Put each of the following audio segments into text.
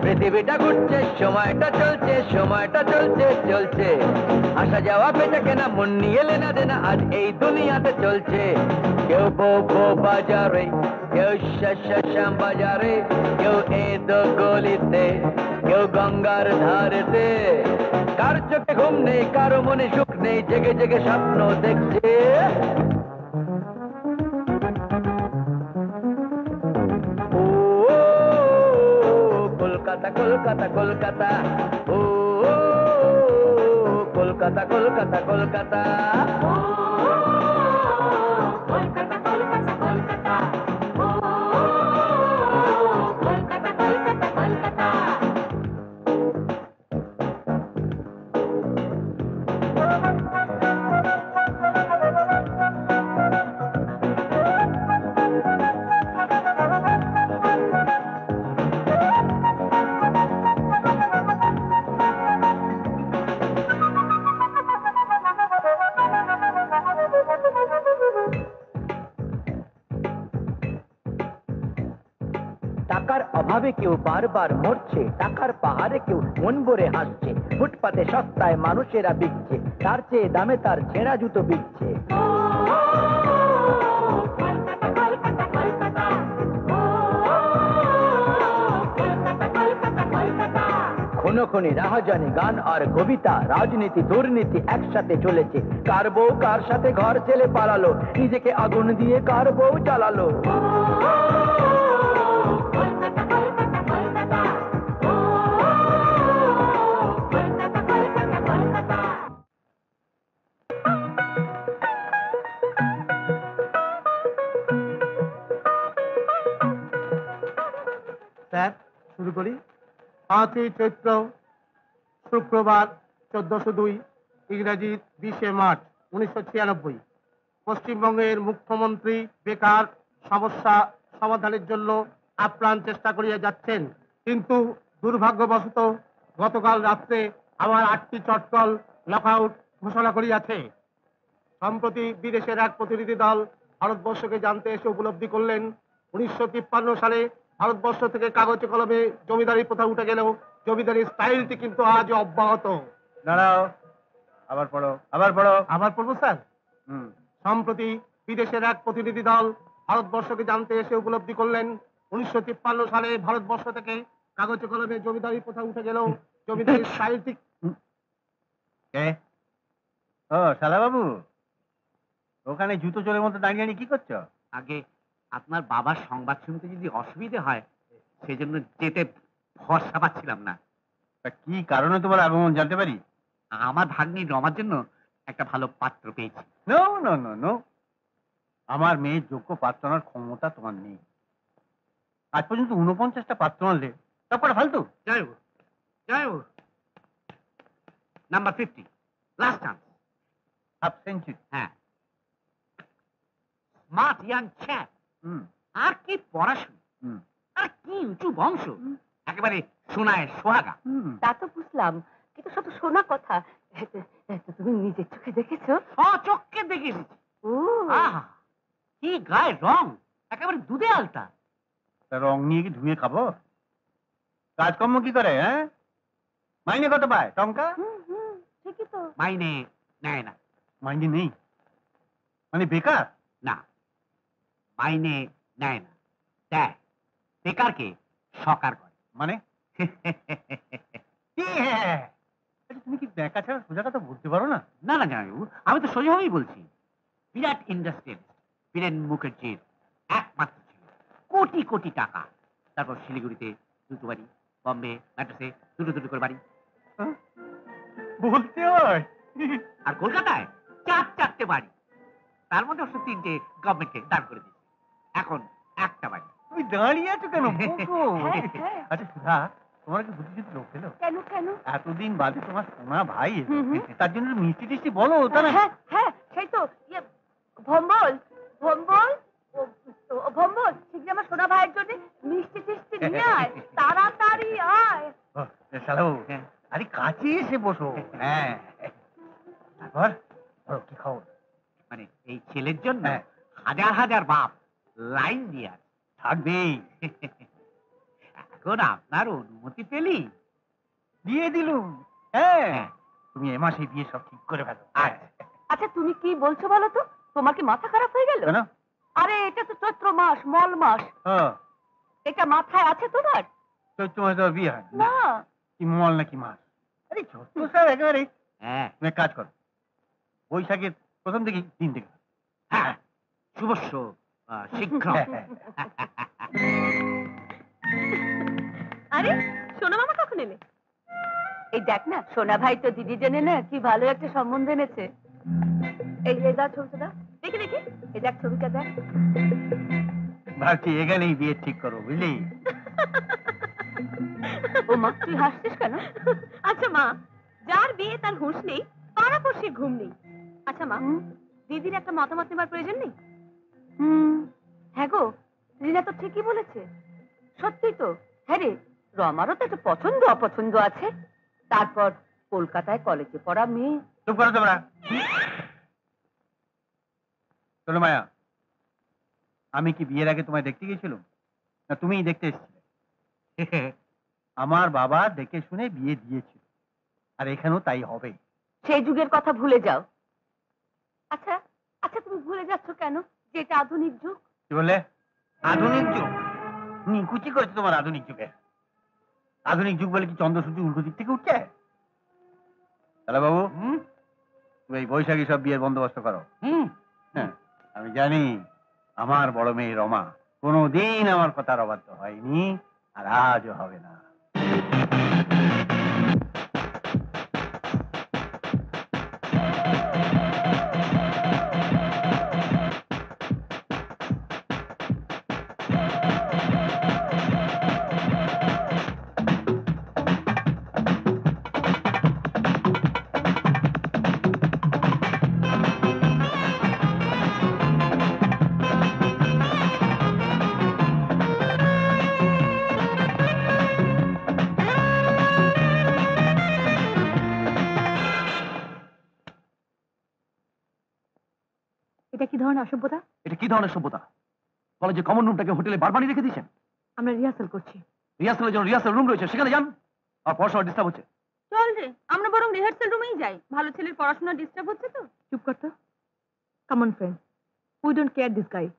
পৃথিবীটা ঘুরছে, সময়টা চলছে, সময়টা চলছে চলছে, আসা যাওয়া বেচা কেনা মন নিয়ে লেনা দেনা আজ এই দুনিয়াতে চলছে। কেউ বো বো বাজারে, কেউ শ্যাম বাজারে, কেউ এদো গলিতে, কেউ গঙ্গার ধারেতে। কার চোখে ঘুম নেই, কারো মনে সুখ নেই, জেগে জেগে স্বপ্ন দেখছে। কলকাতা কলকাতা কলকাতা, ও কলকাতা কলকাতা কলকাতা, কলকাতা কলকাতা কলকাতা, ও কলকাতা কলকাতা কলকাতা। টাকার অভাবে কেউ বারবার মরছে, টাকার পাহাড়ে কেউ মন ভরে হাসছে, ফুটপাতে সস্তায় মানুষেরা বিকছে, তার চেয়ে দামে তার ছেঁড়া জুতো বিকছে। খুনোখুনি রাহাজানি গান আর কবিতা, রাজনীতি দুর্নীতি একসাথে চলেছে, কার বউ কার সাথে ঘর ছেলে পালালো, নিজেকে আগুন দিয়ে কার বউ জ্বালালো। স্যার শুরু করি। 5ই চৈত্র শুক্রবার 1402, ইংরেজি 20শে মার্চ 1996। পশ্চিমবঙ্গের মুখ্যমন্ত্রী বেকার সমস্যা সমাধানের জন্য আপ্রাণ চেষ্টা করিয়া যাচ্ছেন, কিন্তু দুর্ভাগ্যবশত গতকাল রাত্রে আমার 8টি চটকল লকআউট ঘোষণা করিয়াছে। সম্প্রতি বিদেশের এক প্রতিনিধি দল ভারতবর্ষকে জানতে এসে উপলব্ধি করলেন 1953 সালে ভারতবর্ষ থেকে কাগজে কলমে জমিদারি প্রথা উঠে গেলেও জমিদারি স্টাইলটি কিন্তু আজও অব্যাহত। দাঁড়াও, আবার পড়ো, আবার পড়ো। আবার পড়বো স্যার? সম্প্রতি বিদেশের এক প্রতিনিধি দল ভারতবর্ষকে জানতে এসে উপলব্ধি করলেন 1953 সালে ভারতবর্ষ থেকে কাগজে কলমে জমিদারি প্রথা উঠে গেলেও জমিদারি স্টাইলটি। ও শালা বাবু, ওখানে জুতো চোরের মতো দাঁড়িয়ে দাঁড়িয়ে কি করছো? আগে আপনার বাবার সংবাদ শুনতে যদি অসুবিধে হয় সেজন্য যেতে ভরসা পাচ্ছিলাম না। তা কি কারণে তোমার আগমন জানতে পারি? আমার ভাগ্নি রমার জন্য একটা ভালো পাত্র পেয়েছি। নো নো নো নো, আমার মেয়ের যোগ্য পাত্র আনার ক্ষমতা তোমার নেই। আজ পর্যন্ত 49টা পাত্র আনলে, তারপরে ফালতু। যাই হোক, যাই হোক, number 50, last chance. Half century. হ্যাঁ, স্মার্ট ইয়াং চ্যাপ, আর কি পড়াশোনা, আর কি উঁচু বংশ, একেবারে সোনায় সোহাগা। তা তো বুঝলাম, কিন্তু সব শোনা কথা। তুমি নিজের চোখে দেখেছো? চোখকে দেখেছি। ও আহা, কি গায়ে রং, একেবারে দুধে আলতা। তা রং নিয়ে কি ধুয়ে খাবো? কাজকর্ম কি করে? হ্যাঁ, মাইনে কত পায়? টঙ্কা? ঠিকই তো। মাইনে নেয় না। মাইনে নেই মানে বেকার? না, মাইনে নেয় না, দেয়। বেকারকে সকার করে। মানে তুমি কি দেখা ছাড়া সোজা কথা বলতে পারো না? না না জামাইবাবু, আমি তো সোজাভাবেই বলছি। বিরাট ইন্ডাস্ট্রিয়ালিস্ট বীরেন মুখার্জির একমাত্র ছিল, কোটি কোটি টাকা। তারপর শিলিগুড়িতে দুটো বাড়ি, বম্বে ম্যাড্রাসে দুটো দুটো করে বাড়ি, বলতে হয়। আর কলকাতায় 4 বাড়ি। তার মধ্যে 3টে গভর্নমেন্টকে দান করে দিয়েছে। এখন একটা বাড়ি। তুমি দাঁড়িয়ে আছো কেন? হ্যাঁ, হ্যাঁ। আচ্ছা সুধা, তোমার কি বুদ্ধি লোক এলো? কেন কেন? এতদিন বাদে তোমার সোনা ভাই এলো, তার জন্য মিষ্টি টিষ্টি বলো। তারা হ্যাঁ হ্যাঁ, সেই তো। ভম্বল ভম্বল, ভম্বল, ঠিক আমার সোনা ভাইয়ের জন্য মিষ্টি টিষ্টি নিয়ে আয়, তাড়াতাড়ি আয়। শালা বাবু, আরে কাছে এসে বসো। হ্যাঁ, তারপর কি খবর? মানে এই ছেলের জন্য হাজার হাজার বাপ লাইন দিয়ে আছে। থাকবেই। এখন আপনার অনুমতি পেলি? দিয়ে দিলুম। হ্যাঁ, তুমি এ মাসে বিয়ে সব ঠিক করে ফেলো। আচ্ছা তুমি কি বলছো বলো তো, তোমার কি মাথা খারাপ হয়ে গেল? কেন? আরে এটা তো চৈত্র মাস, মল মাস, এটা মাথায় আছে তোমার? চৈত্র মাসে তো আর বিয়ে হয় না। কি মল নাকি মাস? আরে যত সব একেবারে। হ্যাঁ তুমি এক কাজ করো, বৈশাখের প্রথম থেকে দিন থেকে। হ্যাঁ, শুভস্য শীঘ্র। আরে সোনা মামা কখন এলে? এই দেখ না, সোনা ভাই তো দিদি জেনে না কি ভালো একটা সম্বন্ধ এনেছে। এই দা ছবিটা দা, দেখি দেখি, এই দেখ ছবিটা দেখ। ভাবছি এখানেই বিয়ে ঠিক করো, বুঝলি? ও মা, তুই হাসছিস কেন? আচ্ছা মা, যার বিয়ে তার হুঁশ নেই, পাড়াপড়শির ঘুম নেই। আচ্ছা মা, দিদির একটা মতামত নেবার প্রয়োজন নেই? হ্যাঁ গো, রিনা তো ঠিকই বলেছে। সত্যি তো। হ্যাঁ রে, রমারও তো একটা পছন্দ অপছন্দ আছে। তারপর কলকাতায় কলেজে পড়া মেয়ে। চুপ করো তোমরা। চলো মায়া, আমি কি বিয়ের আগে তোমায় দেখতে গেছিলাম, না তুমিই দেখতে এসেছিলে? আমার বাবা দেখে শুনে বিয়ে দিয়েছিল, আর এখানেও তাই হবে। সেই যুগের কথা ভুলে যাও। আচ্ছা আচ্ছা, তুমি ভুলে যাচ্ছ কেন যে এটা আধুনিক যুগ? কি বললে? আধুনিক যুগ? নিকুচি করেছে তোমার আধুনিক যুগে। আধুনিক যুগ বলে কি চন্দ্র সূর্য উল্টো দিক থেকে উঠছে? তাহলে বাবু, তুমি এই বৈশাখী সব বিয়ের বন্দোবস্ত করো। হ্যাঁ, আমি জানি আমার বড় মেয়ে রমা কোনোদিন আমার কথার অবাধ্য হয়নি, আর আজও হবে না। এটা কি ধরনের অসভ্যতা? এটা কি ধরনের সভ্যতা? কলেজে কমন রুমটাকে হোটেলে বারবারই রেখে দিয়েছেন। আমরা রিহার্সাল করছি। রিহার্সালের জন্য রিহার্সাল রুম রয়েছে, সেখানে যান। আর পড়াশোনা ডিস্টার্ব হচ্ছে। চল রে, আমরা বরং রিহার্সাল রুমেই যাই। ভালো ছেলের পড়াশোনা ডিস্টার্ব হচ্ছে তো। চুপ কর তো। Come on friend, we don't care this guy.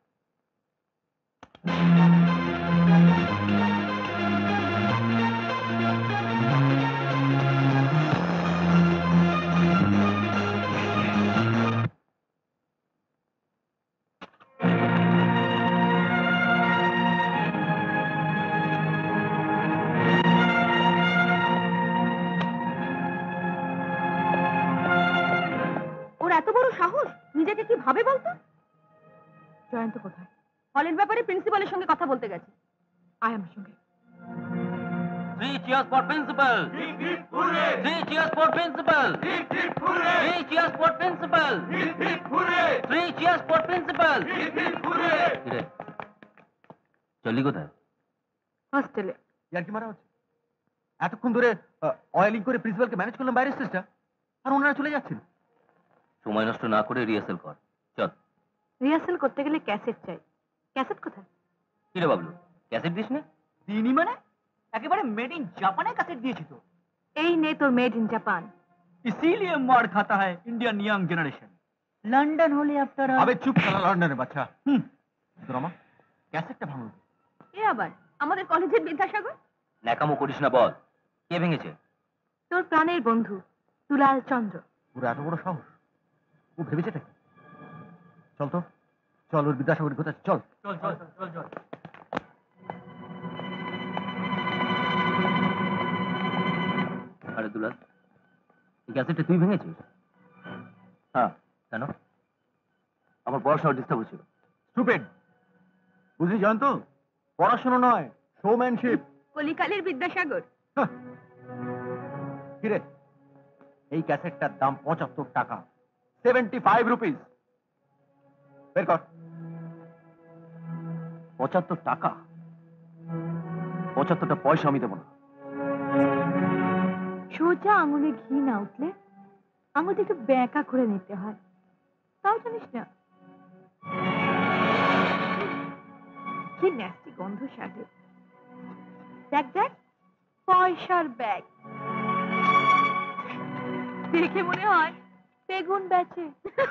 ওর এত বড় সাহস, নিজেকে কি ভাবে বলতো? জয়ন্ত কোথায়? হলের ব্যাপারে প্রিন্সিপালের সঙ্গে কথা বলতে গেছে। আয় আমার সঙ্গে। 3 cheers for principal. 3 cheers for principal. 3 cheers for principal. 3 cheers for principal. চলি কোথায়? হস্টেলে। ইয়ার কি মারা হচ্ছে? এতক্ষণ ধরে অয়েলিং করে প্রিন্সিপালকে ম্যানেজ করলাম বাইরের স্টেজটা, আর ওনারা চলে যাচ্ছেন। সময় নষ্ট না করে রিহার্সাল কর, চল। রিহার্সাল করতে গেলে ক্যাসেট চাই। ক্যাসেট কোথায়? কি রে বাবলু, ক্যাসেট দিস না? তিনি মানে একেবারে মেড ইন জাপানের কাছে দিয়েছি তো, এই নে তোর মেড ইন জাপান। इसीलिए मार खाता है इंडियन यंग जनरेशन। लंदन होले आफ्टर আবে চুপ শালা লন্ডনের বাচ্চা। রমা, ক্যাসেটটা ভাঙলো। এ আবার আমাদের কলেজের বিদ্যাসাগর। ন্যাকামো করিস না, বল কে ভেঙেছে? তোর প্রাণের বন্ধু দুলাল চন্দ্র। পুরো এত বড় সাহস, ও ভেবেছেটা কি? চল তো, চল ওর বিদ্যাসাগর কোথায়, চল। चल चल चल चल আরে দুলাল, এই ক্যাসেটটা তুই ভেঙেছিস? হ্যাঁ। কেন? আমার পড়াশোনা ডিস্টার্ব হচ্ছিল। স্টুপিড, বুঝলি জয়ন্ত, পড়াশোনা নয়, শোম্যানশিপ। কলিকালের বিদ্যাসাগর। কিরে, এই ক্যাসেটটার দাম 75 টাকা, 75 রুপিস। বের কর। 75 টাকা? 75টা পয়সা আমি দেবো না। সোজা আঙুলে ঘি না উঠলে আঙুলটা একটু ব্যাঁকা করে নিতে হয়, তাও জানিস না? কি ন্যাস্টি গন্ধ শার্টের। দেখ দেখ, পয়সার ব্যাগ। দেখে মনে হয় বেগুন বেচে।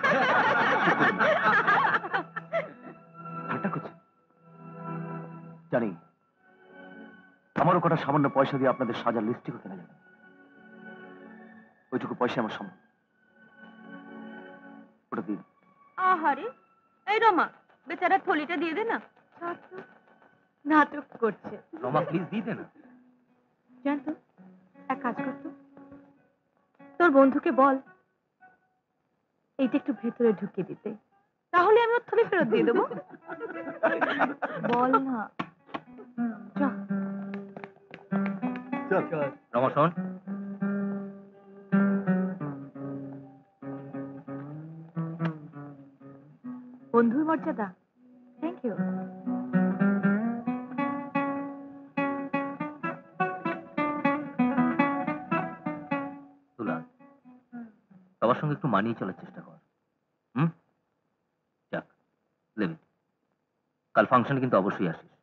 ঠাট্টা করছে জানি, আমারও কটা সামান্য পয়সা দিয়ে আপনাদের সাজার লিপস্টিকও কেনা যাবে, ওইটুকু পয়সা আমার সম্ভব, ওটা দিন। আহারে, এই রমা, বেচারা থলিটা দিয়ে দে না। ছাড় তো, নাটক করছে। রমা প্লিজ দিতে না। জানতো, এক কাজ করতো, তোর বন্ধুকে বল এইটা একটু ভেতরে ঢুকিয়ে দিতে, তাহলে আমি ওর থলি ফেরত দিয়ে দেবো। বল না। চল। রমা শোন, বন্ধুর মর্যাদা। Thank you. তুলা, সবার সঙ্গে একটু মানিয়ে চলার চেষ্টা কর। যাক, লেবে কাল ফাংশনে কিন্তু অবশ্যই আসিস।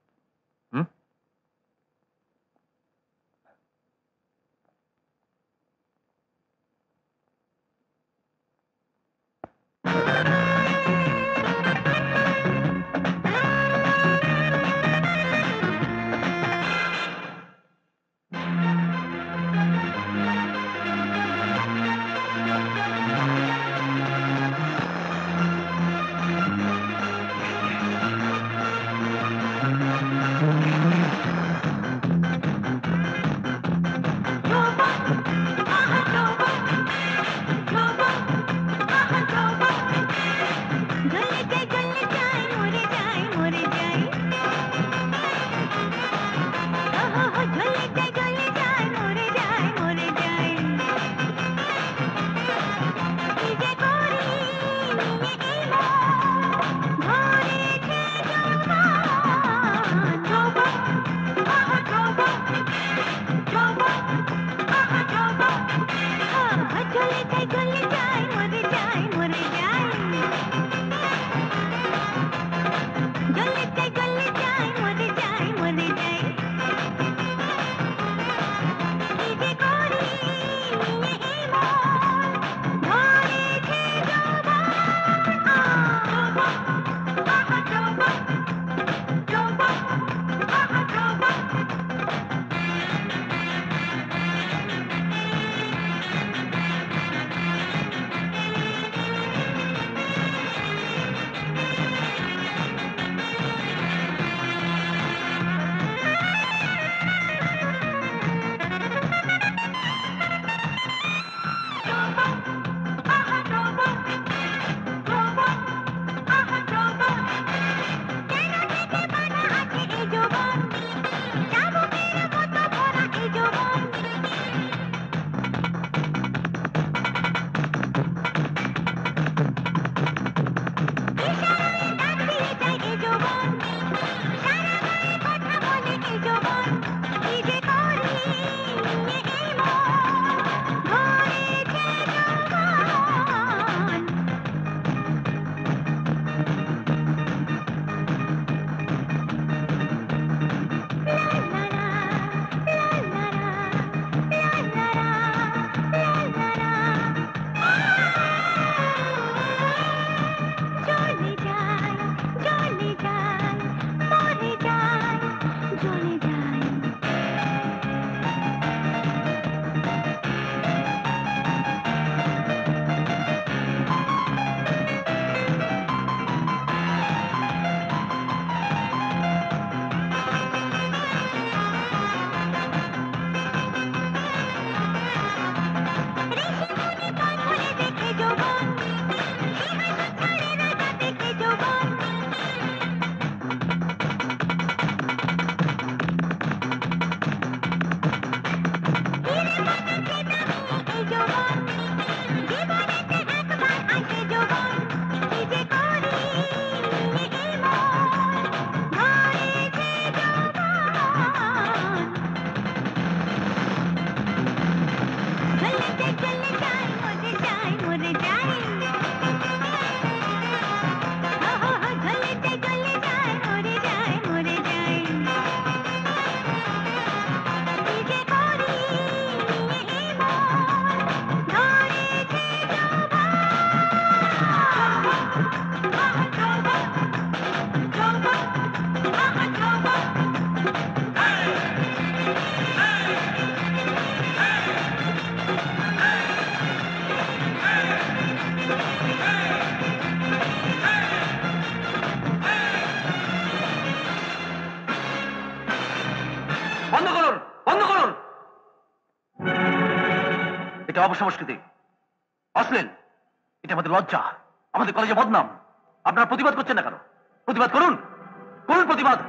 এটা অপসংস্কৃতি, অশ্লীল, এটা আমাদের লজ্জা, আমাদের কলেজে বদনাম। আপনারা প্রতিবাদ করছেন না কেন? প্রতিবাদ করুন, করুন প্রতিবাদ।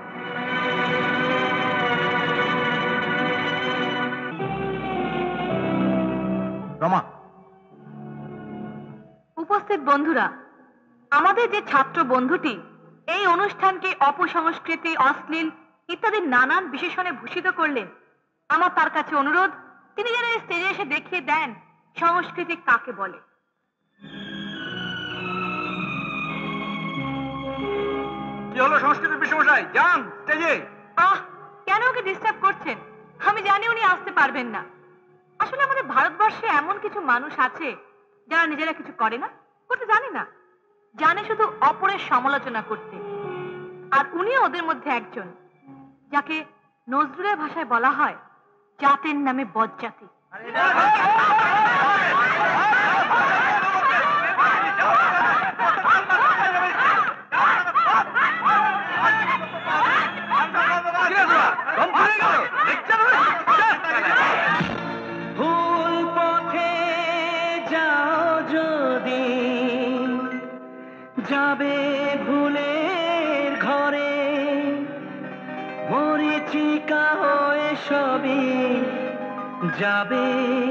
রমা, উপস্থিত বন্ধুরা, আমাদের যে ছাত্র বন্ধুটি এই অনুষ্ঠানকে অপসংস্কৃতি, অশ্লীল ইত্যাদি নানান বিশেষণে ভূষিত করলেন, আমার তার কাছে অনুরোধ, তিনি যেন এই স্টেজে এসে দেখিয়ে দেন সংস্কৃতি কাকে বলে। কি হলো সংস্কৃতির বিষমশাই? যান স্টেজে। কেন ওকে ডিস্টার্ব করছেন? আমি জানি উনি আসতে পারবেন না। আসলে আমাদের ভারতবর্ষে এমন কিছু মানুষ আছে যারা নিজেরা কিছু করে না, করতে জানে না, জানে শুধু অপরের সমালোচনা করতে। আর উনি ওদের মধ্যে একজন, যাকে নজরুলের ভাষায় বলা হয় জাতের নামে বজ্জাতি। ভুল পথে যাও যদি, যাবে ভুলের ঘরে, মরিচিকা হয়ে সবই যাবে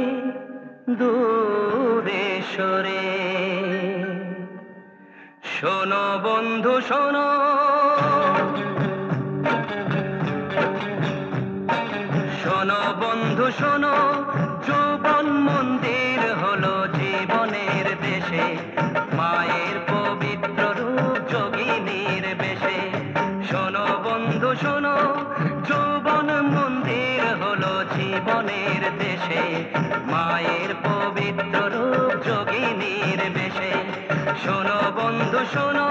দূরে সরে। শোনো বন্ধু শোনো, শোনো বন্ধু শোনো, যৌবন মন্দির হলো জীবনের দেশে, মায়ের পবিত্র রূপ যোগিনীর বেশে। শোনো বন্ধু শোনো, যৌবন মন্দির হলো জীবনের দেশে, মায়ের পবিত্র রূপ যোগিনীর বেশে। শোনো বন্ধু শোনো,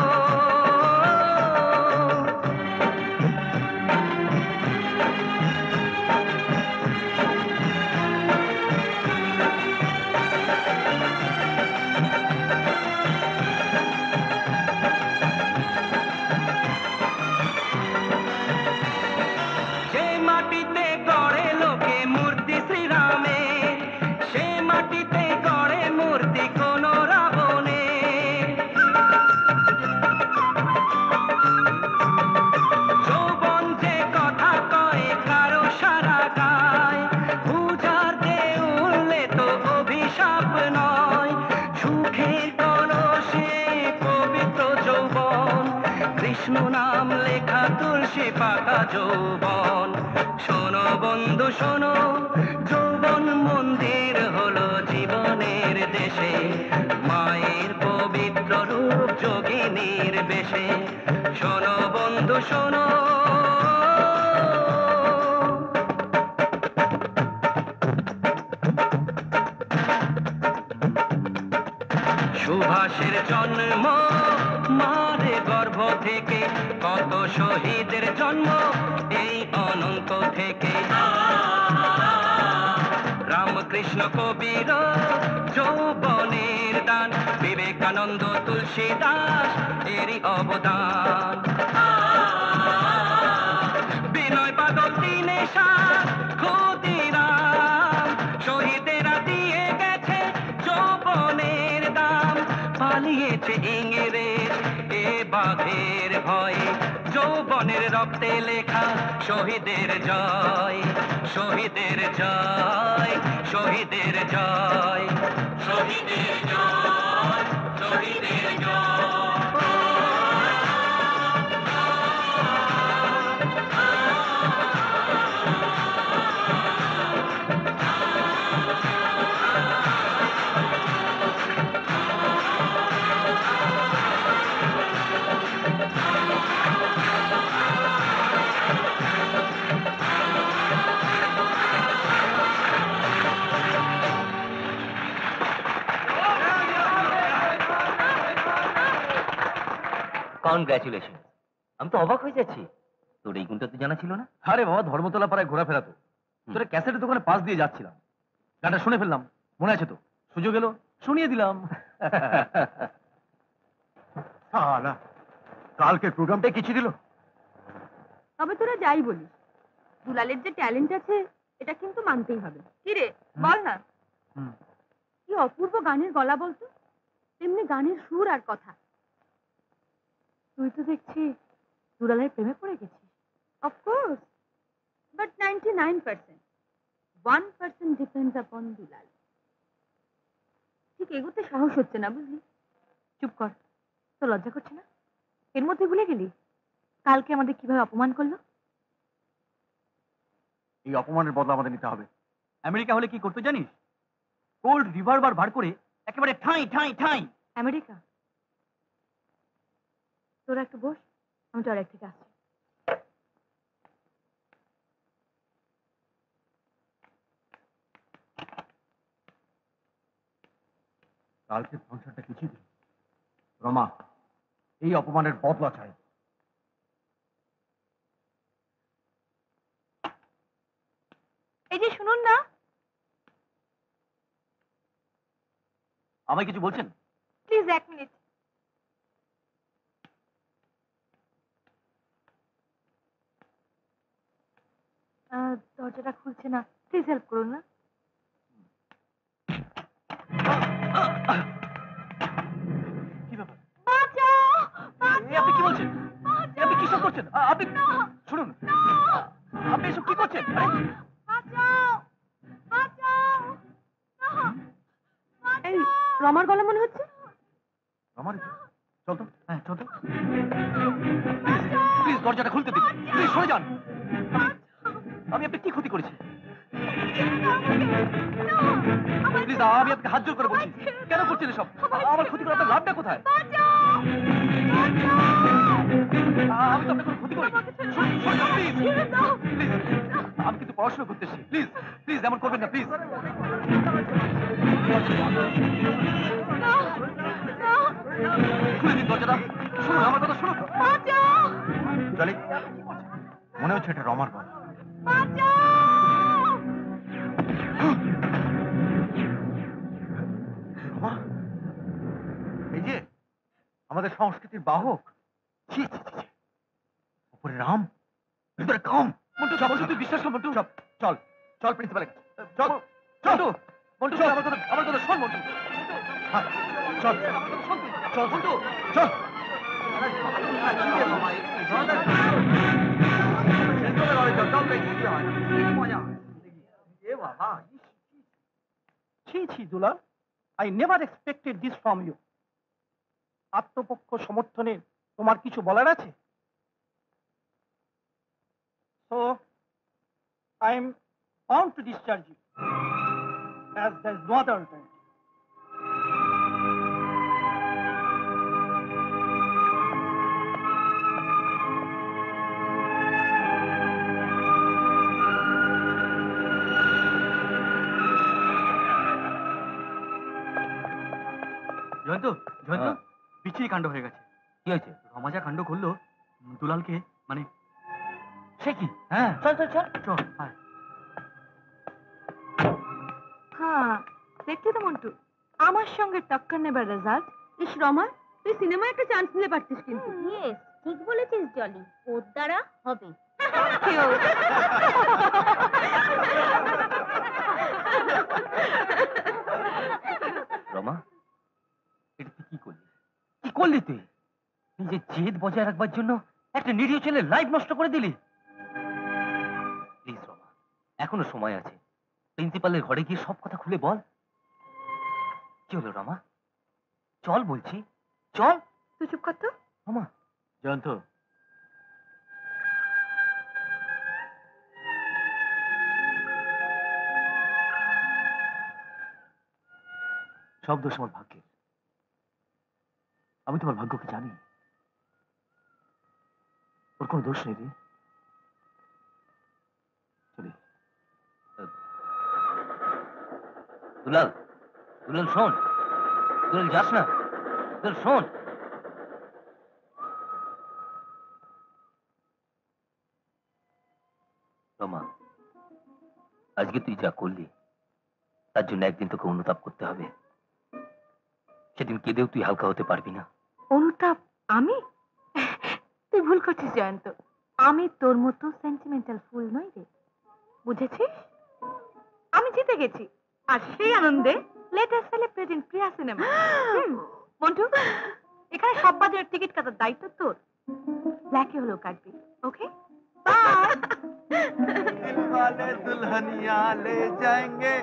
যে মাটিতে গড়ে লোকে মূর্তি শ্রীরামের, সে মাটিতে গড়ে মূর্তি কোন রাবণের। যৌবন যে কথা কয় কারো সারা গায়, পূজাতে উঠলে তো অভিশাপ নয়। সুখের কলসে পবিত্র যৌবন, কৃষ্ণ নাম লেখা তুলসী পাতা যৌবন। শোনো বন্ধু শোনো, যৌবন মন্দির হলো জীবনের দেশে, মায়ের পবিত্র রূপ যোগিনীর বেশে। শোনো বন্ধু শোনো, সুভাষের জন্ম মারে গর্ভ থেকে, কত শহীদের জন্ম এই অনন্ত থেকে। রামকৃষ্ণ কবির যৌবনের দান, বিবেকানন্দ তুলসীদাস এরই অবদান। বিনয় বাদল দীনেশা ক্ষুদিরাম, শহীদেরা দিয়ে গেছে যৌবনের দাম। পালিয়েছে ইংরেজ এ বাঘের ভয়ে, যৌবনের রক্তে লেখা শহীদের জয়, শহীদের জয়, শহীদের জয়, শহীদের জয়, শহীদের জয়। কনগ্রাচুলেশন। আমি তো অবাক হয়ে যাচ্ছি, তোর এই গুণটা তো জানা ছিল না। আরে বাবা, ধর্মতলা পাড়ায় ঘোরাফেরা তো, তোরা ক্যাসেটের দোকানে পাশ দিয়ে যাচ্ছিলাম, গানটা শুনে ফেললাম, মনে আছে তো, সুযোগ এলো শুনিয়ে দিলাম। সালা, কালকে প্রোগ্রামটা কিছু দিল। তবে তোরা যাই বলিস, দুলালের যে ট্যালেন্ট আছে এটা কিন্তু মানতেই হবে। কি রে বল না। কি অপূর্ব গানের গলা বলতো, তেমনি গানের সুর আর কথা। তুই তো দেখছি দুলালের প্রেমে পড়ে গেছিস। অফকোর্স, বাট 99%, 1% ডিপেন্ডস আপন দুলাল। ঠিক এগোতে সাহস হচ্ছে না, বুঝলি? চুপ কর, তো লজ্জা করছে না? এর মধ্যে ভুলে গেলি কালকে আমাদের কিভাবে অপমান করলো? এই অপমানের বদলা আমাদের নিতে হবে। আমেরিকা হলে কি করতে জানিস? কোল্ড রিভলভার বার করে একেবারে ঠাঁই ঠাঁই ঠাঁই। আমেরিকা? তোরা একটু বস, আমি টয়লেট থেকে আসছি। কালকে ফাংশনটা কিছুই দিল রমা, এই অপমানের বদলা চাই। এই যে শুনুন না। আমায় কিছু বলছেন? Please 1 minute. দরজাটা খুলছে না, প্লিজ হেল্প করুন না। কি ব্যাপার? বাঁচাও! আপনি কি বলছেন? আপনি কি সব করছেন? আপনি শুনুন, আপনি এসব কি করছেন? বাঁচাও! বাঁচাও! এই রমার গলা মনে হচ্ছে। আমার চল তো, হ্যাঁ চল তো। প্লিজ দরজাটা খুলতে দিন, প্লিজ সরে যান। আমি আপনি কি ক্ষতি করেছি? প্লিজ আমি আপনাকে হাত জোর করে বলছি, কেন করছেন এসব? আমার ক্ষতি করে আপনার লাভটা কোথায়? আমি তো আপনার কোনো ক্ষতি করি। প্লিজ আমি কিন্তু পড়াশোনা করতেছি। প্লিজ প্লিজ এমন করবেন না, প্লিজ। খুলে দিন দরজাটা। শুনুন আমার কথা, শুনুন। জলি, মনে হচ্ছে এটা রমার গলা। রমা, এই যে আমাদের সংস্কৃতির বাহক। ছি ছি ছি ছি। উপরে রাম, ভিতরে কাম। মন্টু সব তুই বিশ্বাস কর মন্টু। চল চল চল প্রিন্সিপালের কাছে। চল চল মন্টু, চল আমার কথা শোন মন্টু। হ্যাঁ, চল চল মন্টু চল। ছি ছি Dulal, I never expected this from you. আত্মপক্ষ সমর্থনে তোমার কিছু বলার আছে? So I am bound to discharge you as there is no other alternative. Jayanta Jayanta, বিচ্ছিরি কাণ্ড হয়ে গেছে। কি হয়েছে? রমা যা কাণ্ড করলো, দুলালকে মানে সে কি? হ্যাঁ চল চল চল চল। হ্যাঁ, দেখলি তো মন্টু, আমার সঙ্গে টক্কর নেবার রেজাল্ট। ইস রমা, তুই সিনেমায় একটা চান্স নিতে পারতিস কিন্তু। ইয়েস, ঠিক বলেছিস জলি, ওর দ্বারা হবে। রমা, এটা তুই কি করলি? কি করলি তুই? নিজের জেদ বজায় রাখবার জন্য একটা নিরীহ ছেলের লাইফ নষ্ট করে দিলি। প্লিজ রমা, এখনো সময় আছে। প্রিন্সিপালের ঘরে গিয়ে সব কথা খুলে বল। কি হলো রমা? চল বলছি, চল। তুই চুপ কর তো। রমা। জয়ন্ত, সব দোষ আমার ভাগ্যের। আমি তোমার ভাগ্যকে জানি, ওর কোনো দোষ নেই রে। চলি। দুলাল, দুলাল শোন, দুলাল যাস না, দুলাল শোন। রমা, আজকে তুই যা করলি তার জন্য একদিন তোকে অনুতাপ করতে হবে। সেদিন কেঁদেও তুই হালকা হতে পারবি না। অনুতাপ? আমি? তুই ভুল করছিস জয়ন্ত, আমি তোর মতো সেন্টিমেন্টাল ফুল নই রে, বুঝেছিস? আমি জিতে গেছি, আর সেই আনন্দে latest celebrating Priya cinema. Montu, এখানে সব বাজারের টিকিট কাটার দায়িত্ব তোর। ব্ল্যাকে হলো কাটবি, ওকে? বাই। দিলওয়ালে দুলহনিয়া লে যায়েঙ্গে।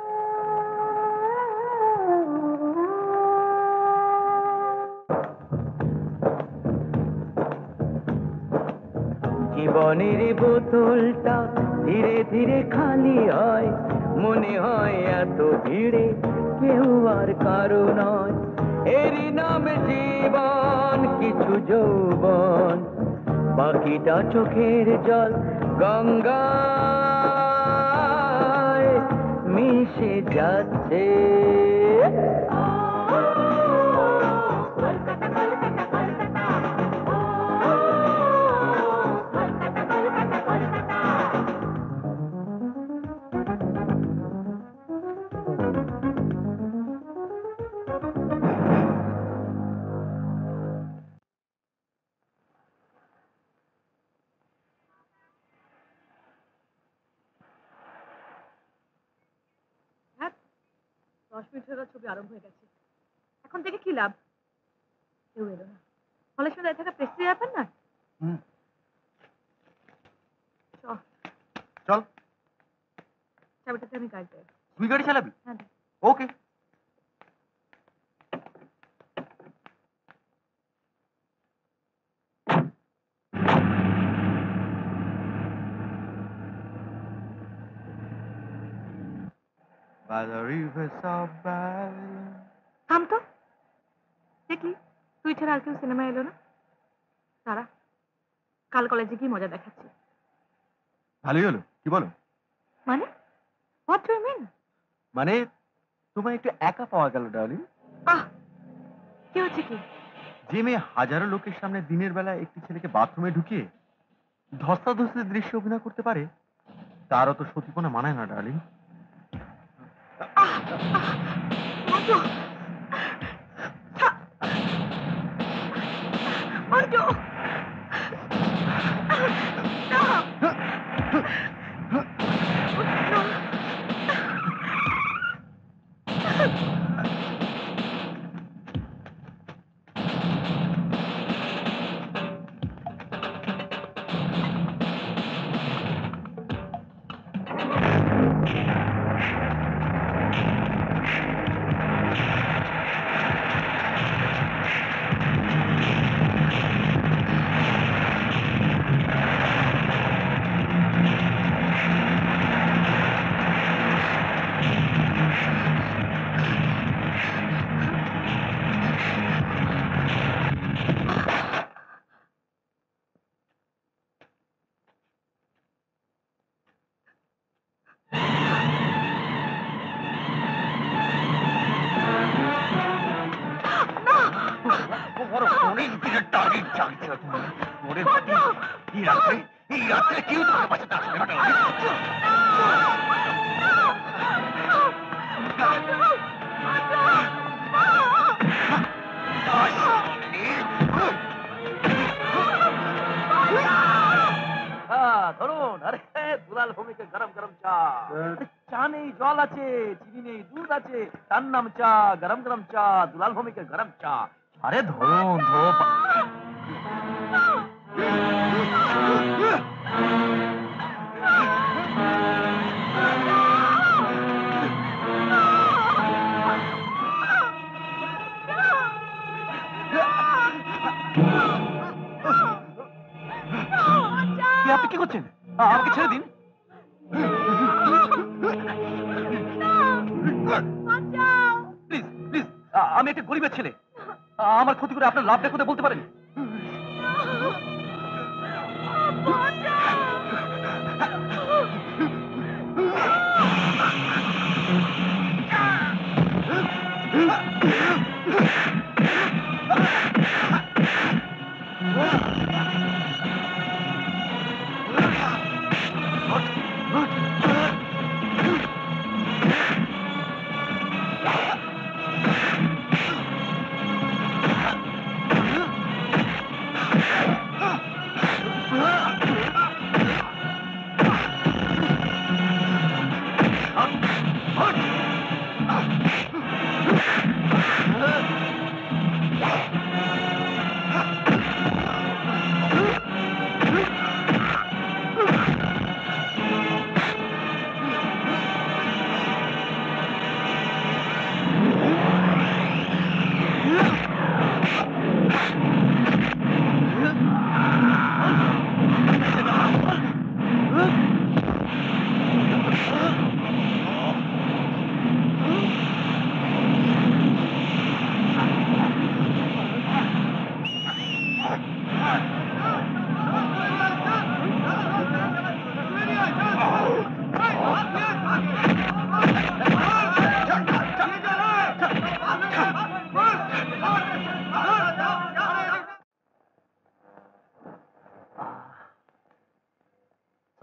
জীবনের বোতলটা ধীরে ধীরে খালি হয়, মনে হয় এত ভিড়ে কেউ আর কারো নয়। এরই নামে জীবন, কিছু যৌবন, বাকিটা চোখের জল গঙ্গায় মিশে যাচ্ছে। হ্যাঁ, 10 মিনিট হয়ে গেল, ছবি আরম্ভ হয়ে গেছে। এখন থেকে কি লাভ? কেউ এলো না। হলের সঙ্গে থাকা প্রেস্টিজ ব্যাপার না। চল, চল, চাবিটাতে আমি গাড়ি দেব। তুই গাড়ি চালাবি? হ্যাঁ। ওকে। থাম তো, দেখলি তুই ছাড়া আর কেউ সিনেমা এলো না। তারা কাল কলেজে কি মজা দেখাচ্ছি। ভালোই হলো, কি বলো? মানে হোয়াট ডু ইউ মিন? মানে তোমায় একটু একা পাওয়া গেল ডার্লিং। আহ, কি হচ্ছে কি? যে মেয়ে হাজারো লোকের সামনে দিনের বেলা একটি ছেলেকে বাথরুমে ঢুকিয়ে ধস্তাধস্তির দৃশ্য অভিনয় করতে পারে, তারও তো সতীপনা মানায় না ডার্লিং। মন্টু! মন্টু! না! অনেক দিনের টার্গেট জাগছে ওরে এই রাত্রে কেউ তোমাকে বাঁচাতে আসবে না। ধরুন, আরে দুলাল ভূমিকে গরম গরম চা। চা নেই, জল আছে, চিনি নেই, দুধ আছে, তার নাম চা। গরম গরম চা, দুলাল ভূমিকে গরম চা। আরে ধরুন, আপনি কি করছেন? আমাকে ছেড়ে দিন। প্লিজ প্লিজ, আমি একটা গরিবের ছেলে, আমার ক্ষতি করে আপনার লাভটা কোথায় বলতে পারেন?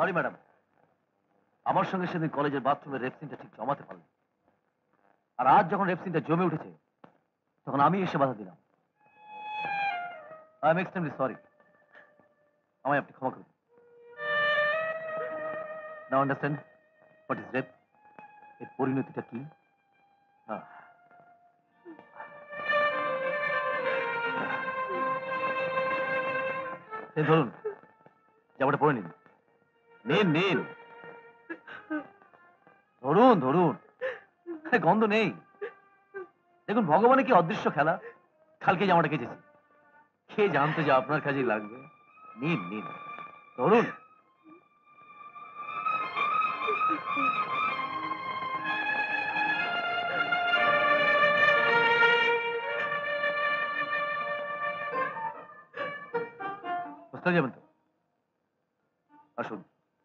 সরি ম্যাডাম, আমার সঙ্গে সেদিন কলেজের বাথরুমের রেপ সিনটা ঠিক জমাতে পারলাম। আর আজ যখন রেপ সিনটা জমে উঠেছে তখন আমি এসে বাধা দিলাম। I am extremely sorry. আমায় আপনি ক্ষমা করুন। Now understand what is rape, এর পরিণতিটা কি। ধরুন জামাটা পরে নিন, নিন নিন, ধরুন ধরুন, গন্ধ নেই। দেখুন ভগবানের কি অদৃশ্য খেলা, কালকে জামাটা কেচেছি, কে জানতো যে আপনার কাজেই লাগবে। নিন নিন, ধরুন। বুঝতে যাবেন তো, আসুন।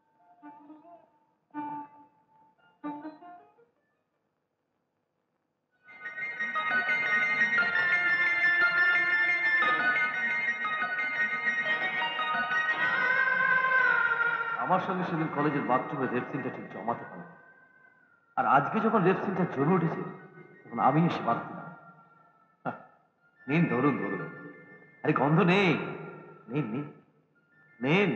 আমার সঙ্গে সেদিন কলেজের বাথরুমে রেপ সিনটা ঠিক জমাতে পারে, আর আজকে যখন রেপ সিনটা জমে উঠেছে তখন আমি এসে বাধা দিলাম। নিন ধরুন ধরুন, আরে গন্ধ নেই, নিন নিন নিন।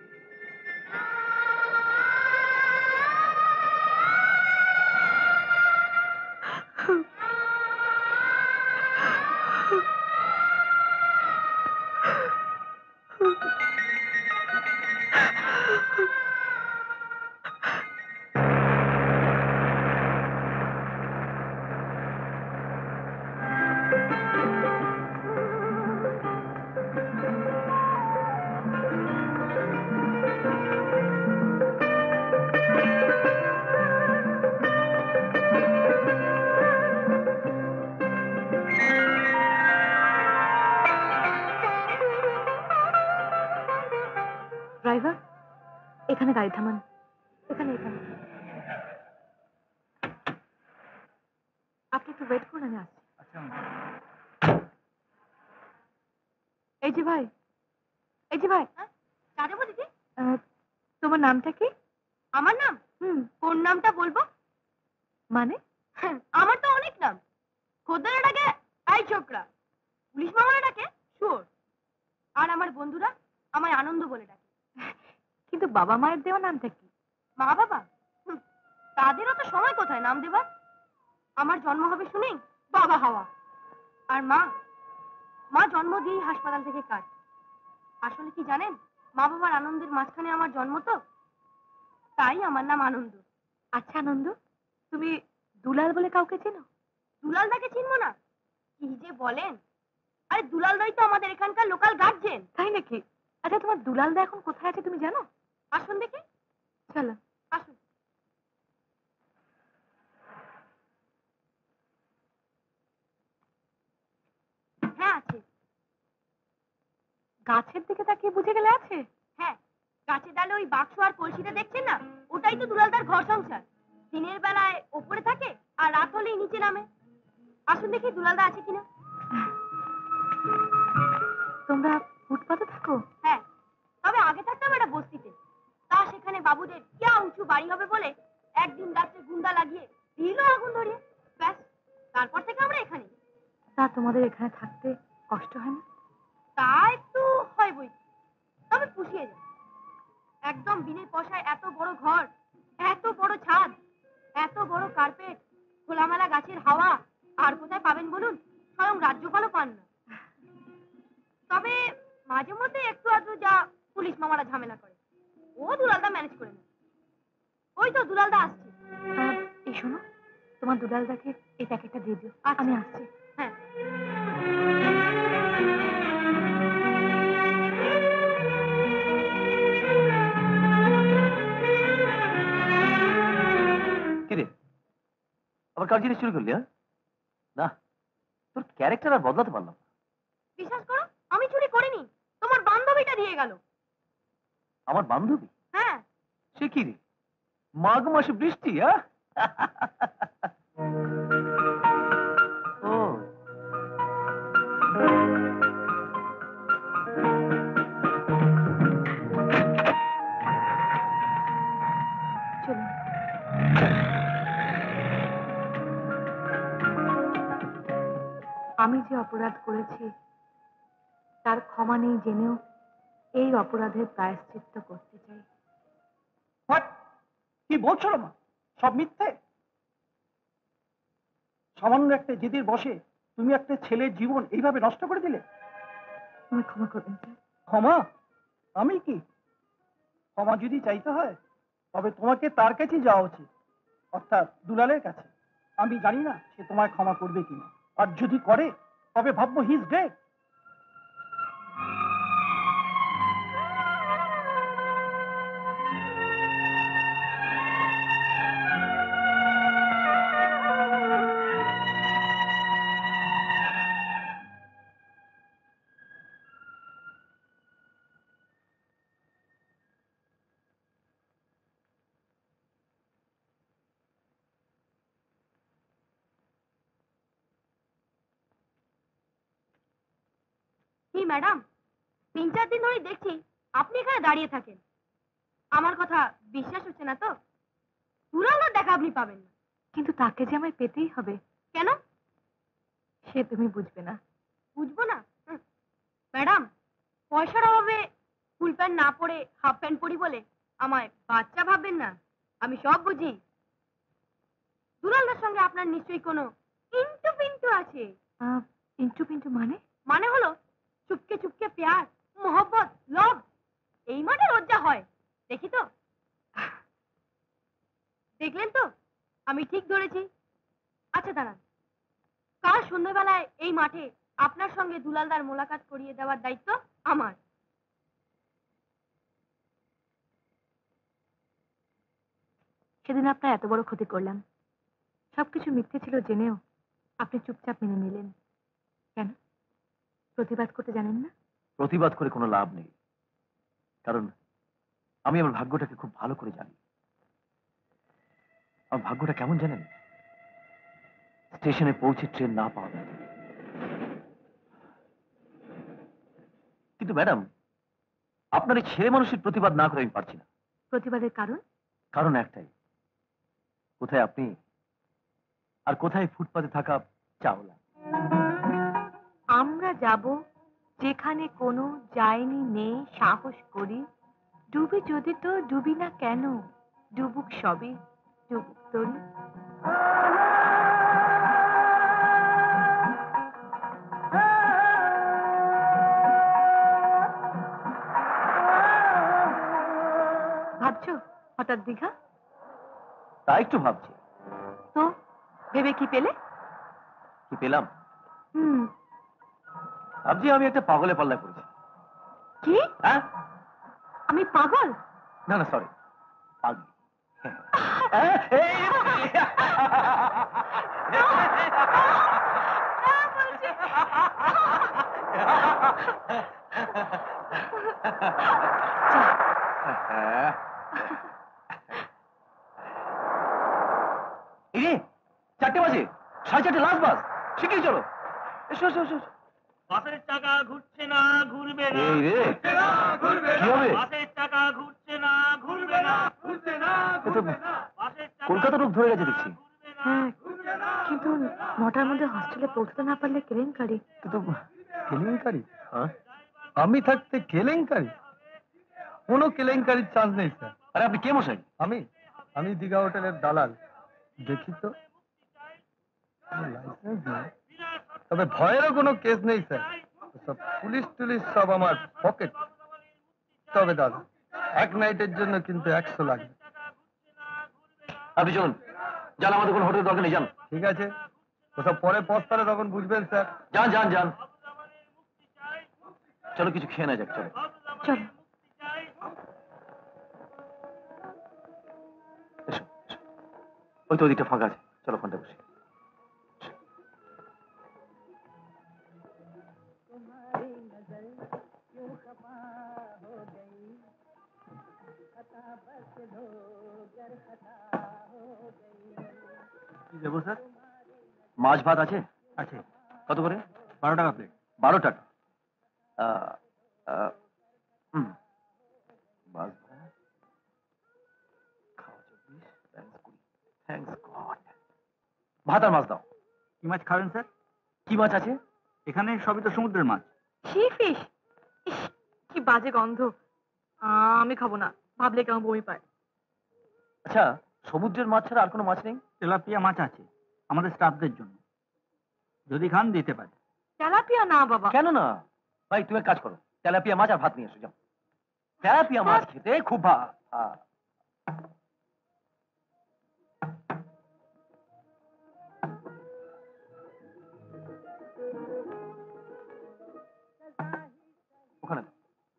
ড্রাইভার, এখানে গাড়ি থামান, এখানে এখানে। আপনি একটু ওয়েট করুন, আমি আসছি। এই যে ভাই, এই যে ভাই, চা দেবো দিদি? তোমার নামটা কি? আমার নাম? কোন নামটা বলবো? মানে আমার তো অনেক নাম। খোদ্দারা ডাকে এই ছোকরা, পুলিশ মামারা ডাকে শুয়োর, আর আমার বন্ধুরা আমায় আনন্দ বলে ডাকে। কিন্তু বাবা মায়ের দেওয়া নামটা কি? মা বাবা? তাদেরও তো সময় কোথায় নাম দেবার। আমার জন্ম হবে শুনেই বাবা হওয়া। আর মা, মা জন্ম দিয়েই হাসপাতাল থেকে কাজ। আসলে কি জানেন, মা বাবার আনন্দের মাঝখানে আমার জন্ম তো, তাই আমার নাম আনন্দ। আচ্ছা আনন্দ, তুমি দুলাল বলে কাউকে চেনো? দুলালদাকে চিনবো না? কি যে বলেন! আরে দুলালদাই তো আমাদের এখানকার লোকাল গার্জেন। তাই নাকি? আচ্ছা, তোমার দুলালদা এখন কোথায় আছে তুমি জানো? আসুন দেখি। চলো আসুন। হ্যাঁ আছে। গাছের দিকে তাকিয়ে বুঝে গেলে আছে? হ্যাঁ, গাছের ডালে ওই বাক্স আর কলসিটা দেখছেন না, ওটাই তো দুলালদার ঘর সংসার। দিনের বেলায় ওপরে থাকে আর রাত হলেই নিচে নামে। আসুন দেখি দুলালদা আছে কিনা। তোমরা ফুটপাতে থাকো? হ্যাঁ, তবে আগে থাকতাম একটা বস্তিতে। তা সেখানে বাবুদের কিয়া উঁচু বাড়ি হবে বলে একদিন রাত্রে গুন্ডা লাগিয়ে দিল আগুন ধরিয়ে। ব্যাস, তারপর থেকে আমরা এখানে। তা তোমাদের এখানে থাকতে কষ্ট হয় না? তা একটু হয় বই, তবে পুষিয়ে যায়। একদম বিনের পয়সায় এত বড় ঘর, এত বড় ছাদ, এত বড় কার্পেট, খোলামেলা গাছের হাওয়া আর কোথায় পাবেন বলুন? স্বয়ং রাজ্যপালও পান না। তবে মাঝে মধ্যে একটু আধটু যা পুলিশ মামারা ঝামেলা করে, ও দুলালদা ম্যানেজ করে নেয়। ওই তো দুলালদা আসছে। এই শোনো, তোমার দুলালদাকে এই প্যাকেটটা দিয়ে দিও, আমি আসছি। হ্যাঁ। কিরে, আবার কার জিনিস চুরি করলি? হ্যাঁ, না, তোর ক্যারেক্টার আর বদলাতে পারলাম না। বিশ্বাস করো, আমি চুরি করিনি, তোমার বান্ধবীটা দিয়ে গেল। আমার বান্ধবী? হ্যাঁ। সে কি রে, মাঘ মাসে বৃষ্টি? হ্যাঁ, ও আমি যে অপরাধ করেছি তার ক্ষমা নেই জেনেও এই অপরাধের প্রায়শ্চিত্ত করতে চাই। হোয়াট? কি বলছো মা? সব মিথ্যে? সামান্য একটা জেদের বসে তুমি একটা ছেলের জীবন এইভাবে নষ্ট করে দিলে? তুমি ক্ষমা করবেন স্যার। ক্ষমা? আমি কি? ক্ষমা যদি চাইতে হয় তবে তোমাকে তার কাছেই যাওয়া উচিত, অর্থাৎ দুলালের কাছে। আমি জানি না সে তোমায় ক্ষমা করবে কিনা, আর যদি করে তবে ভাববো হি ইজ গ্রেট। কি ম্যাডাম, 3-4 দিন ধরে দেখছি আপনি এখানে দাঁড়িয়ে থাকেন। আমার কথা বিশ্বাস হচ্ছে না তো? দুলালের দেখা আপনি পাবেন না। কিন্তু তাকে যে আমায় পেতেই হবে। কেন? সে তুমি বুঝবে না। বুঝবো না? ম্যাডাম, পয়সার অভাবে ফুল প্যান্ট না পরে হাফ প্যান্ট পরি বলে আমায় বাচ্চা ভাববেন না। আমি সব বুঝি। দুলালদার সঙ্গে আপনার নিশ্চয়ই কোনো ইন্টু পিন্টু আছে। ইন্টু পিন্টু মানে? মানে হলো চুপকে চুপকে প্যার, মোহব্বত, লভ, এই মানে লজ্জা হয়। দেখি তো। দেখলেন তো আমি ঠিক ধরেছি। আচ্ছা দাঁড়ান, কাল সন্ধ্যাবেলায় এই মাঠে আপনার সঙ্গে দুলালদার মোলাকাত করিয়ে দেওয়ার দায়িত্ব আমার। সেদিন আপনার এত বড় ক্ষতি করলাম, সবকিছু মিথ্যে ছিল জেনেও আপনি চুপচাপ মেনে নিলেন। কেন? প্রতিবাদ করতে জানেন না? প্রতিবাদ করে কোনো লাভ নেই, কারণ আমি আমার ভাগ্যটাকে খুব ভালো করে জানি। আমার ভাগ্যটা কেমন জানেন? স্টেশনে পৌঁছে ট্রেন না পাওয়া যায়। কিন্তু ম্যাডাম, আপনার এই ছেলে মানুষের প্রতিবাদ না করে আমি পারছি না। প্রতিবাদের কারণ? কারণ একটাই, কোথায় আপনি আর কোথায় ফুটপাতে থাকা চাওলা। আমরা যাব যেখানে কোনো যায়নি নেই সাহস করি, ডুবি যদি তো ডুবি না কেন, ডুবুক সবই, ডুবুক তরি। ভাবছো হঠাৎ দীঘা? তা একটু ভাবছি। তো ভেবে কি পেলে? কি পেলাম? হুম। ভাবছি আমি একটা পাগলে পাল্লা করেছি। কি? হ্যাঁ? আমি পাগল? না না, সরি, পাগলি। এই রে, 4টে বাজে, 4:30 লাস্ট বাস, শিগগিরই চলো। এসো এসো এসো। বাসের চাকা ঘুরছে না, ঘুরবে না। এই রে, ঘুরছে না, ঘুরবে কি না। হবে? বাসের চাকা ঘুরছে না, ঘুরবে না। ঘুরছে না, ঘুরবে না। বাসের চাকা কলকাতা রোগ ধরে গেছে দেখছি। হ্যাঁ, কিন্তু 9টার মধ্যে হস্টেলে পৌঁছতে না পারলে কেলেঙ্কারি। কিন্তু কেলেঙ্কারি? আমি থাকতে কেলেঙ্কারি? কোনো কেলেঙ্কারির চান্স নেই স্যার। আরে আপনি কে মশাই? আমি আমি দীঘা হোটেলের দালাল। দেখি তো, লাইসেন্স নেই, তবে ভয়েরও কোনো কেস নেই স্যার। সব পুলিশ টুলিশ সব আমার পকেট। তবে দাদা, এক নাইটের জন্য কিন্তু 100 লাগবে। আপনি চলুন, যান, আমাদের কোনো হোটেল দরকার নেই, যান। ঠিক আছে, ওসব পরে পস্তালে তখন বুঝবেন স্যার। যান যান যান, চলো কিছু খেয়ে না যাক, চলো। চলো। এসো এসো। ওই তো ওদিকটা ফাঁকা আছে, চলো ওখানটা বসি। কি দেবো স্যার? মাছ ভাত আছে? আছে। কত করে? 12 টাকা প্লেট। 12 টাকা? হুম, মাছ ভাত, খাওয়া 24, ব্যালেন্স 20। Thanks god. ভাত আর মাছ দাও। কি মাছ খাবেন স্যার? কি মাছ আছে? এখানে সবই তো সমুদ্রের মাছ। সি ফিশ, ইস কি বাজে গন্ধ। আমি খাবো না, ভাবলে কেমন বমি পায়। আচ্ছা, সমুদ্রের মাছ ছাড়া আর কোনো মাছ নেই? তেলাপিয়া মাছ আছে আমাদের স্টাফদের জন্য, যদি খান দিতে পারি। তেলাপিয়া না বাবা। কেন না ভাই, তুমি এক কাজ করো, তেলাপিয়া মাছ আর ভাত নিয়ে এসো, যাও। তেলাপিয়া মাছ খেতে খুব ওখানে দাও।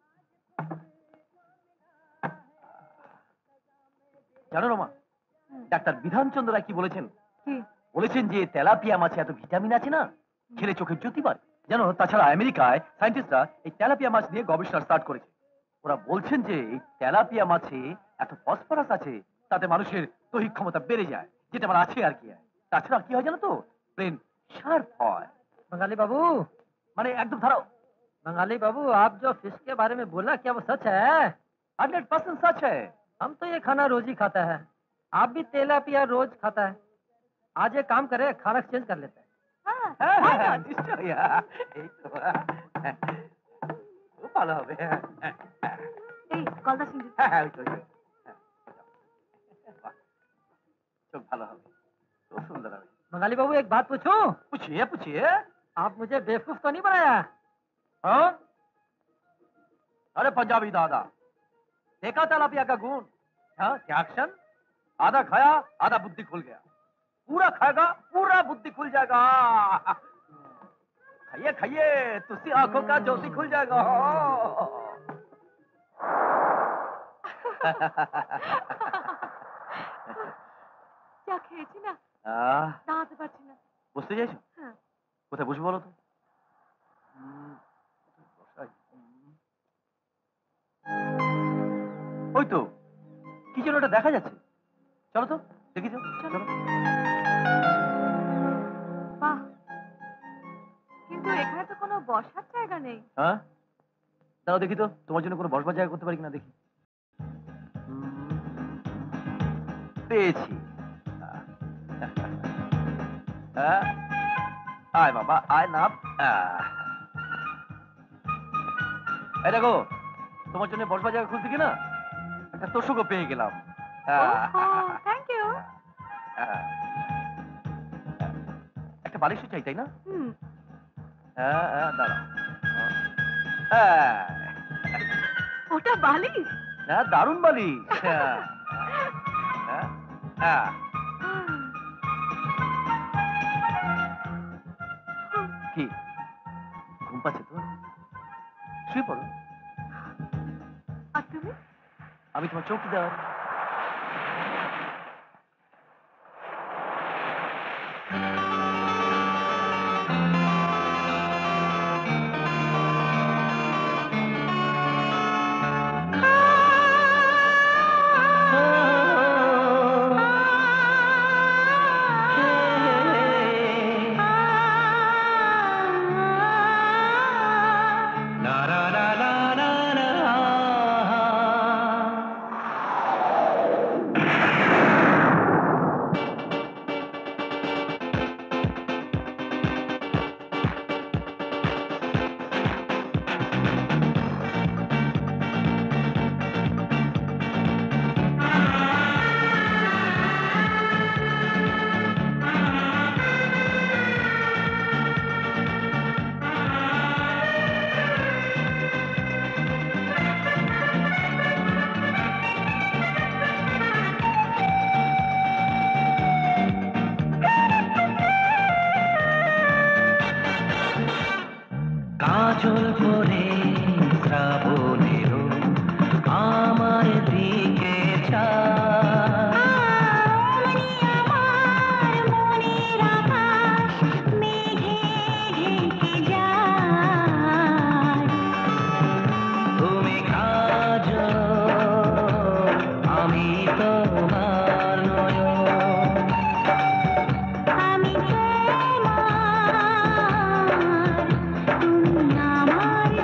জানো রমা, ডাক্তার বিধানচন্দ্র রায় কি বলেছেন? কি? বলেছেন যে তেলাপিয়া মাছে এত ভিটামিন আছে না, খেলে চোখের জ্যোতি বাড়ে। জানো, তাছাড়া আমেরিকায় সায়েন্টিস্টরা এই তেলাপিয়া মাছ নিয়ে গবেষণা স্টার্ট করেছে। ওরা বলছেন যে এই তেলাপিয়া মাছে এত ফসফরাস আছে, তাতে মানুষের দৈহিক ক্ষমতা বেড়ে যায়, যেটা আমার আছে আর কি। তাছাড়া কি হয় জানো তো, ব্রেন শার্প হয়। बंगाली बाबू, মানে একদম ধরো बंगाली बाबू, आप जो फिश के बारे में बोला क्या वो सच है? 100% सच है। हम तो ये खाना रोज ही खाता है, आप भी तेलापिया रोज खाता है। आज एक काम करे, खाना एक्सचेंज कर लेते हैं। হ্যাঁ, হ্যাঁ, নিশ্চয়ই। এই তো, খুব ভালো হবে। এই গলদা চিংড়ি। হ্যাঁ, হ্যাঁ, ওই তো, ওই তো। বাহ, খুব ভালো হবে, খুব সুন্দর হবে। बंगाली बाबू एक बात पूछूं? पूछिए पूछिए। आप मुझे बेवकूफ तो नहीं बनाया? हाँ? अरे पंजाबी दादा, देखा तेलापिया का गुण? हाँ, क्या एक्शन? आधा खाया आधा बुद्धि खुल गया, पूरा खाएगा पूरा बुद्धि खुल जाएगा। खाइए खाइए, तुसी आंखों का ज्योति खुल जाएगा। যা খেয়েছি না, দাঁড়াতে পারছি না। বুঝতে চাইছো? হ্যাঁ। কোথায় বসে বলো তো? ওই তো, কি যেন ওটা দেখা যাচ্ছে। চলো তো, দেখি তো, চলো। বাহ, কিন্তু এখানে তো কোনো বসার জায়গা নেই। হ্যাঁ, দাঁড়াও দেখি তো, তোমার জন্য কোনো বসবার জায়গা করতে পারি কিনা দেখি। পেয়েছি। আয় বাবা, আয় নাম। এই দেখো, তোমার জন্য বসবার জায়গা খুঁজতে কিনা একটা তোষকও পেয়ে গেলাম। Thank you. একটা বালিশও চাই, তাই না? হুম। দাঁড়াও। ওটা বালিশ? হ্যাঁ, দারুণ বালিশ। কি ঘুম পাচ্ছে তো? শুয়ে পড়ো। আর তুমি? আমি তোমার চৌকিদার। কাজল পরে শ্রাবণেরও আমার দিকে তুমি কাজল, আমি তোমার নয়ন। আমি তোমার, তুমি আমার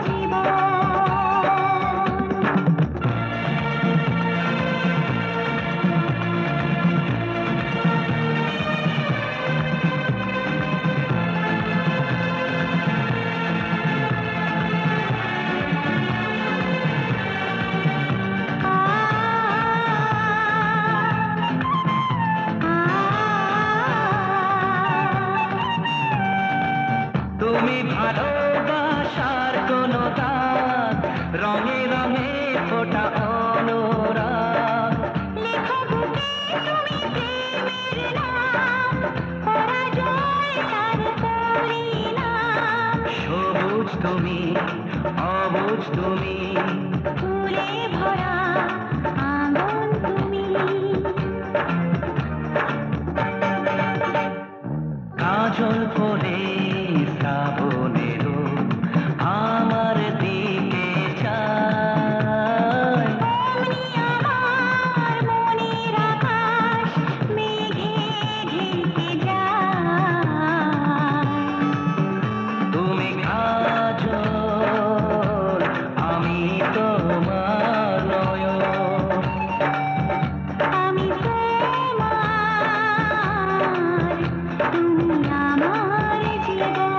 তুমি ভালোবাসার কোনো দাগ, রঙে রঙে ফোটা অনুরাগ। লেখো বুকে তুমি প্রেমের নাম, পরাজয় তার পরিণাম। সবুজ তুমি, অবুজ তুমি, ফুলে ভরা আগুন তুমি। কাজল পরে শ্রাবণেরও আমার দিকে চায়। অমনি আমার মনের আকাশ মেঘে ঢেকে যায়। তুমি কাজল, আমি তোমার নয়ন। আমি তোমার, তুমি আমার জীবন।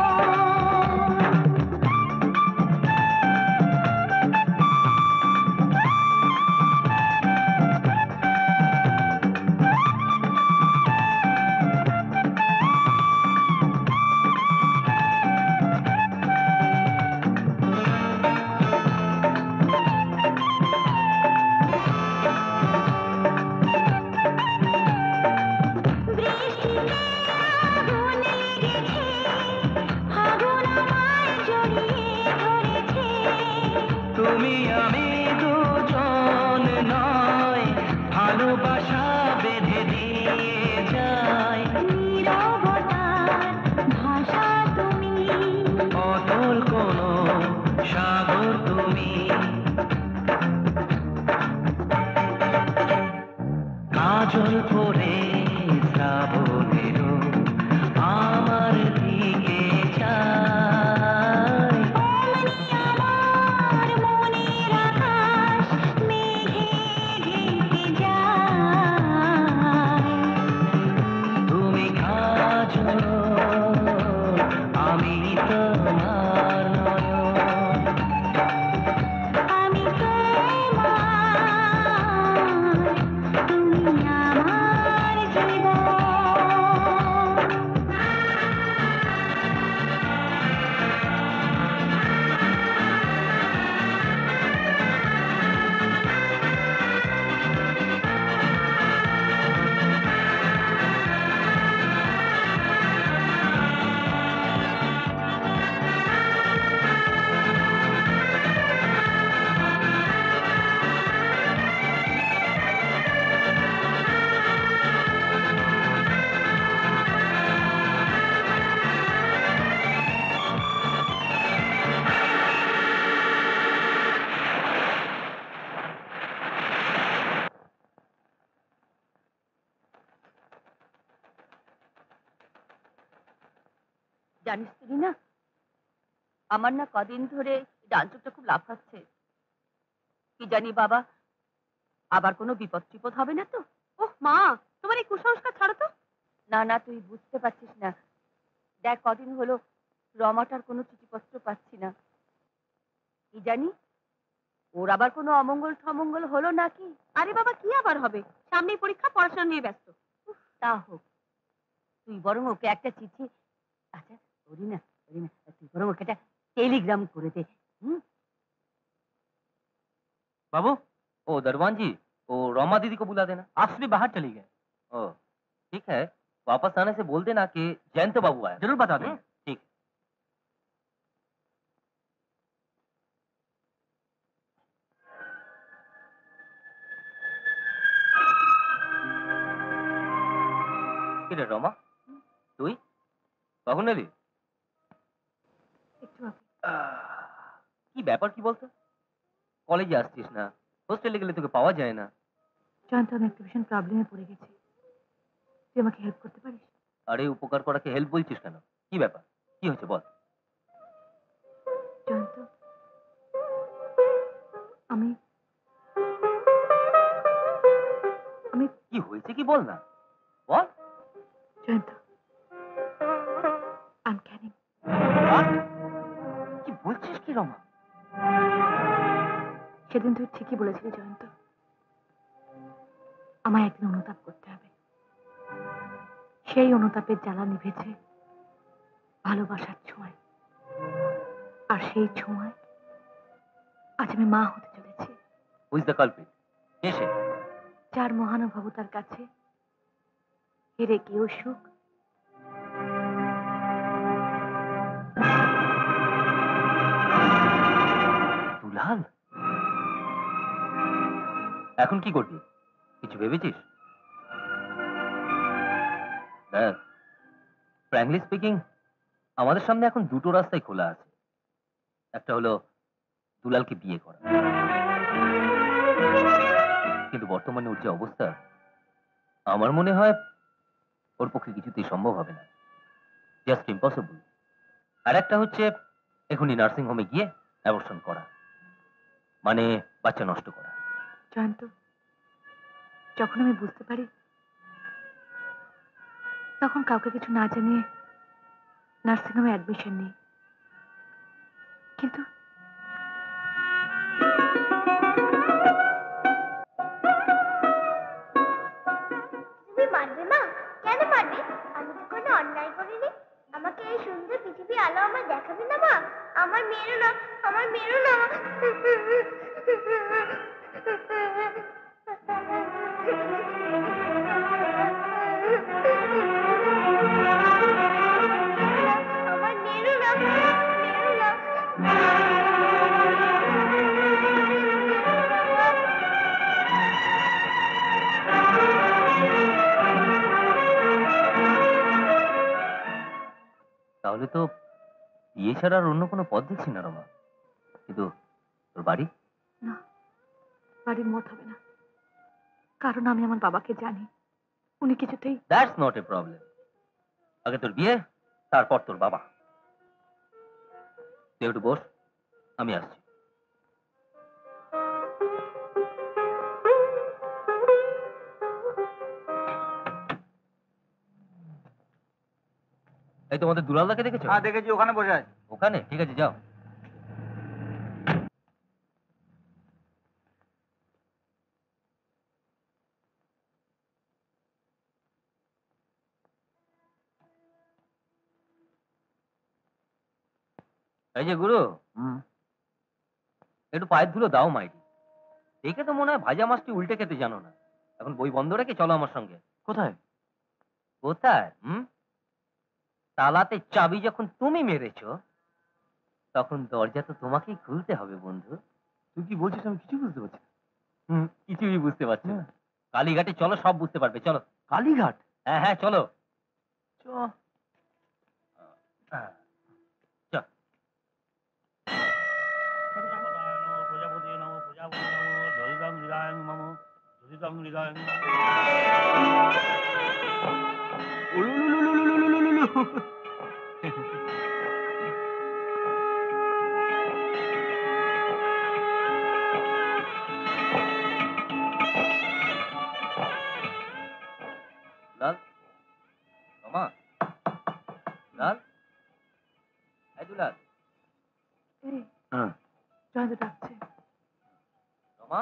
বৃষ্টিতে আগুন লেগেছে, ফাগুন আমায় জড়িয়ে ধরেছে। তুমি আমি দুজন নয়, ভালোবাসা বেঁধে দিয়ে যায়। নীরবতার ভাষা তুমি, অতল কোনো সাগর তুমি। কাজল পরে শ্রাবণেরও আমার দিকে চায়। অমনি আমার মনের আকাশ মেঘে ঢেকে যায়। তুমি কাজল, আমি তোমার নয়ন। আমি তোমার, তুমি আমার জীবন। জানিস তুই না, আমার না কদিন ধরে ডান চোখটা খুব লাফাচ্ছে। কি জানি বাবা, আবার কোনো বিপদ টিপদ হবে না তো? ওহ মা, তোমার এই কুসংস্কার ছাড়ো তো। না না, তুই বুঝতে পারছিস না। দেখ, কদিন হলো রমাটার কোনো চিঠিপত্র পাচ্ছি না। কি জানি ওর আবার কোনো অমঙ্গল ঠমঙ্গল হলো নাকি। আরে বাবা, কি আবার হবে, সামনেই পরীক্ষা, পড়াশোনা নিয়ে ব্যস্ত। উফ, তা হোক, তুই বরং ওকে একটা চিঠি, আচ্ছা করি না, তুই বরং ওকে একটা টেলিগ্রাম করে দে। হুম? बाबू, ओ दरवान जी, वो रोमा दीदी को बुला देना। आप भी बाहर चली गए। ओ, ठीक है। वापस आने से बोल देना कि जयंत बाबू आए। जरूर बता दें। ठीक। কি রে রমা, তুই কখন এলি? একটু আগে। কি ব্যাপার কি বলতো? কলেজে আসছিস না, হোস্টেলে গেলে তোকে পাওয়া যায় না। জয়ন্ত, আমি একটা ভীষণ প্রবলেমে পড়ে গেছি, তুই আমাকে হেল্প করতে পারিস? আরে উপকার করাকে হেল্প বলছিস কেন? কি ব্যাপার, কি হয়েছে বল। জয়ন্ত, আমি আমি কি হয়েছে কি বল না, বল। Jayanta, I am canning. কি বলছিস কি রমা? সেদিন তুই ঠিকই বলেছিলি জয়ন্ত, আমায় একদিন অনুতাপ করতে হবে। সেই অনুতাপের জ্বালা নিভেছে ভালোবাসার ছোঁয়ায়। আর সেই ছোঁয়ায় আজ আমি মা হতে চলেছি। Who is the culprit? কে সে? যার মহানুভবতার কাছে হেরে গিয়েও সুখ, দুলাল, এখন কি করবি? কিছু ভেবেছিস? দেখ, ফ্র্যাঙ্কলি স্পিকিং, আমাদের সামনে এখন দুটো রাস্তাই খোলা আছে। একটা হলো দুলালকে বিয়ে করা, কিন্তু বর্তমানে ওর যে অবস্থা, আমার মনে হয় ওর পক্ষে কিছুতেই সম্ভব হবে না, জাস্ট ইম্পসিবল। আর একটা হচ্ছে এখনই নার্সিং হোমে গিয়ে অ্যাবর্শন করা, মানে বাচ্চা নষ্ট করা। জয়ন্ত, যখন আমি বুঝতে পারি তখন কাউকে কিছু না জানিয়ে নার্সিংহোমে অ্যাডমিশন নিই, কিন্তু তুমি মারবে মা? কেন মারবে? আমি তো কোনো অন্যায় করিনি। আমাকে এই সুন্দর পৃথিবী আলো আমার দেখাবে না মা? আমার মেরো না, আমার মেরো না। আমার মেরো না, মেরো না। তাহলে তো বিয়ে ছাড়া আর অন্য কোনো পথ দেখছি না রমা। কিন্তু তোর বাড়ি? না, বাড়ির মত হবে না, কারণ আমি আমার বাবাকে জানি, উনি কিছুতেই। That's not a problem. আগে তোর বিয়ে, তারপর তোর বাবা। তুই একটু বস, আমি আসছি। এই তোমাদের দুলালদাকে দেখেছো? হ্যাঁ দেখেছি, ওখানে বসে আছে। ওখানে? ঠিক আছে, যাও। এই যে গুরু, একটু পায়ের ধুলো দাও মাইরি। দেখে তো মনে হয় ভাজা মাছটি উল্টে খেতে জানো না। এখন বই বন্ধ রেখে চলো আমার সঙ্গে। কোথায়? কোথায়? তালাতে চাবি যখন তুমি মেরেছো, তখন দরজা তো তোমাকেই খুলতে হবে বন্ধু। তুই কি বলছিস? আমি কিছু বুঝতে পারছি না। কিছুই বুঝতে পারছি না। কালীঘাটে চলো, সব বুঝতে পারবে। চলো। কালীঘাট? হ্যাঁ হ্যাঁ, চলো। চ। প্রজাপতি নম, প্রজাপতি নম, জলিতং হৃদয়ং মম, জলিতং হৃদয়ং। লাল, রমা, লাল, এই দুলাল। জয়ন্ত ডাকছে। রমা,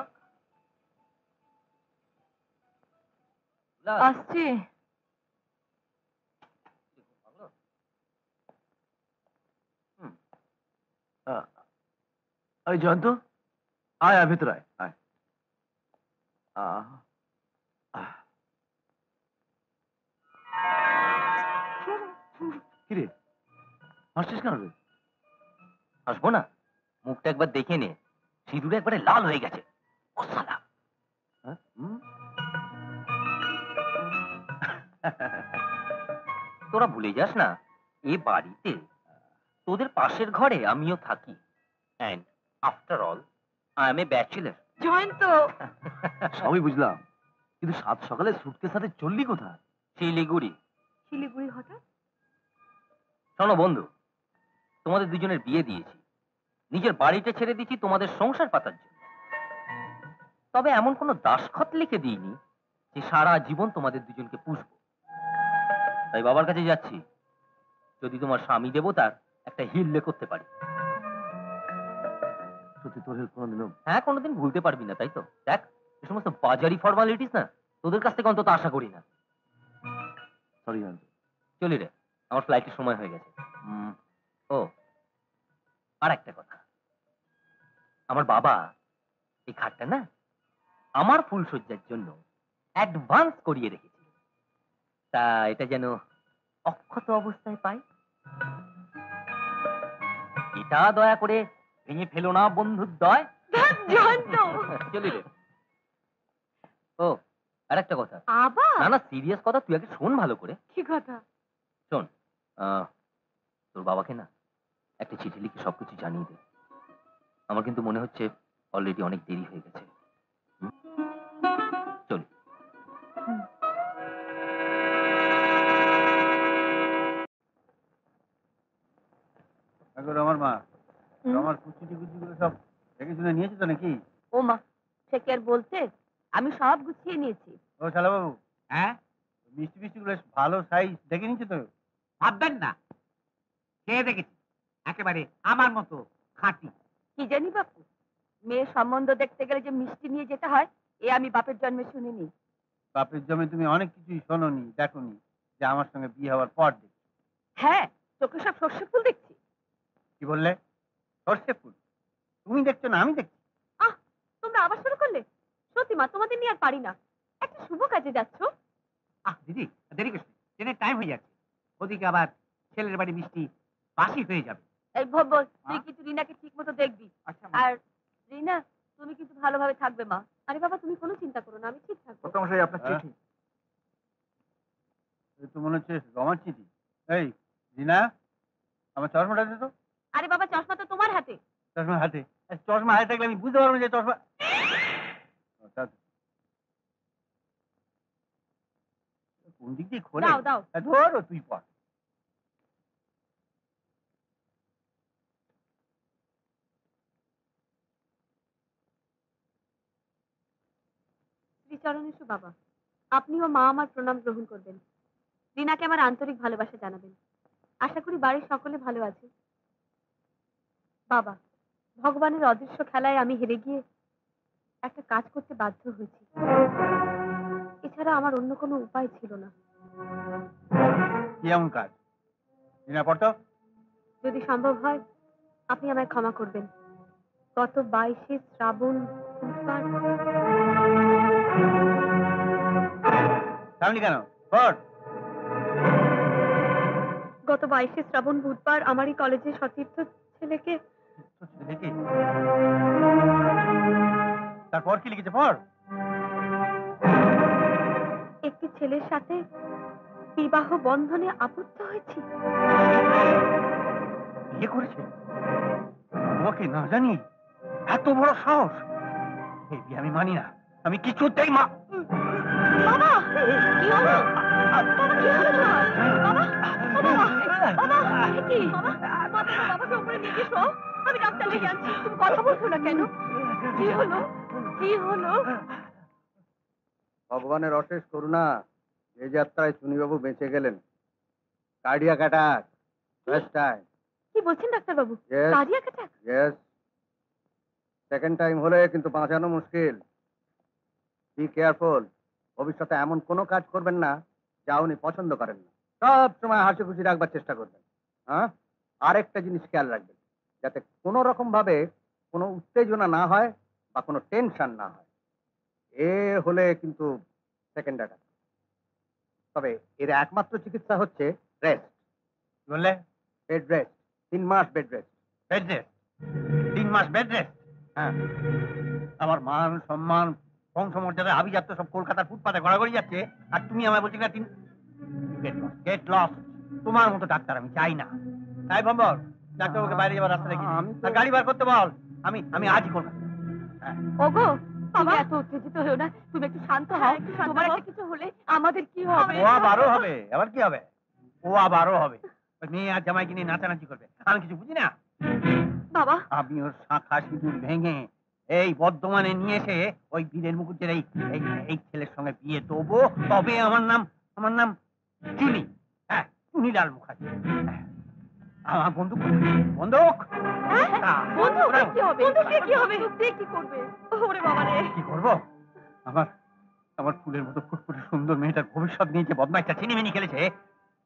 লাল। আসছি। ওই জয়ন্ত, আয় আয় ভেতর আয়, আয়। কিরে, হাসছিস কেন রে? হাসবো না? মুখটা একবার দেখে নে, সিঁদুরে একবারে লাল হয়ে গেছে। ও শালা। তোরা ভুলে যাস না, এ বাড়িতে তোদের পাশের ঘরে আমিও থাকি। And after all I am a bachelor. Jayanta, সবই বুঝলাম, কিন্তু সাত সকালে সুটকেস সাথে চললি কোথায়? শিলিগুড়ি। শিলিগুড়ি হঠাৎ? শোনো বন্ধু, তোমাদের দুজনের বিয়ে দিয়েছি, নিজের বাড়িটা ছেড়ে দিয়েছি তোমাদের সংসার পাতার জন্য। তবে এমন কোনো দাসখত লিখে দিইনি যে সারা জীবন তোমাদের দুজনকে পুষবো। তাই বাবার কাছে যাচ্ছি, যদি তোমার স্বামী দেবতার একটা হিল্লে করতে পারি। সত্যি তোর হেল্প কোনোদিনও? হ্যাঁ, কোনোদিন ভুলতে পারবি না, তাই তো? দেখ, এই সমস্ত বাজারি ফর্মালিটিস না তোদের কাছ থেকে অন্তত আশা করি না। সরি জয়ন্ত। চলি রে, আমার ফ্লাইটের সময় হয়ে গেছে। ও আর একটা কথা, আমার বাবা এই খাটটা না আমার ফুলসজ্জার জন্য অ্যাডভান্স করিয়ে রেখেছিল, তা এটা যেন অক্ষত অবস্থায় পাই। এটা দয়া করে ভেঙে ফেলো না বন্ধুর দয়। চলি রে। ও আর একটা কথা, আবার না না সিরিয়াস কথা, তুই আগে শোন ভালো করে। কি কথা? শোন, তোর বাবাকে না একটা চিঠি লিখে সবকিছু জানিয়ে দে। আমার কিন্তু মনে হচ্ছে অলরেডি অনেক দেরি হয়ে গেছে। চল। আমার মা, আমার কুচি গুলো সব দেখে শুনে নিয়েছে তো নাকি? ও মা, সে কি আর বলতে, আমি সব গুছিয়ে নিয়েছি। ও শালা বাবু, হ্যাঁ, মিষ্টি মিষ্টি গুলো ভালো সাইজ দেখে নিচ্ছে তো? ভাববেন না, খেয়ে দেখেছি, একেবারে আমার মতো খাঁটি। কি জানি বাপু, মেয়ের সম্বন্ধ দেখতে গেলে যে মিষ্টি নিয়ে যেতে হয়, এ আমি বাপের জন্মে শুনিনি। বাপের জমি তুমি অনেক কিছুই শোনোনি, দেখোনি, যে আমার সঙ্গে বিয়ে হওয়ার পর দেখি। হ্যাঁ, চোখে সব সর্ষে ফুল দেখছি। কি বললে? সর্ষে ফুল? তুমি দেখছো না আমি দেখছি? আহ, তোমরা আবার শুরু করলে? সত্যি মা, তোমাদের নিয়ে আর পারি না। একটা শুভ কাজে যাচ্ছ? দিদি দেরি করিস, ট্রেনের টাইম হয়ে যাচ্ছে, ওদিকে আবার ছেলের বাড়ি মিষ্টি বাসি হয়ে যাবে। এই ভব, তুই কিন্তু রিনাকে ঠিক মতো দেখবি। আচ্ছা আর রিনা, তুমি কিন্তু ভালোভাবে থাকবে মা। আরে বাবা, তুমি কোনো চিন্তা করো না, আমি ঠিক থাকবো। আপনার চিঠি তো মনে হচ্ছে রমার চিঠি। এই রিনা, আমার চশমাটা দে তো। আরে বাবা, চশমা তো তোমার হাতে। চশমা হাতে? চশমা হাতে থাকলে আমি বুঝতে পারবো না যে চশমা। কোন দিক দিয়ে খোলে? দাও দাও। ধরো তুই পর। শ্রীচরণ এসো বাবা, আপনি ও মা আমার প্রণাম গ্রহণ করবেন। রিনাকে আমার আন্তরিক ভালোবাসা জানাবেন। আশা করি বাড়ির সকলে ভালো আছে। বাবা, ভগবানের অদৃশ্য খেলায় আমি হেরে গিয়ে একটা কাজ করতে বাধ্য হয়েছি। এছাড়া আমার অন্য কোনো উপায় ছিল না। কি এমন কাজ? রিনা পড় তো। যদি সম্ভব হয় আপনি আমায় ক্ষমা করবেন। গত 22শে শ্রাবণ বুধবার। সামনে কেন? পড়। গত 22শে শ্রাবণ বুধবার আমারই কলেজের সতীর্থ ছেলেকে। দেখি তারপর কি লিখেছে? পড়। একটি ছেলের সাথে বিবাহ বন্ধনে আবদ্ধ হয়েছি। বিয়ে করেছে? আমাকে না জানি এত বড় সাহস? এই বিয়ে আমি মানি না, আমি কিছুতেই মা। বাবা, কি হলো? বাবা, কি হলো তোমার? বাবা, ও বাবা, বাবা, এ কি? বাবা, বাবাকে উপরে নিয়ে গিয়ে শোও। আমি ডাক্তার ডেকে আনছি। তুমি কথা বলছো না কেন? কি হলো? কি হলো? ভগবানের অশেষ করুণা, যে যাত্রায় চুনিবাবু বেঁচে গেলেন। Cardiac attack, first time. কি বলছেন ডাক্তার বাবু? Yes. Cardiac attack? Yes, second time হলে কিন্তু বাঁচানো মুশকিল। Be careful. ভবিষ্যতে এমন কোনো কাজ করবেন না যা উনি পছন্দ করেন না। সব সময় হাসি খুশি রাখবার চেষ্টা করবেন। হ্যাঁ, আরেকটা জিনিস খেয়াল রাখবেন, যাতে কোনো রকম ভাবে কোনো উত্তেজনা না হয় বা কোনো টেনশন না হয়। এ হলে কিন্তু সেকেন্ড অ্যাটাক। তবে এর একমাত্র চিকিৎসা হচ্ছে রেস্ট। কি বললে? Bed rest. 3 মাস বেড রেস্ট। Bed rest? 3 মাস বেড রেস্ট? হ্যাঁ, আমার মান সম্মান বংশমর্যাদা আভিজাত্য সব কলকাতার ফুটপাতে গড়াগড়ি যাচ্ছে, আর তুমি আমায় বলছি না গেট লস। তোমার মতো ডাক্তার আমি চাই না। তাই বল, ডাক্তারবাবুকে বাইরে যাবার রাস্তা দেখি, আমি তো- আর গাড়ি বার করতে বল। আমি আজই করবো। ওগো, তুমি এত উত্তেজিত হও না। তুমি একটু শান্ত হও। তোমার একটা কিছু হলে আমাদের কি হবে? ও আবারও হবে? আবার কি হবে? ও আবারও হবে। ওই মেয়ে আর জামাইকে নিয়ে নাচানাচি করবে, আমি কিছু বুঝি না। বাবা, আমি ওর শাখা সিঁদুর ভেঙে এই বর্ধমানে নিয়ে এসে ওই বীরের মুকুটের এই ছেলের সঙ্গে বিয়ে দেবো, তবে আমার নাম চুনি। হ্যাঁ, চুনিলাল মুখার্জি। হ্যাঁ, আমার বন্দুক কোথায়? বন্দুক বন্ধু কি হবে? বন্ধু কি হবে? তুই কি করবে? ওরে বাবা রে! কি করবো? আমার ফুলের মতো ফুটফুটে সুন্দর মেয়েটার ভবিষ্যৎ নিয়ে যে বদমাইশটা চিনিমিনি খেলেছে,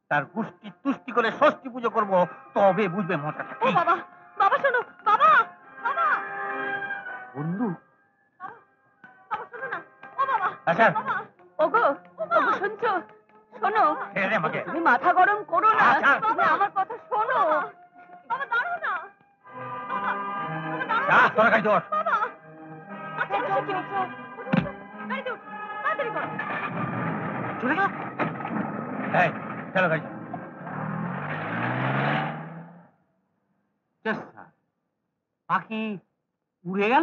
তার পুষ্টি তুষ্টি করে ষষ্ঠী পুজো করব, তবে বুঝবে মজাটা ও কি। বাবা, বাবা শোনো, বাবা, বাবা, বন্ধু, বাবা শোনো না, ও বাবা, আচ্ছা বাবা, ওগো, ওগো শুনছো? শোনো, ছেড়ে দে আমাকে। তুমি মাথা গরম করো না, আচ্ছা। তুমি আমার কথা শোনো। বাবা দাঁড়াও না, বাবা, যা, তোরা গাড়িতে ওঠ। বাবা, আচ্ছা চলো, চলো, গাড়িতে উঠো, তাড়াতাড়ি করো। চলে গেল। এই, চলো গাড়ি। পাখি উড়ে গেল।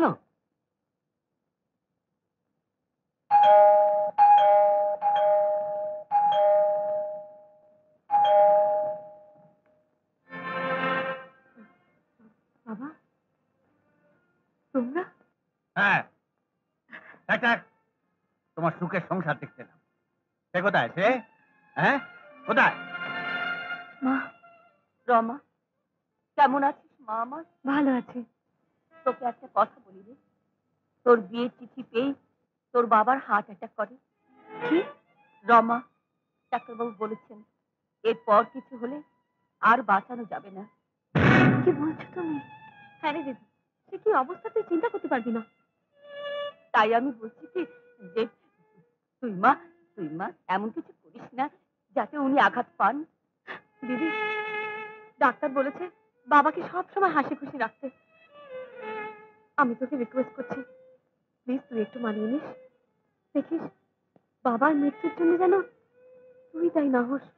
বাবা, তোমরা? হ্যাঁ, দেখ দেখ, তোমার সুখের সংসার দেখছিলাম। সে কোথায় সে? হ্যাঁ, কোথায়? মা, রমা, কেমন আছিস মা আমার? ভালো আছি। তোকে একটা কথা বলি রে, তোর বিয়ের চিঠি পেয়ে তোর বাবার হার্ট অ্যাটাক করে। কি? রমা, ডাক্তারবাবু বলেছেন এরপর কিছু হলে আর বাঁচানো যাবে না। কি বলছো তুমি? হ্যাঁ রে দিদি, সে কি অবস্থা তুই চিন্তা করতে পারবি না। তাই আমি বলছি কি যে তুই মা এমন কিছু করিস না যাতে উনি আঘাত পান। দিদি, ডাক্তার বলেছে বাবাকে সব সময় হাসি খুশি রাখতে। আমি তোকে রিকোয়েস্ট করছি, প্লিজ তুই একটু মানিয়ে নিস। দেখিস বাবার মৃত্যুর জন্য যেন তুই তাই না হোস।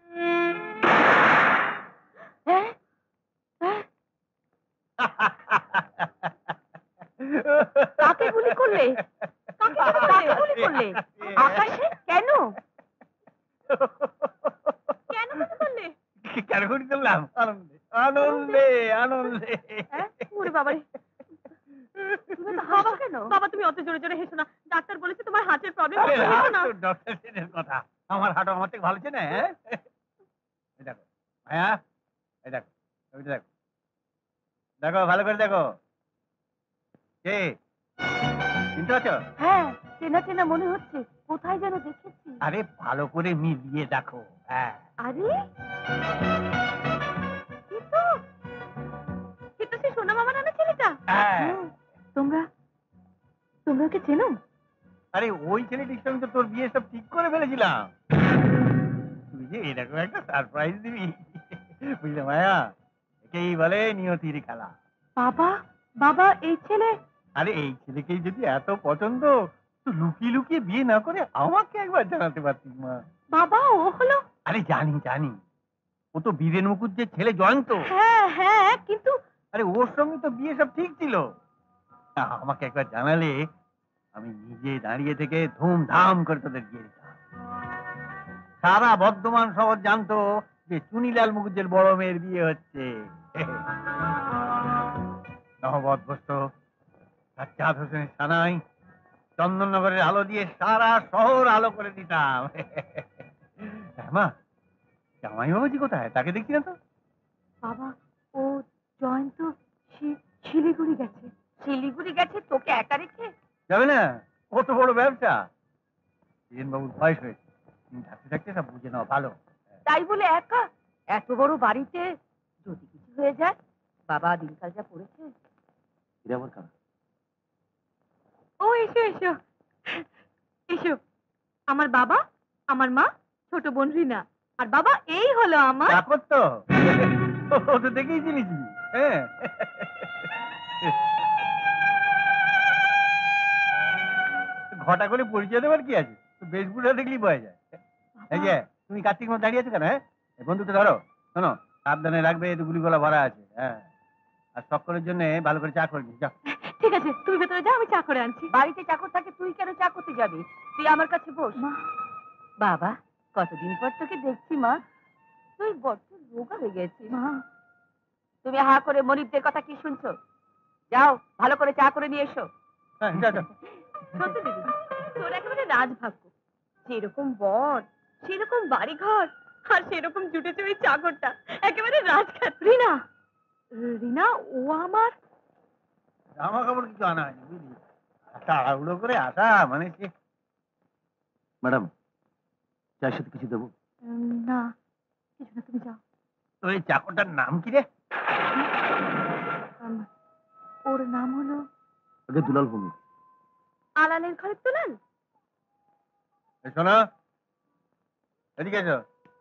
হ্যাঁ, হ্যাঁ, কাকে গুলি করলে? কাকে গুলি করলে? আকাশে? কেন? কেন গুলি করলে? কেন গুলি করলাম? আনন্দে আনন্দে আনন্দে। হ্যাঁ, ওরে বাবারে, তুমি তো হাসছো কেন? বাবা তুমি অত জোরে জোরে হেসো না, ডাক্তার বলেছে তোমার হার্টের প্রবলেম আরে আছে, হেসো না। ডক্টরের কথা, আমার হাঁটো আমার থেকে ভালো চেনে। হ্যাঁ, এই দেখো ভাইয়া, এই দেখো ছবিটা দেখো, দেখো ভালো করে দেখো। কে চিনতে পারছো? হ্যাঁ, চেনা চেনা মনে হচ্ছে, কোথায় যেন দেখেছি। আরে ভালো করে মিলিয়ে দেখো। হ্যাঁ, আরে এ তো সেই সোনা মামা নানা ছেলেটা। হ্যাঁ। তোমরা তোমরা ওকে চেনো? আরে ওই ছেলেটির সঙ্গে তো তোর বিয়ে সব ঠিক করে ফেলেছিলাম। তুই যে এরকম একটা সারপ্রাইজ দিবি, বুঝলে মায়া, একেই বলে নিয়তির খেলা। বাবা, বাবা এই ছেলে? আরে এই ছেলেকেই যদি এত পছন্দ, তো লুকিয়ে লুকিয়ে বিয়ে না করে আমাকে একবার জানাতে পারতিস মা। বাবা ও হলো? আরে জানি জানি, ও তো বীরেন মুখুজ্জের ছেলে জয়ন্ত। হ্যাঁ হ্যাঁ, কিন্তু আরে ওর সঙ্গে তো বিয়ে সব ঠিক ছিল। আমাকে একবার জানালে আমি নিজে দাঁড়িয়ে থেকে ধুমধাম করে তোদের বিয়ে দিতাম। সারা বর্ধমান শহর জানতো যে চুনিলাল মুখুজ্জের বড় মেয়ের বিয়ে হচ্ছে। নহবৎ সাজ্জাদ হোসেনের সানাই চন্দননগরের আলো দিয়ে সারা শহর আলো করে দিতাম। মা, জামাই বাবাজি কোথায়? তাকে দেখছি না তো। বাবা ও জয়ন্ত শিলিগুড়ি গেছে। শিলিগুড়ি গেছে তোকে একা রেখে? যাবে না, কত বড় ব্যবসা। বাবুর বয়স হয়েছে, তুমি থাকতে থাকতে সব বুঝে নাও ভালো। তাই বলে একা এত বড় বাড়িতে যদি কিছু হয়ে যায়? বাবা দিনকাল যা পড়েছে। ও এসো এসো এসো, আমার বাবা, আমার মা, ছোট বোন রিনা, আর বাবা এই হলো আমার। চাকর তো, ও তো দেখেই চিনিছি। হ্যাঁ, ঘটা করে পরিচয় দেবার কি আছে, বেশভূষা দেখলেই বোঝা যায়। এই যে তুমি কার্তিক মধ্যে দাঁড়িয়ে আছো কেন? হ্যাঁ, এই বন্ধুটা ধরো, শোনো সাবধানে রাখবে, একটু গুলিগোলা ভরা আছে। হ্যাঁ, আর সকলের জন্য ভালো করে চা করবি। যাও। ঠিক আছে, তুমি ভেতরে যাও, আমি চা করে আনছি। বাড়িতে চাকর থাকে, তুই কেন চা করতে যাবি? তুই আমার কাছে বস। বাবা কতদিন পর তোকে দেখছি মা, তুই বড্ড রোগা হয়ে গেছিস। মা তুমি হা করে মনিবদের কথা কি শুনছো? যাও ভালো করে চা করে নিয়ে এসো। হ্যাঁ, যাও যাও। সত্যি দিদি, তোর একেবারে রাজভাগ্য। যেরকম বর, সেরকম বাড়িঘর, আর সেরকম জুটেছে ওই চাকরটা, একেবারে রাজখাত। রিনা, রিনা ও আমার। জামা কাপড় কিছু আনা হয়নি বুঝলি, তাড়াহুড়ো করে আসা মানে সে। ম্যাডাম, চায়ের সাথে কিছু দেবো? না, কিছু না, তুমি যাও। তো এই চাকরটার নাম কি রে? ওর নাম হলো ওকে দুলাল ভূমি। আলালের ঘরের দুলাল। শোনো, এদিকে এসো।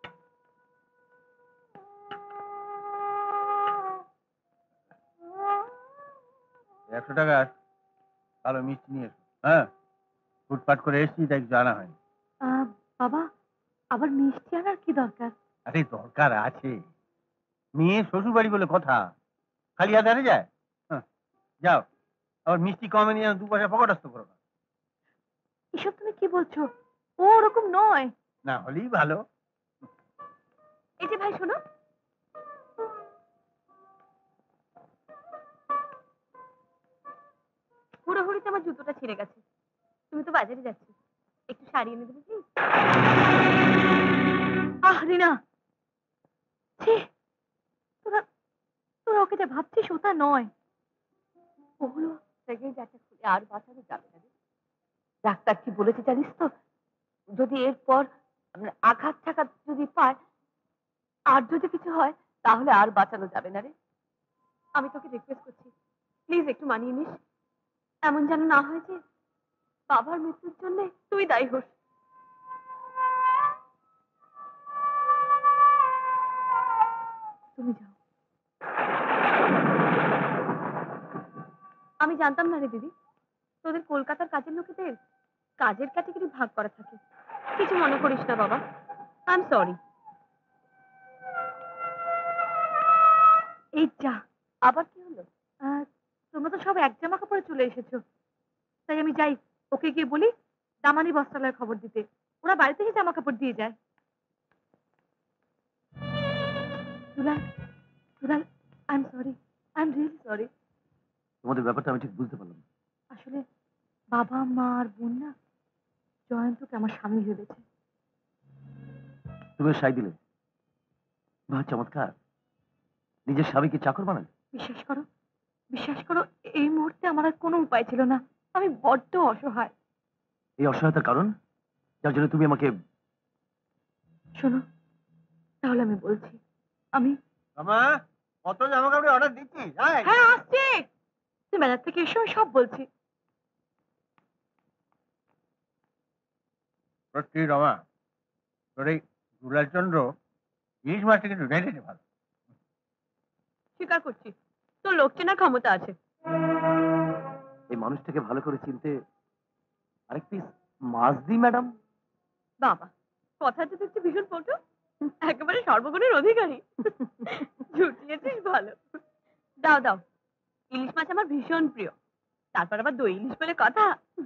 100 টাকার কালো মিষ্টি নিয়ে এসো। হ্যাঁ, ফুটপাট করে এসছি, তাই জানা হয়নি। বাবা, আবার মিষ্টি আনার কি দরকার? আরে দরকার আছে, মেয়ে শ্বশুর বাড়ি বলে কথা, খালি হাতে আনে যায়? হ্যাঁ, যাও, আবার মিষ্টি কমে নিয়ে 2 পয়সা পকেটস্থ করো না। এসব তুমি কি বলছো? ও ওরকম নয়। না হলেই ভালো। এই যে ভাই শোনো, হুড়োহুড়িতে আমার জুতোটা ছিঁড়ে গেছে। তুমি তো বাজারে যাচ্ছি, একটু শাড়ি এনে দেবে প্লিজ? আহ রিনা, ছি, তোরা তোরা ওকে যা ভাবছিস ওটা নয়। ও হলো সেকেন্ড একটা খুলে আর বাঁচানো যাবে না রে। ডাক্তার কি বলেছে জানিস তো? যদি এরপর আঘাত টাঘাত যদি পায় আর যদি কিছু হয় তাহলে আর বাঁচানো যাবে না রে। আমি তোকে রিকোয়েস্ট করছি, প্লিজ একটু মানিয়ে নিস। এমন যেন না হয় যে বাবার মৃত্যুর জন্য তুই দায়ী হোস। তুমি যাও। আমি জানতাম না রে দিদি, তোদের কলকাতার কাজের লোকেদের কাজের ক্যাটাগরি ভাগ করা থাকে। কিছু মনে করিস না বাবা, আই এম সরি। এই যা, আবার কি হলো? তোমরা তো সব এক জামা কাপড়ে চলে এসেছো, তাই আমি যাই ওকে গিয়ে বলি দামানি বস্ত্রালয়ে খবর দিতে। ওরা বাড়ি থেকে জামা কাপড় দিয়ে যায়। Dulal, Dulal, I am sorry, I am really sorry. তোমাদের ব্যাপারটা আমি ঠিক বুঝতে পারলাম না। আসলে বাবা মা আর বোন না জয়ন্তকে আমার স্বামী ভেবেছে। তুমি সাই দিলে, বাহ চমৎকার। নিজের স্বামীকে চাকর বানালে? বিশ্বাস করো, বিশ্বাস করো, এই মুহূর্তে আমার আর কোনো উপায় ছিল না। আমি বড্ড অসহায়। এই অসহায়তার কারণ যার জন্য তুমি আমাকে... শোনো, তাহলে আমি বলছি, আমি... মামা, কত জামা কাপড় অর্ডার দিচ্ছিস? হ্যাঁ আসছি, তুমি বাজার থেকে এসো, আমি সব বলছি। সত্যি রমা, তোর এই দুলাল চন্দ্র ইলিশ মাছটা কিন্তু রেঁধেছে ভালো। স্বীকার করছি, তোর লোক চেনার ক্ষমতা আছে। এই মানুষটাকে ভালো করে চিনতে আরেক পিস মাছ দিই ম্যাডাম। বাবা, কথা তো দেখছি ভীষণ পটু, একেবারে সর্বগুণের অধিকারী। জুটিয়েছিস ভালো। দাও দাও, ইলিশ মাছ আমার ভীষণ প্রিয়, তারপর আবার দই ইলিশ বলে কথা।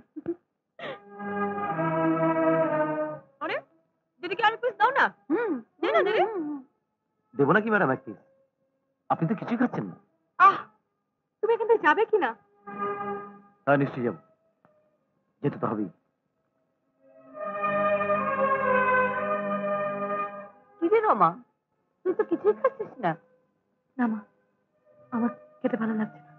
আরে দিদিকে আরেক পিস দাও না। দে না দিদি। দেবো নাকি ম্যাডাম এক পিস? আপনি তো কিছুই খাচ্ছেন না। আহ, তুমি এখান থেকে যাবে কিনা? হ্যাঁ নিশ্চয়ই যাবো, যেতে তো হবেই। কি রে রমা, তুই তো কিছুই খাচ্ছিস না। না মা, আমার খেতে ভালো লাগছে না।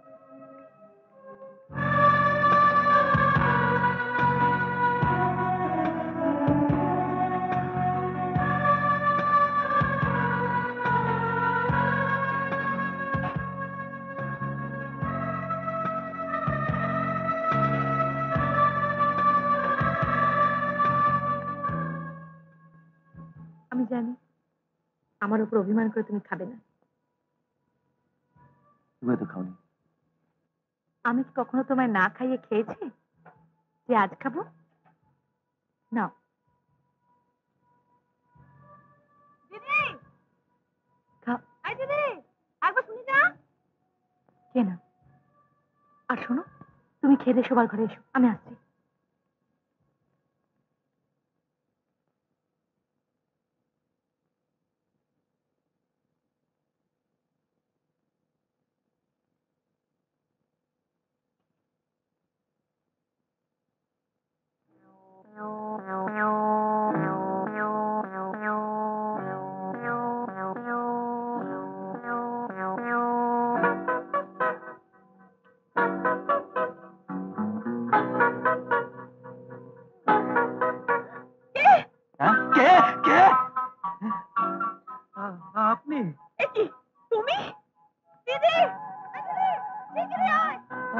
আমি জানি আমার উপর অভিমান করে তুমি খাবে না। তুমি তো খাওনি। আমি কি কখনো তোমায় না খাইয়ে খেয়েছি যে আজ খাবো? না। দিদি, খাও। এই দিদি, একবার শুনি না। কে না? আর শোনো, তুমি খেয়ে দিয়ে শোবার ঘরে এসো, আমি আসছি।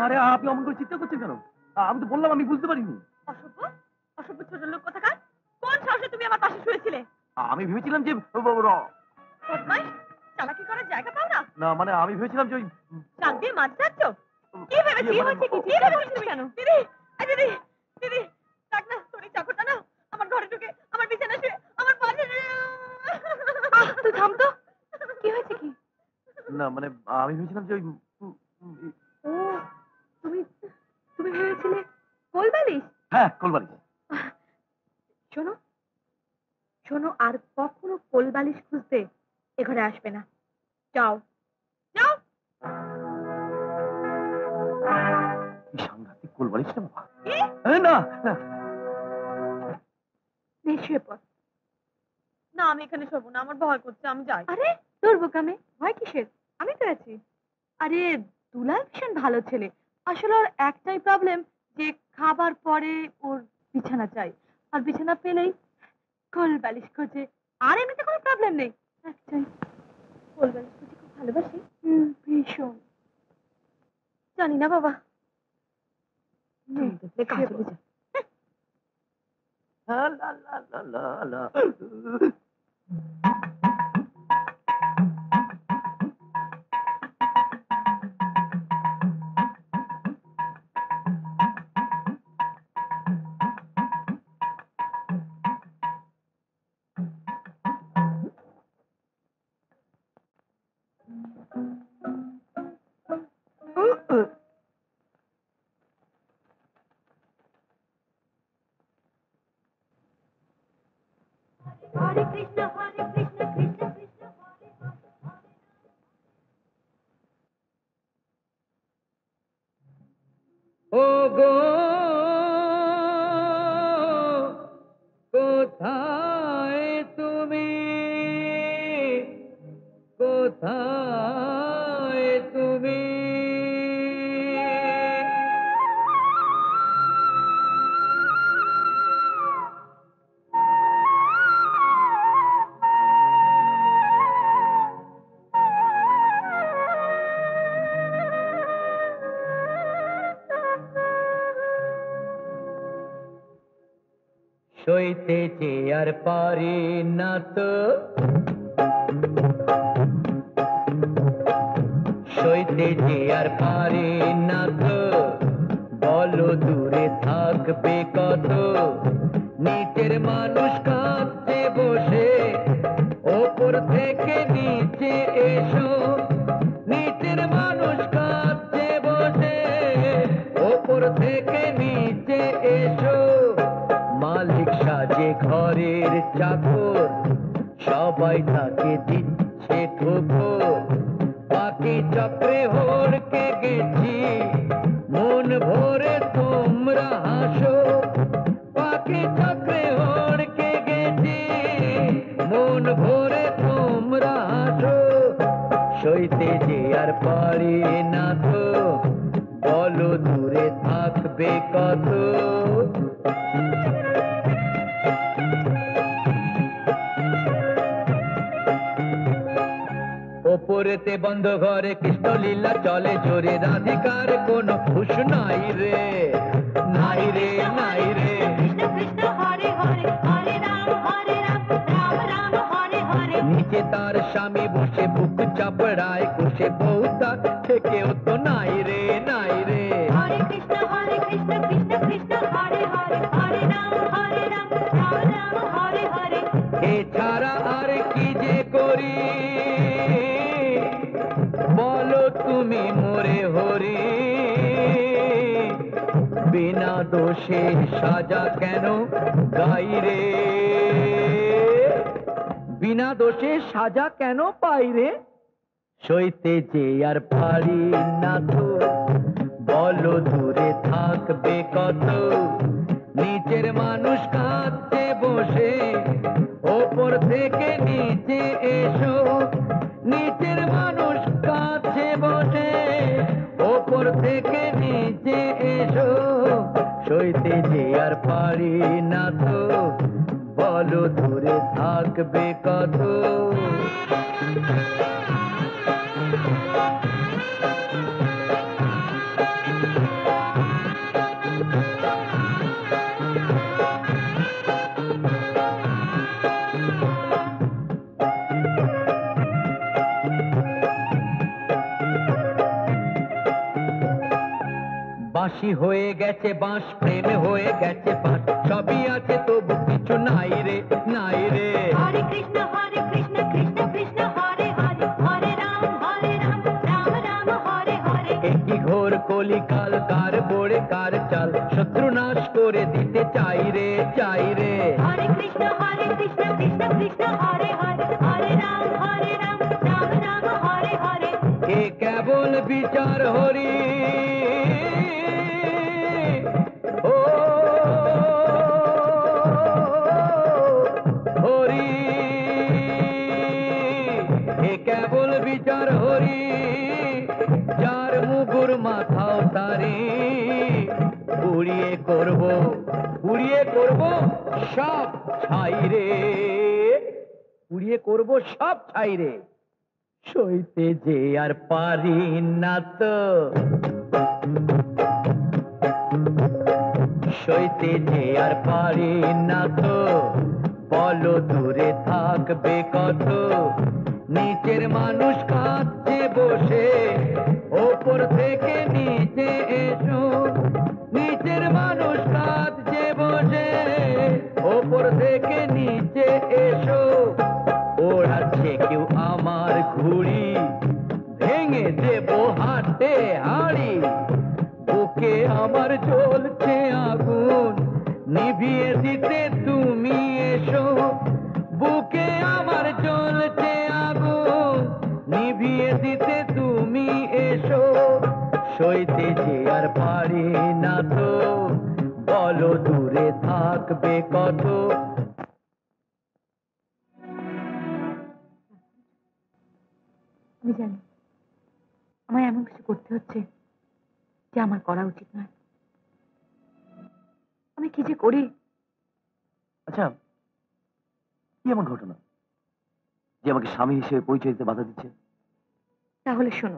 আরে আপনি অমন করে চিন্তা করছেন কেন? আমি তো বললাম আমি বুঝতে পারিনি। অসভ্য, অসভ্য ছোট লোক কোথাকার। কোন সাহসে তুমি আমার পাশে শুয়েছিলে? আমি ভেবেছিলাম যে বদমাইশ, চালাকি করার জায়গা পাও না। না মানে আমি ভেবেছিলাম যে ওই চাক দিয়ে মাছ যাচ্ছ? কি ভেবেছিস? কি হয়েছে? কি ভেবেছিস তুমি? কেন দিদি? দিদি, দিদি, ডাক না, তোর এই চাকরটা না আমার ঘরে ঢুকে আমার বিছানা শুয়ে আমার পাশে তুই থাম তো। কি হয়েছে কি? না মানে আমি ভেবেছিলাম যে ওই ও, তুমি তুমি ভেবেছিলে কোলবালিশ? হ্যাঁ কোলবালিশ। শোনো শোনো, আর কখনো কোলবালিশ খুঁজতে এ ঘরে আসবে না। যাও যাও। কি সাংঘাতিক কোলবালিশ না বাবা। কি? না না শুয়ে পড়। না আমি এখানে শোবো না, আমার ভয় করছে, আমি যাই। আরে তোর বোকামে ভয় কিসের? আমি তো আছি। আরে দুলাল ভীষণ ভালো ছেলে। আসলে ওর একটাই প্রবলেম যে খাবার পরে ওর বিছানা চাই, আর বিছানা পেলেই কোল বালিশ খোঁজে। আর এমনিতে কোনো প্রবলেম নেই, একটাই কোল বালিশ খুঁজে খুব ভালোবাসি। ভীষণ। জানি না বাবা। কাজে যা। লা লা লা লা লা। হরে কৃষ্ণ কৃষ্ণ কৃষ্ণ হরে হরে। ও গো কোথায় তুমি, কোথায় তুমি? সইতে যে আর পারি না তো, সইতে যে আর পারি না তো, বলো দূরে থাকবে কত? নিচের মানুষ কাঁদছে বসে, ওপর থেকে নিচে এসো। নিচের মানুষ কাঁদছে বসে, ওপর থেকে নিচে এসো। মালিক সাজে ঘরের চাকর, সবাই তাকে দিচ্ছে ঠোকর। বাকি চক্রে হড়কে গেছি, মন ভরে তোমরা হাসো। বাকি চক্রে হড়কে গেছি, মন ভরে তোমরা হাসো। সইতে যে আর পারি না তো, বলো দূরে থাকবে কত? ওপরেতে বন্ধ ঘরে কৃষ্ণ লীলা চলে জোরে, রাধিকার কোনো হুশ নাই রে, নাই রে, নাই রে। কৃষ্ণ কৃষ্ণ হরে হরে, হরে রাম রাম রাম হরে হরে। নিচে তার স্বামী বসে বুক চাপড়ায় কষে, বউ তার থেকেও তো নাই রে, নাই রে। হরে কৃষ্ণ কৃষ্ণ কৃষ্ণ হরে হরে, হরে রাম রাম রাম হরে হরে। এছাড়া আর কি যে করি, বলো তুমি মোরে হরি? বিনা দোষে সাজা কেন গাই রে, বিনা দোষে সাজা কেন পাই রে? সইতে যে আর পারি না তো, বলো দূরে থাকবে কত? নিচের মানুষ কাঁদছে বসে, ওপর থেকে নিচে এসো। নিচের মানুষ কাঁদছে বসে, ওপর থেকে নিচে এসো। সইতে যে আর পারি না তো, বলো দূরে থাকবে কত? বাঁশি হয়ে গেছে বাঁশ, প্রেম হয়ে গেছে বাঁশ, সবই আছে তবু কিছু নাই রে, নাই রে। হরে কৃষ্ণ কৃষ্ণ কৃষ্ণ হরে হরে, হরে রাম রাম রাম হরে হরে। একই ঘোর কলিকাল, কার বড়ে কার চাল, শত্রু নাশ করে দিতে চাই রে, চাই রে। হরে কৃষ্ণ কৃষ্ণ কৃষ্ণ হরে হরে, হরে রাম রাম রাম হরে হরে। এ কেবল বিচার হরি, ও হরি, এ কেবল বিচার হরি, যার মুগুর মাথাও তারি। উড়িয়ে করব সব ছাই রে, উড়িয়ে করব সব ছাই রে। সইতে যে আর পারি না তো, সইতে যে আর পারি না তো, বলো দূরে থাকবে কত। নিচের মানুষ কাঁদছে বসে, ওপর থেকে নিচে এসো। নিচের মানুষ কাঁদছে বসে, ওপর থেকে নিচে এসো। ওড়াচ্ছে কেউ আমার ঘুড়ি, ভেঙে দেব হাতে হাড়ি। বুকে আমার জ্বলছে আগুন, নিভিয়ে দিতে তুমি এসো। বুকে আমার জ্বলছে আগুন, নিভিয়ে দিতে তুমি এসো। সইতে যে আর পারি না তো, বলো দূরে থাকবে কত। আমি জানি আমায় এমন কিছু করতে হচ্ছে যে আমার করা উচিত নয়। আমি কি যে করি। আচ্ছা, কি এমন ঘটনা যে আমাকে স্বামী হিসেবে পরিচয় দিতে বাধা দিচ্ছে? তাহলে শোনো,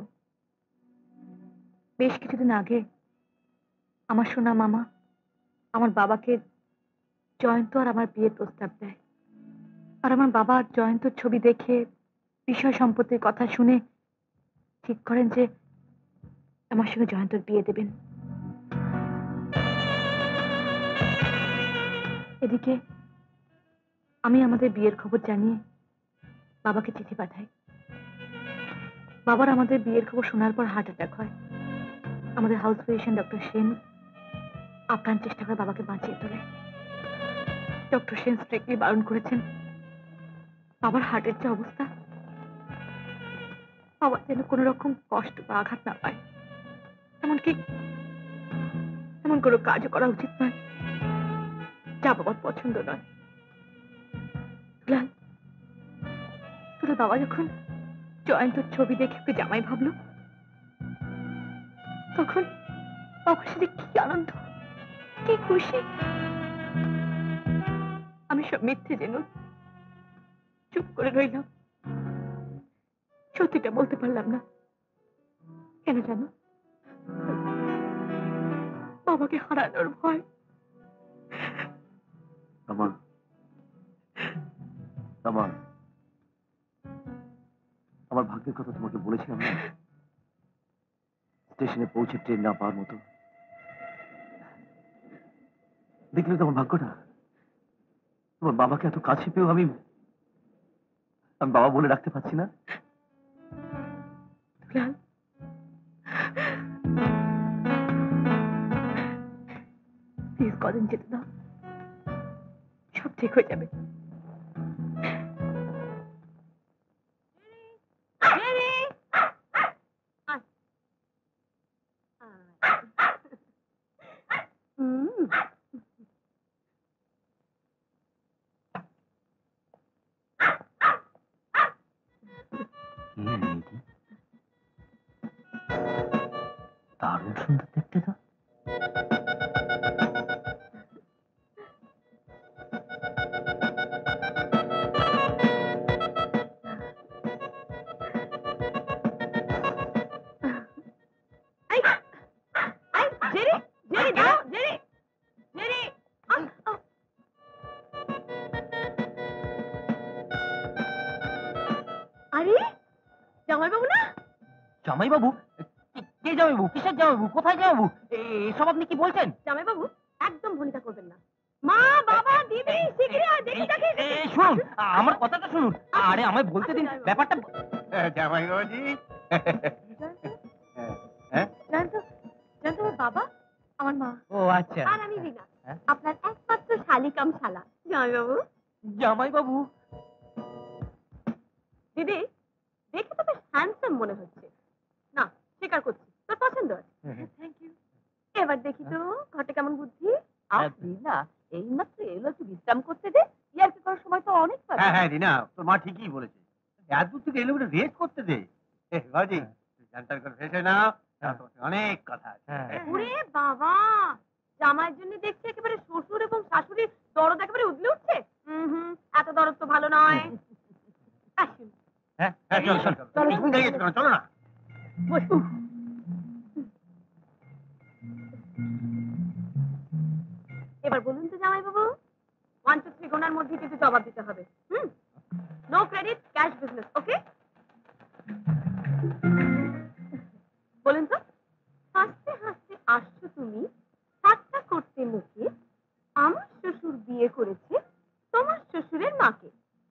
বেশ কিছুদিন আগে আমার সোনা মামা আমার বাবাকে জয়ন্ত আর আমার বিয়ের প্রস্তাব দেয়। আর আমার বাবা জয়ন্তর ছবি দেখে, বিষয় সম্পত্তির কথা শুনে ঠিক করেন যে আমার সঙ্গে জয়ন্তর বিয়ে দেবেন। এদিকে আমি আমাদের বিয়ের খবর জানিয়ে বাবাকে চিঠি পাঠাই। বাবার আমাদের বিয়ের খবর শোনার পর হার্ট অ্যাটাক হয়। আমাদের হাউস ফিজিশিয়ান ডক্টর সেন আপ্রাণ চেষ্টা করে বাবাকে বাঁচিয়ে তোলে। ডক্টর সেন স্ট্রিক্টলি বারণ করেছেন, বাবার হার্টের যে অবস্থা, বাবা যেন কোনো রকম কষ্ট বা আঘাত না পায়, এমনকি এমন কোনো কাজও করা উচিত নয় যা বাবার পছন্দ নয়। দুলাল, তোর বাবা যখন জয়ন্তর ছবি দেখে ওকে জামাই ভাবলো, তখন বাবার সাথে কি আনন্দ, কি খুশি। আমি সব মিথ্যে যেন চুপ করে রইলাম, সত্যিটা বলতে পারলাম না। কেন জানো? বাবাকে হারানোর ভয়। আমার আমার আমার ভাগ্যের কথা তোমাকে বলেছিলাম না, স্টেশনে পৌঁছে ট্রেন না পাওয়ার মতো। দেখলে তো আমার ভাগ্যটা, তোমার বাবাকে এত কাছে পেয়েও আমি বাবা বলে রাখতে পারছি না। দুলাল, প্লিজ কদিন যেতে দাও, সব ঠিক হয়ে যাবে। দারুণ সুন্দর দেখতে তো। আরে জামাই বাবু না? জামাই বাবু? কে জামাইবাবু? কিসের জামাইবাবু? কোথায় জামাইবাবু? এসব আপনি কি বলছেন? জামাইবাবু একদম ভনিতা করবেন না। মা, বাবা, দিদি, শিগগিরই আয়, দেখি দেখি। শুনুন, আমার কথাটা শুনুন। আরে আমায় বলতে দিন ব্যাপারটা। জামাই বাবাজি। জানতো জানতো আমার বাবা, আমার মা, ও আচ্ছা। আর আমি রিনা, আপনার একমাত্র শালিকাম শালা। জামাইবাবু, জামাইবাবু, দিদি দেখে তো বেশ হ্যান্ডসাম মনে হচ্ছে। না, স্বীকার করছি, তোর পছন্দ আছে। Thank you. এবার দেখি তো ঘটে কেমন বুদ্ধি। রিনা এইমাত্র এলো, একটু বিশ্রাম করতে দে, ইয়ার কি করার সময় তো অনেক পাবে। হ্যাঁ হ্যাঁ রিনা, তোর মা ঠিকই বলেছে, এত দূর থেকে এলে রেস্ট করতে দে। বাবাজি জানটার করে ফেসে না, অনেক কথা আছে। ওরে বাবা, জামাইয়ের জন্য দেখছি একেবারে শ্বশুর এবং শাশুড়ির দরদ একেবারে উদলে উঠছে। এত দরদ তো ভালো নয়। আসুন। হ্যাঁ হ্যাঁ, চলো চলো চলো, তুমি দাঁড়িয়ে আছো কেন? চলো না। বসুন। এবার বলুন তো জামাইবাবু, 1 2 3 গোনার মধ্যে কিন্তু জবাব দিতে হবে। No credit, cash business, okay? বলুন তো, হাসতে হাসতে আসছো তুমি, ঠাট্টা করতে মুখে, আমার শ্বশুর বিয়ে করেছে তোমার শ্বশুরের মাকে।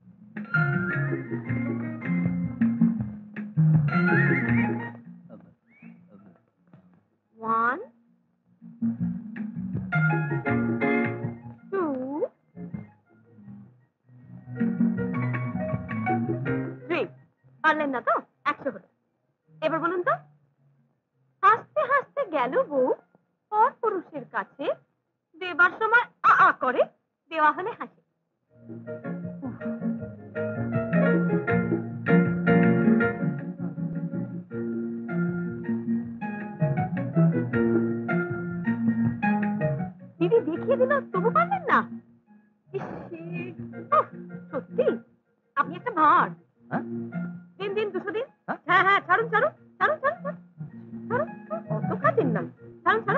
One, 2, 3. পারলেন না তো? 100 হলো। এবার বলুন তো, হাসতে হাসতে গেল বউ পর পুরুষের কাছে, দেবার সময় আ আ করে, দেওয়া হলে হাসে। দিদি দেখিয়ে দিল, তবু পারলেন না? সত্যি আপনি একটা ভার। দিন দিন 200 দিন। হ্যাঁ হ্যাঁ, ছাড়ুন ছাড়ুন ছাড়ুন ছাড়ুন ছাড়ুন, অত খাতেন না, ছাড়ুন ছাড়ুন।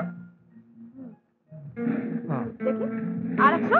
দেখি আর 100।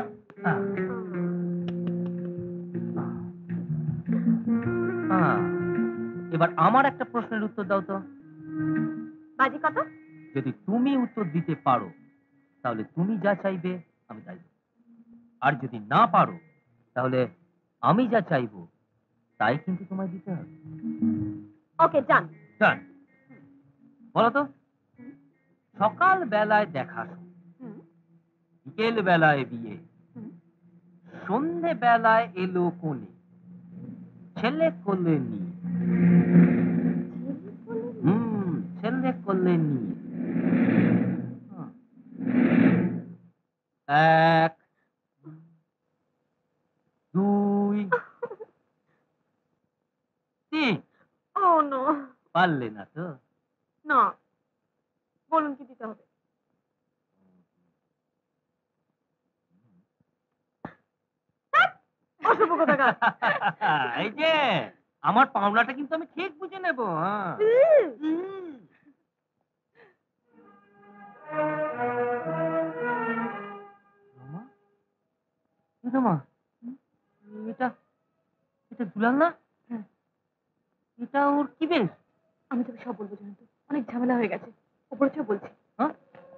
এবার আমার একটা প্রশ্নের উত্তর দাও তো। বাজি কত? যদি তুমি উত্তর দিতে পারো তাহলে তুমি যা চাইবে আমি তাই দেব। আর যদি না পারো তাহলে আমি যা চাইবো তাই কিন্তু তোমায় দিতে হবে। ওকে, ডান। ডান। বলো তো, সকাল বেলায় দেখা, বিকেল বেলায় বিয়ে, সন্ধে বেলায় এলো কোণে, ছেলে কোলে নিয়ে, ছেলে কোলে নিয়ে, 1 2 3। ও নো, পারলে না তো? না, বলুন কি দিতে হবে? অশুভ কোথাকার। এই যে আমার পাওনাটা কিন্তু আমি ঠিক বুঝে নেব। এটা এটা দুলাল না? এটা ওর কি বেশ? আমি তোকে সব বলবো, জানো তো, অনেক ঝামেলা হয়ে গেছে, উপরে চেয়ে বলছি। হ্যাঁ?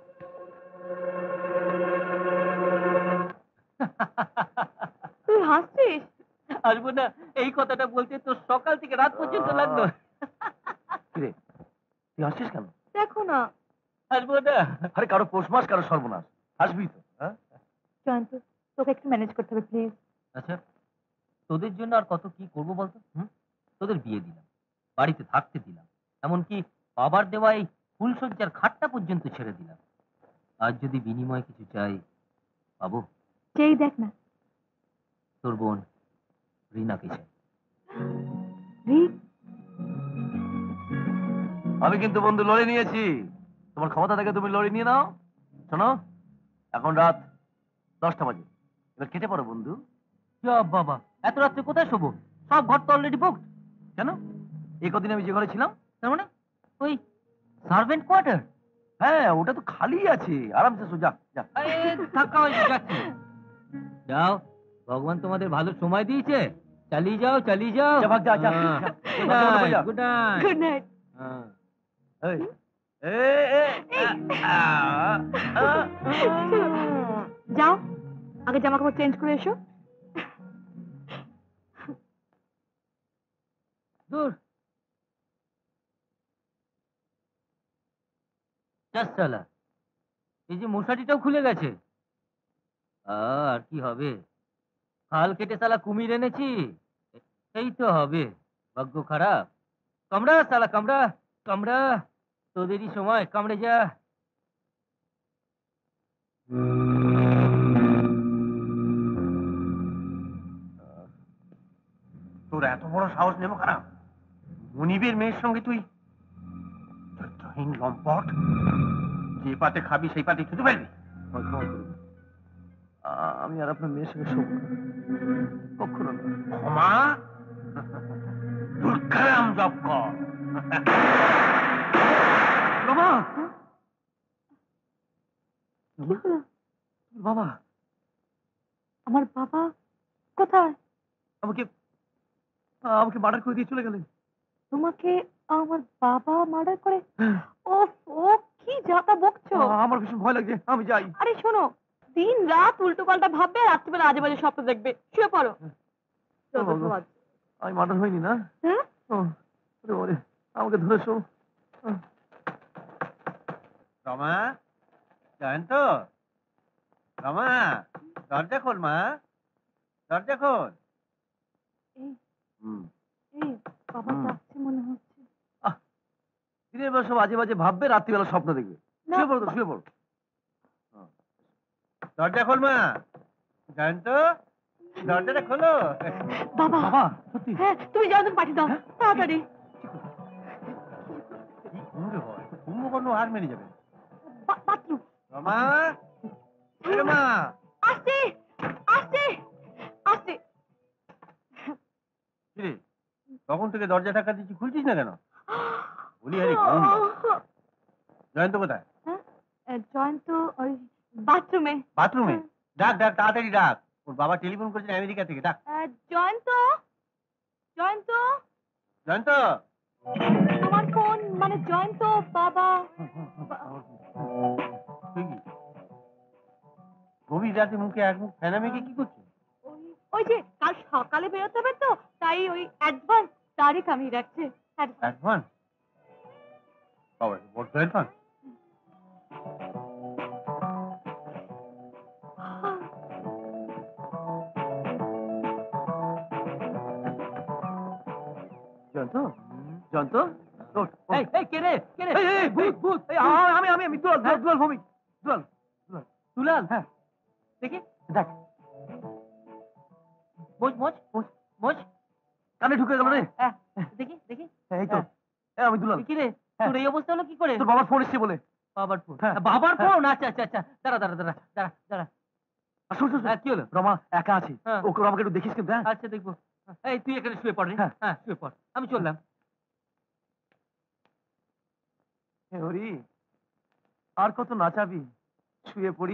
তুই হাসছিস? আসবো না, এই কথাটা বলতে তো সকাল থেকে রাত পর্যন্ত লাগলো। কিরে, তুই আসছিস কেন? দেখো না। আসবো না। আরে কারো পৌষ মাস, কারো সর্বনাশ, আসবি তো? হ্যাঁ, জয়ন্ত, তোকে একটু ম্যানেজ করতে হবে প্লিজ। আচ্ছা, তোদের জন্য আর কত কি করবো বলতো? তোদের বিয়ে দিলাম, বাড়িতে থাকতে দিলাম, এমনকি বাবার দেওয়া এই ফুলসজ্জার খাটটা পর্যন্ত ছেড়ে দিলাম। আজ যদি বিনিময়ে কিছু চাই, পাবো? যেই দেখ না। তোর বোন রিনাকে চাই। আমি কিন্তু বন্ধু লড়ে নিয়েছি, তোমার ক্ষমতা থেকে তুমি লড়ে নিয়ে নাও। শোনো, এখন রাত 10টা বাজে, এবার কেটে পড়ো বন্ধু। বাবা, এত রাত্রে কোথায় শোবো? সব ঘর তো অলরেডি বুকড। কেন? এই কদিন আমি যে ঘরে ছিলাম। তার মানে ওই সার্ভেন্ট কোয়ার্টার? হ্যাঁ, ওটা তো খালি আছে, আরামসে শো, যা যা। যাও, ভগবান তোমাদের ভালো সময় দিয়েছে, চালিয়ে যাও চালিয়ে যাও। যা, ভাগ, যা, যা, যা। Good night. Good night. এই, যাও আগে জামা কাপড় চেঞ্জ করে এসো। দূর জাস্ট সালা, এই যে মশারিটাও খুলে গেছে। আর কি হবে, খাল কেটে সালা কুমির এনেছি, এই তো হবে। ভাগ্য খারাপ। কামড়া সালা কামড়া, কামড়া, তোদেরই সময়, কামড়ে যা। তোর এত বড় সাহস নেবো খারাপ, মনিবের মেয়ের সঙ্গে তুই চরিত্রহীন লম্পট, যে পাতে খাবি সেই পাতে খেতে পারবি। আমি আর আপনার মেয়ের সঙ্গে শোবো না, কখনো না। ক্ষমা দুর্গারাম জপ কর। বাবা, বাবা, আমার বাবা কোথায়? আমাকে আমাকে মার্ডার করে দিয়ে চলে গেলেন। তোমাকে আমার বাবা মার্ডার করে? ও ও কি যাতা বকছো? আমার ভীষণ ভয় লাগছে, আমি যাই। আরে শোনো, দিন রাত উল্টো পাল্টা ভাববে, রাত্রিবেলা আজে বাজে স্বপ্ন দেখবে, শুয়ে পড়ো। আমি মার্ডার হইনি না? হ্যাঁ? ওরে ওরে, আমাকে ধরেছো। রমা, জয়ন্ত, রমা, দরজা খোল মা, দরজা খোল। এই বাবা ডাকছে মনে হচ্ছে। দিনের বেলা সব আজে বাজে ভাববে, রাত্রিবেলা স্বপ্ন দেখবে। না, শুয়ে পড়ো তো, শুয়ে পড়ো। দরজা খোল মা, জয়ন্ত, দরজাটা খোলো। বাবা বাবা, সত্যি? হ্যাঁ, তুমি জয়ন্তকে পাঠিয়ে দাও তাড়াতাড়ি। কি ঘুমরে হয়, কুম্ভকর্ণ হার মেরে যাবে। বাথরুম। রমা, এ রমা, আসছে আসছে আসছে। কিরে তখন থেকে দরজা ধাক্কা দিচ্ছি, খুলছিস না কেন? বলি আরে ঘুম। জয়ন্ত কোথায়? জয়ন্ত ওই বাথরুমে। বাথরুমে? ডাক ডাক, তাড়াতাড়ি ডাক। ওর বাবা টেলিফোন করেছেন আমেরিকা থেকে, ডাক। জয়ন্ত, জয়ন্ত, জয়ন্ত, তোমার ফোন, মানে জয়ন্ত বাবা। তুই কি গভীর রাতে মুখে এক মুখ ফেনা মেখে কি করছিস? ওই যে কাল সকালে বেরোতে হবে তো, তাই ওই অ্যাডভান্স তারিখ আমি রাখছি। অ্যাডভান্স? বাবা বড্ড অ্যাডভান্স। জয়ন্ত, জয়ন্ত, ওঠ, ওঠ। এই এই কে রে, কে রে? এই, এই, এই, ভূত, ভূত। এই, আমি দুলাল, দুলাল ভৌমিক, দুলাল, দুলাল। দুলাল, হ্যাঁ, দেখি দেখ, মোজ মোজ মোজ মোজ, কানে ঢুকে গেল রে। হ্যাঁ, দেখি দেখি। এই তো, আমি দুলাল। কি রে, তোর এই অবস্থা হলো কি করে? তোর বাবার ফোন এসছে বলে। বাবার ফোন? হ্যাঁ। বাবার ফোন? আচ্ছা আচ্ছা আচ্ছা, দাঁড়া দাঁড়া দাঁড়া দাঁড়া দাঁড়া। আর শোন, শোন, শোন। হ্যাঁ, কি হলো? রমা একা আছে, হ্যাঁ। ওকে আমাকে একটু দেখিস কিন্তু। হ্যাঁ, আচ্ছা দেখবো। এই তুই এখানে শুয়ে পড় রে। হ্যাঁ। হ্যাঁ শুয়ে পড়, আমি চললাম। হরি, আর কত নাচাবি? শুয়ে পড়ি।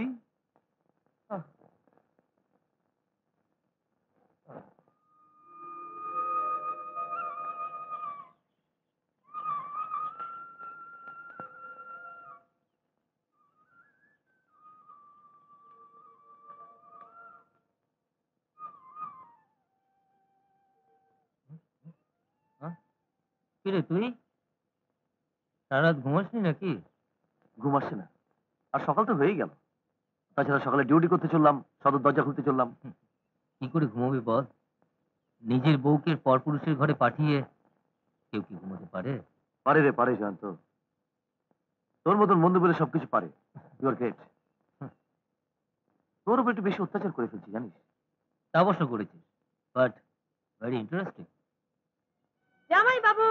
কি রে তুই সারা রাত ঘুমাসনি নাকি? ঘুম আসছে না, আর সকাল তো হয়েই গেল। তাছাড়া সকালে ডিউটি করতে চললাম, সদর দরজা খুলতে চললাম। কি করে ঘুমাবি বল? নিজের বউকে পরপুরুষের ঘরে পাঠিয়ে কেউ কি ঘুমোতে পারে? পারে রে, পারে জয়ন্ত। তোর মতন বন্ধু বলে সবকিছু পারে। You are great. তোর উপর একটু বেশি অত্যাচার করে ফেলছি, জানিস? তা অবশ্য করেছিস, বাট ভেরি ইন্টারেস্টিং। জামাই বাবু,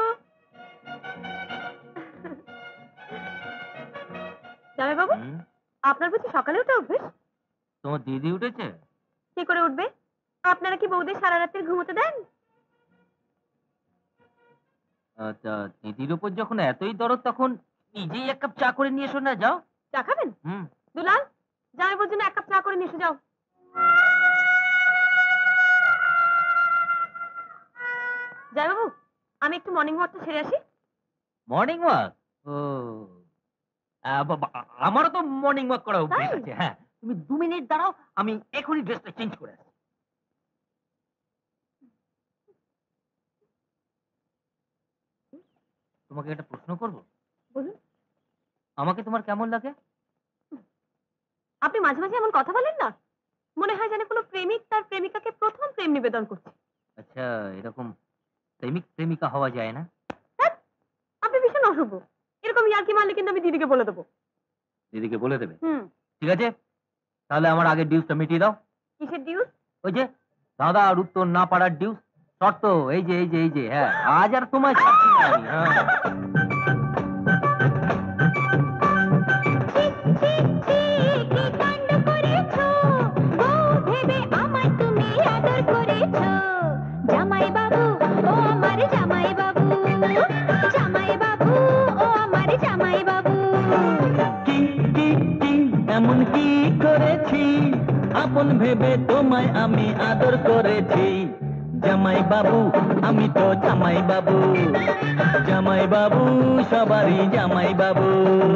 জামাই বাবু, আপনার বুঝি সকালে উঠে অভ্যেস? তোমার দিদি উঠেছে? কি করে উঠবে? আপনারা কি বউদের সারা রাতের ঘুমোতে দেন? তা দিদির উপর যখন এতই দরদ, তখন নিজেই এক কাপ চা করে নিয়ে এসো না, যাও। চা খাবেন? দুলাল, জামাই বাবুর জন্য এক কাপ চা করে নিয়ে এসে যাও। জামাই বাবু, আমি একটু মর্নিং ওয়াকটা সেরে আসি। Morning walk? ও, আমারও তো মর্নিং ওয়াক করা অভ্যেস তাই? আছে। হ্যাঁ, তুমি 2 মিনিট দাঁড়াও, আমি এখনই ড্রেসটা চেঞ্জ করে আসছি। তোমাকে একটা প্রশ্ন করব? বলুন। আমাকে তোমার কেমন লাগে? আপনি মাঝে মাঝে এমন কথা বলেন না, মনে হয় যেন কোনো প্রেমিক তার প্রেমিকাকে প্রথম প্রেম নিবেদন করছে। আচ্ছা, এরকম প্রেমিক প্রেমিকা হওয়া যায় না? ধ্যাৎ, আপনি ভীষণ অশুভ। এরকম ইয়ার্কি মারলে কিন্তু আমি দিদিকে বলে দেবো। দিদিকে বলে দেবে? হুম। ঠিক আছে, তাহলে আমার আগের ডিউসটা মিটিয়ে দাও। কিসের ডিউস? ওই যে দাদা আর উত্তর না পারার ডিউস। শর্ত এই যে এই যে এই যে, হ্যাঁ, আজ আর তোমায় ছাড়ছি না আমি। হ্যাঁ, জামাই বাবু ও আমার জামাই বাবু, জামাই বাবু ও আমার জামাই বাবু। কি কি কি এমন কি করেছি, আপন ভেবে তোমায় আমি আদর করেছি। জামাই বাবু আমি তো জামাই বাবু, জামাই বাবু সবারই জামাই বাবু।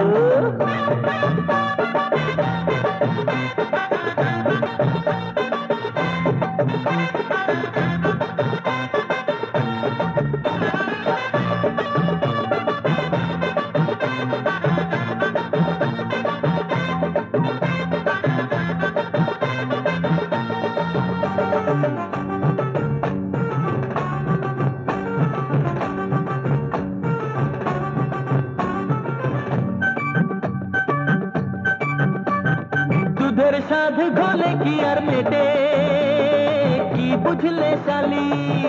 দুধের স্বাদ ঘলে কি আর মেটে, কি বুঝলে শালি?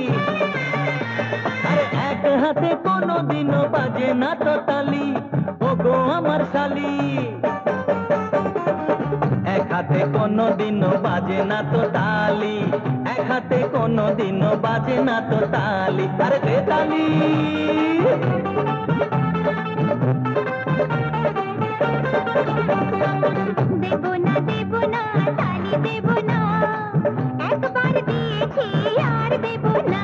আরে এক হাতে কোনোদিনও বাজে না তো তালি, ও গো আমার শালি। এক হাতে কোনোদিনও বাজে না তো তালি, এক হাতে কোনোদিনও বাজে না তো তালি। আরে দে তালি। দেব না তালি দেব না, একবার দিয়েছি আর দেব না।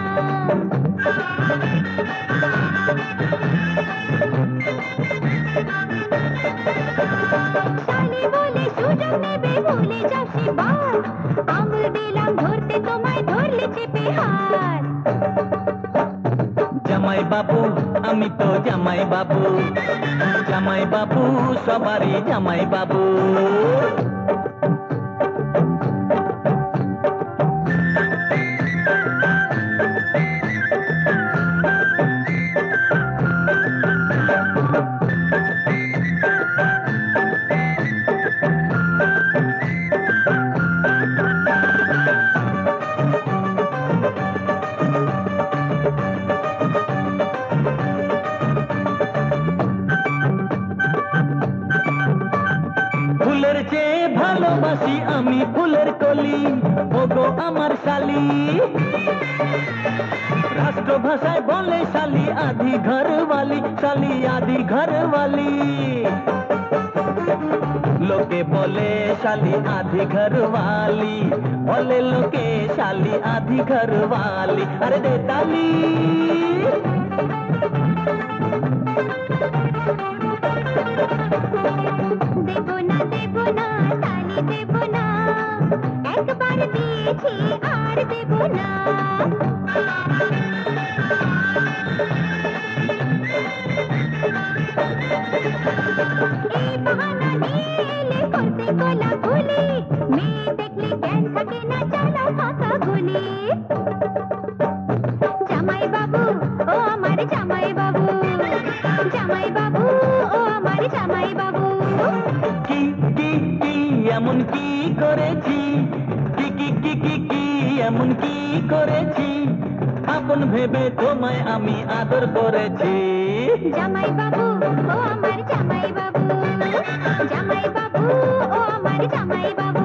শালি বলে সুযোগ নেবে ভুলে যাও সেবার, আঙুল দিলাম ধরতে তোমায় ধরলে চেপে হাত। জামাই বাবু আমি তো জামাই বাবু, জামাই বাবু সবারই জামাই বাবু। ফুলের চেয়ে ভালোবাসি আমি ফুলের কলি, ওগো আমার শালি। রাষ্ট্রভাষায় বলে শালি আধি ঘরওয়ালি, শালি আধি ঘরওয়ালি। লোকে বলে শালি আধি ঘরওয়ালি, বলে লোকে শালি আধি ঘরওয়ালি। আরে দে তালি। দেব না তালি দেব না, একবার দিয়েছি আর দেব না। এই বাহানা নিয়ে এলে করতে কোলাকুলি, মেয়ে দেখলে জ্ঞান থাকে না চালাও ফাঁকা গুলি। জামাই বাবু ও আমার জামাই বাবু, জামাই বাবু ও আমার জামাই বাবু। কি কি কি এমন কি করেছি, কি কি কি কি কি এমন কি করেছি, আপন ভেবে তোমায় আমি আদর করেছি। জামাই বাবু ও আমার জামাই বাবু, জামাই বাবু ও আমার জামাই বাবু।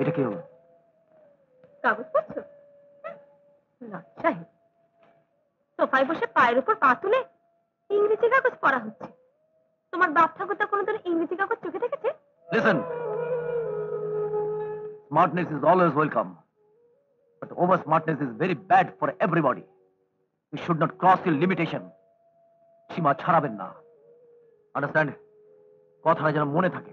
এটা কি হলো? কাগজ পড়ছো? না সাহেব, সোফায় বসে পায়ের উপর পা তুলে ইংরেজি কাগজ পড়া হচ্ছে। তোমার বাপ ঠাকুরটা কোনোদিন ইংরেজি কাগজ চোখে দেখেছে? Listen, smartness is always welcome, but over smartness is very bad for everybody. You should not cross your limitation. সীমা ছাড়াবেন না, আন্ডারস্ট্যান্ড? কথাটা যেন মনে থাকে।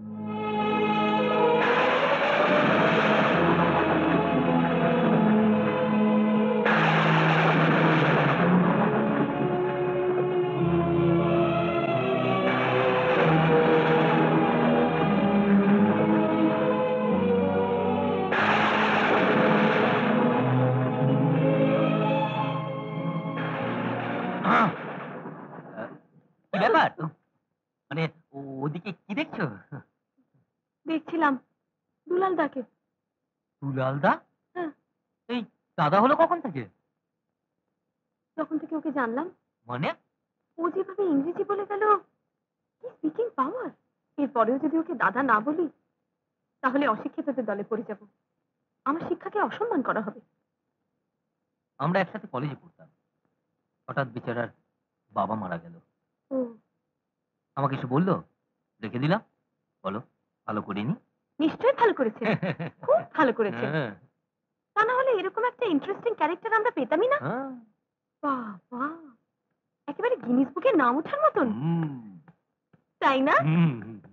কি ব্যাপার? মানে ওদিকে কি দেখছো? দেখছিলাম দুলাল দাকে। দুলালদা? হ্যাঁ। এই দাদা হলো কখন থেকে? যখন থেকে ওকে জানলাম। মানে? ও যেভাবে ইংরেজি বলে গেল, কি স্পিকিং পাওয়ার! এরপরেও যদি ওকে দাদা না বলি, তাহলে অশিক্ষিতদের দলে পড়ে যাব। আমার শিক্ষাকে অসম্মান করা হবে। আমরা একসাথে কলেজে পড়তাম, হঠাৎ বেচারার বাবা মারা গেল। ও আমাকে এসে বললো, রেখে দিলাম। বলো, ভালো করিনি? নিশ্চয়ই ভালো করেছে, খুব ভালো করেছে। হ্যাঁ, তা না হলে এরকম একটা ইন্টারেস্টিং ক্যারেক্টার আমরা পেতামই না। হ্যাঁ। বাবা, একেবারে গিনিস বুকে নাম ওঠার মতন, হুম, তাই না হুম।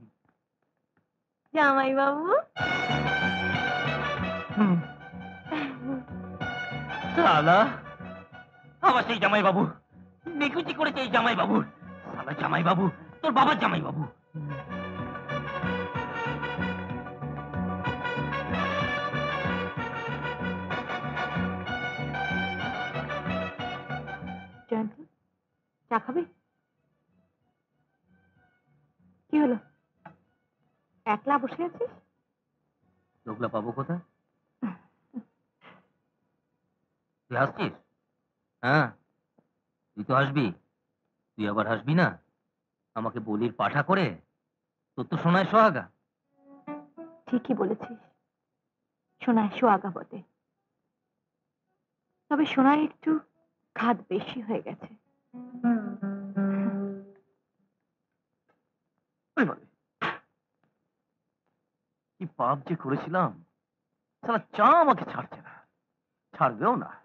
জামাই বাবু? শালা, আবার সেই জামাই বাবু নিকুচি করেছে। এই জামাই বাবু, শালা জামাই বাবু, তোর বাবার জামাই বাবু। জয়ন্তী, চা খাবে? কি হলো, একলা বসে আছিস? লোকলা পাবো কোথায়? তুই হাসছিস? হ্যাঁ, তুই তো হাসবি। তুই আবার হাসবি না? আমাকে বলির পাঠা করে তোর তো শোনায় সোহাগা। ঠিকই বলেছিস, সোনায় সোয়াগা বটে, তবে সোনার একটু খাদ বেশি হয়ে গেছে। ওই বাবা, কি পাপ যে করেছিলাম! সালা চা আমাকে ছাড়ছে না, ছাড়বেও না।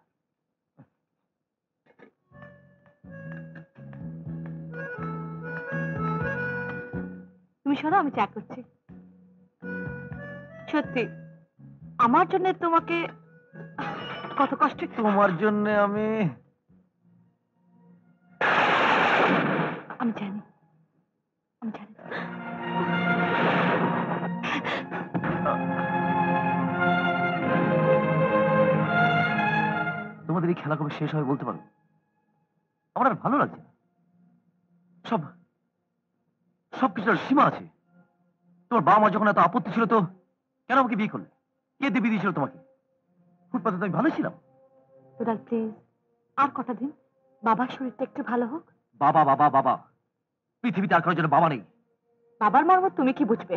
তুমি শোনো, আমি চা করছি। সত্যি, আমার জন্য তোমাকে কত কষ্ট। তোমার জন্য আমি আমি জানি, আমি জানি। তোমাদের এই খেলা কবে শেষ হবে বলতে পারো? আমার আর ভালো লাগছে না। সব সবকিছুর সীমা আছে। তোমার বাবা মা যখন এত আপত্তি ছিল, তো কেন আমাকে বিয়ে করলে? কে দেবী দিয়েছিল তোমাকে? ফুটপাতে তো আমি ভালো ছিলাম। দুলাল প্লিজ, আর কথা দিন, বাবার শরীরটা একটু ভালো হোক। বাবা বাবা বাবা, পৃথিবীতে আর কারোর জন্য বাবা নেই। বাবার মর্ম তুমি কি বুঝবে?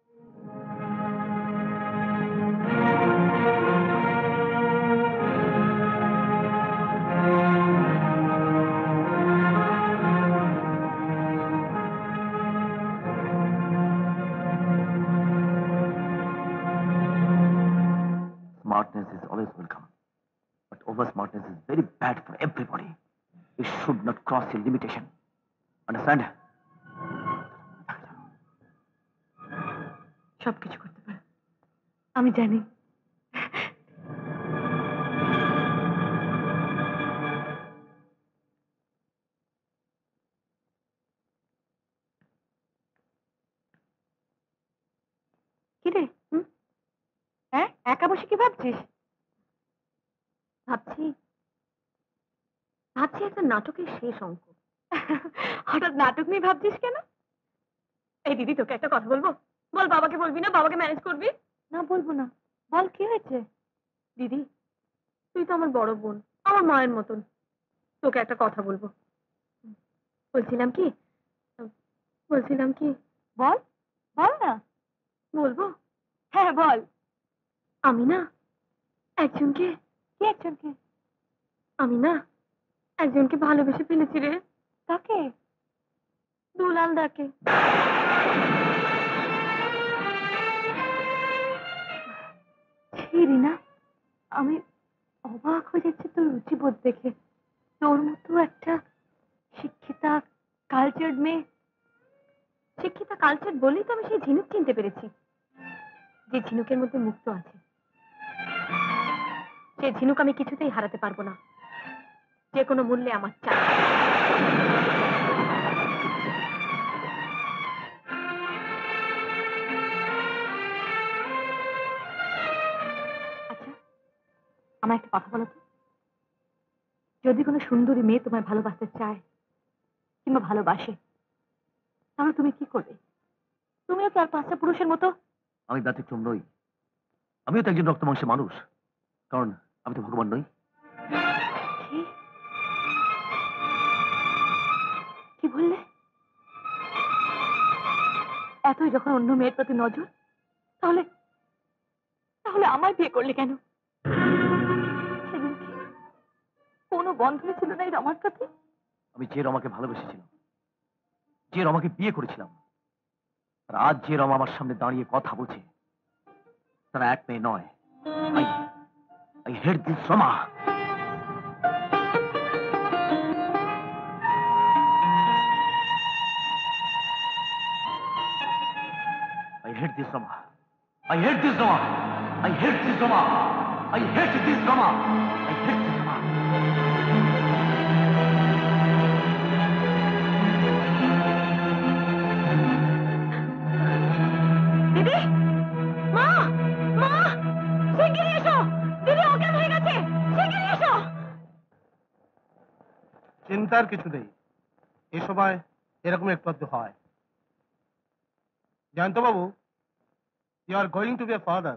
Smartness is always welcome, but over smartness is very bad for everybody. You should not cross your limitation. Understand? সবকিছু করতে পারো, আমি জানি। কিরে, হ্যাঁ, একা বসে কি ভাবছিস? ভাবছি ভাবছি একটা নাটকের শেষ অঙ্ক। হঠাৎ নাটক নিয়ে ভাবছিস কেন? এই দিদি, তোকে একটা কথা বলবো। বল, বাবাকে বলবি না? বাবাকে ম্যানেজ করবি না? বলবো না। বল, কি হয়েছে? দিদি, তুই তো আমার বড় বোন, আমার মায়ের মতন। তোকে একটা কথা বলবো। বলছিলাম কি বলছিলাম কি বল, বল না। বলবো? হ্যাঁ বল। আমি না একজনকে আমি না একজনকে ভালোবেসে ফেলেছি রে। তাকে দুলাল ডাকে। ছিরি না, আমি অবাক হয়ে যাচ্ছি তোর রুচিবোধ দেখে। তোর মতো একটা শিক্ষিতা কালচার্ড মেয়ে, শিক্ষিতা কালচার্ড বলেই তো আমি সেই ঝিনুক চিনতে পেরেছি, যে ঝিনুকের মধ্যে মুক্ত আছে। সে ঝিনুক আমি কিছুতেই হারাতে পারবো না, যে কোনো মূল্যে আমার চাই। আচ্ছা, আমার একটা কথা বলো তো, যদি কোনো সুন্দরী মেয়ে তোমায় ভালোবাসতে চায় কিংবা ভালোবাসে, তাহলে তুমি কি করবে? তুমিও কি আর 5টা পুরুষের মতো? আমি ব্যতিক্রম নই, আমিও তো একজন রক্ত মাংসের মানুষ, কারণ আমি তো ভগবান নই। কি কি বললে? এতই যখন অন্য মেয়ের প্রতি নজর, তাহলে তাহলে আমায় বিয়ে করলে কেন? সেদিন কি কোনো বন্ধন ছিল না এই রমার প্রতি? আমি যে রমাকে ভালোবেসেছিলাম, যে রমাকে বিয়ে করেছিলাম, আর আজ যে রমা আমার সামনে দাঁড়িয়ে কথা বলছে, তারা এক মেয়ে নয়। I hate this Rama. I hate this Rama. I hate this Rama. I hate this Rama. I hate this Rama. I hate this Rama. দিদি, মা, মা, শিগগিরই এসো। দিদি অজ্ঞান হয়ে গেছে, শিগগিরই এসো। চিন্তার কিছু নেই, এই সময় এরকম একটু আধটু হয়। জয়ন্ত বাবু, you are going to be a father.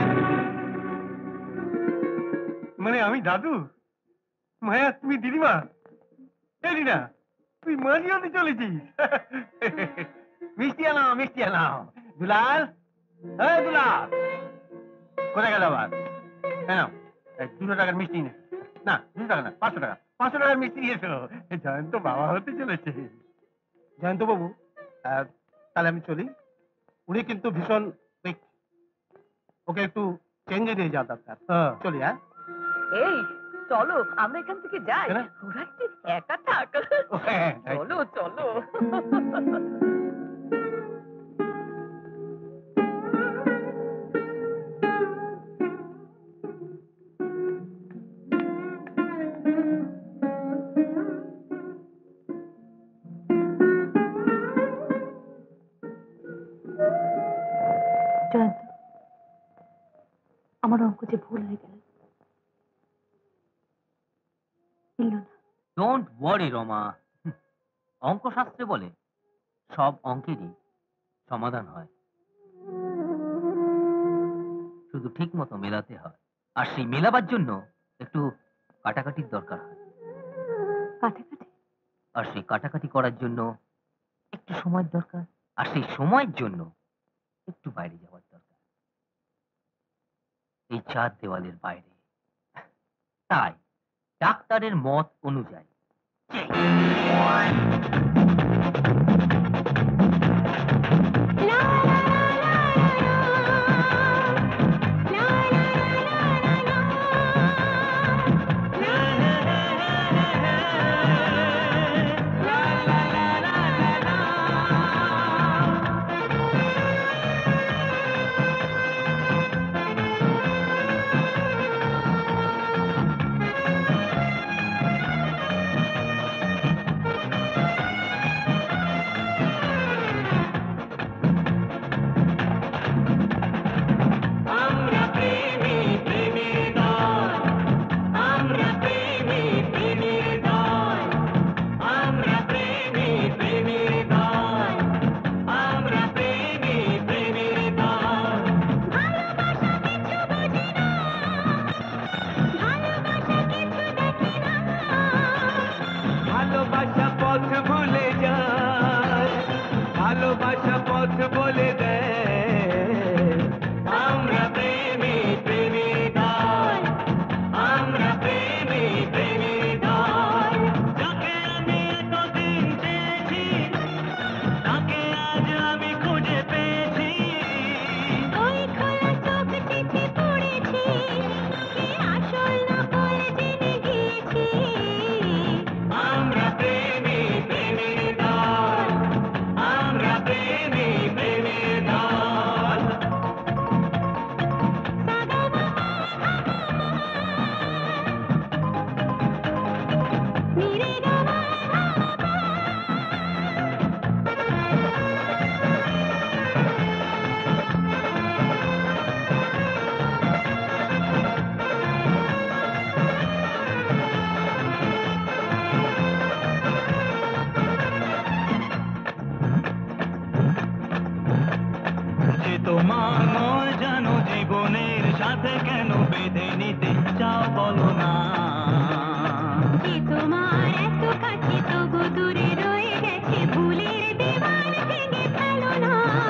মানে আমি দাদু? মায়া তুমি দিদিমা? এই না, তুই মাঝি হতে চলেছিস। মিষ্টি আনাও, মিষ্টি আনাও। দুলাল, এই দুলাল, কোথায় গেল আবার? কেন 200 টাকার মিষ্টি নে। না 200 টাকা না, 500 টাকা। 500 টাকার মিষ্টি নিয়েছো। জয়ন্ত বাবা হতে চলেছে। জয়ন্ত বাবু, তাহলে আমি চলি। উনি কিন্তু ভীষণ weak। ওকে একটু চেঞ্জে নিয়ে যাওয়া দরকার। চলি। হ্যাঁ, এই চলো আমরা এখান থেকে যাই। কেন? ওরা একটু একা থাক। চলো চলো। জয়ন্ত, আমার অঙ্ক যে ভুল হয়ে গেল, মিলল না। ডোন্ট ওয়ারি রমা, অঙ্কশাস্ত্রে বলে সব অঙ্কেরই সমাধান হয়, শুধু ঠিক মতো মেলাতে হয়। আর সেই মেলাবার জন্য একটু কাটাকাটির দরকার হয়, কাটাকাটি? আর সেই কাটাকাটি করার জন্য একটু সময়ের দরকার, আর সেই সময়ের জন্য একটু বাইরে যাওয়ার দরকার, এই 4 দেওয়ালের বাইরে। তাই ডাক্তারের মত অনুযায়ী ভালোবাসা পথ ভুলে যায়, ভালোবাসা পথ বলে দেয়। আমরা প্রেমী। তোমার নয় জানো জীবনের সাথে কেন বেঁধে নিতে চাও বলো না যে তোমার এত কাছে তবু দূরে রয়ে গেছে ভুলের দেওয়াল ভেঙে ফেলো না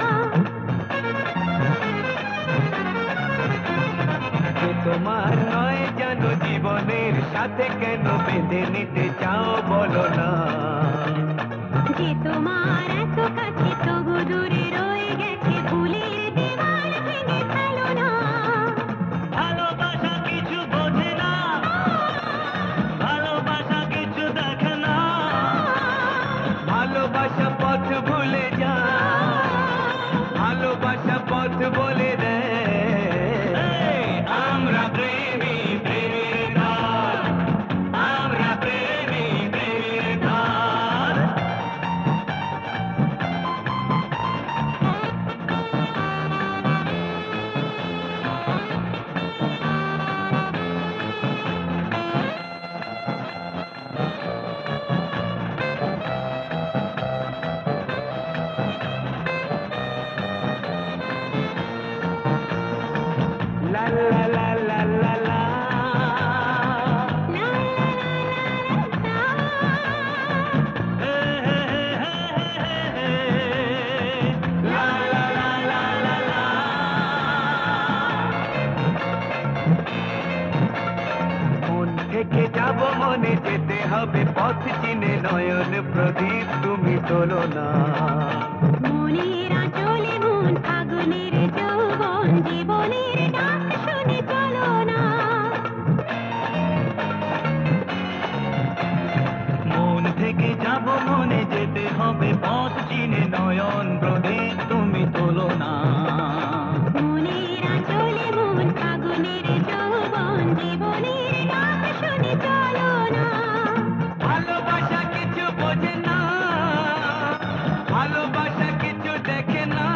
যে তোমার নয় জানো জীবনের সাথে কেন বেঁধে নিতে চাও বলো না যে তোমার এত কাছে তবু দূরে রয়ে গেছে ভুলের দেওয়াল ভেঙে ফেলো না ভালোবাসা কিছু বোঝে না ভালোবাসা কিছু দেখে না ভালোবাসা পথ ভুলে যা ভালোবাসা পথ বলে দেয় আমরা প্রেমী প্রেমের ঘর আমরা প্রেমী প্রেমের ঘর লা লা লা লা লা লা মন থেকে যাব মনে যেতে হবে পথ চিনে নয়ন প্রদীপ তুমি তোলো না মনের আঁচলে মন ফাগুনের যৌবন জীবনের ডাক শুনে চলো না মন থেকে যাব মনে যেতে হবে পথ চিনে নয়ন প্রদীপ তুমি তোলো না মনের আঁচলে মন ফাগুনের যৌবন জীবনের ডাক শুনে চলো না ভালোবাসা কিছু বোঝে না ভালোবাসা কিছু দেখে না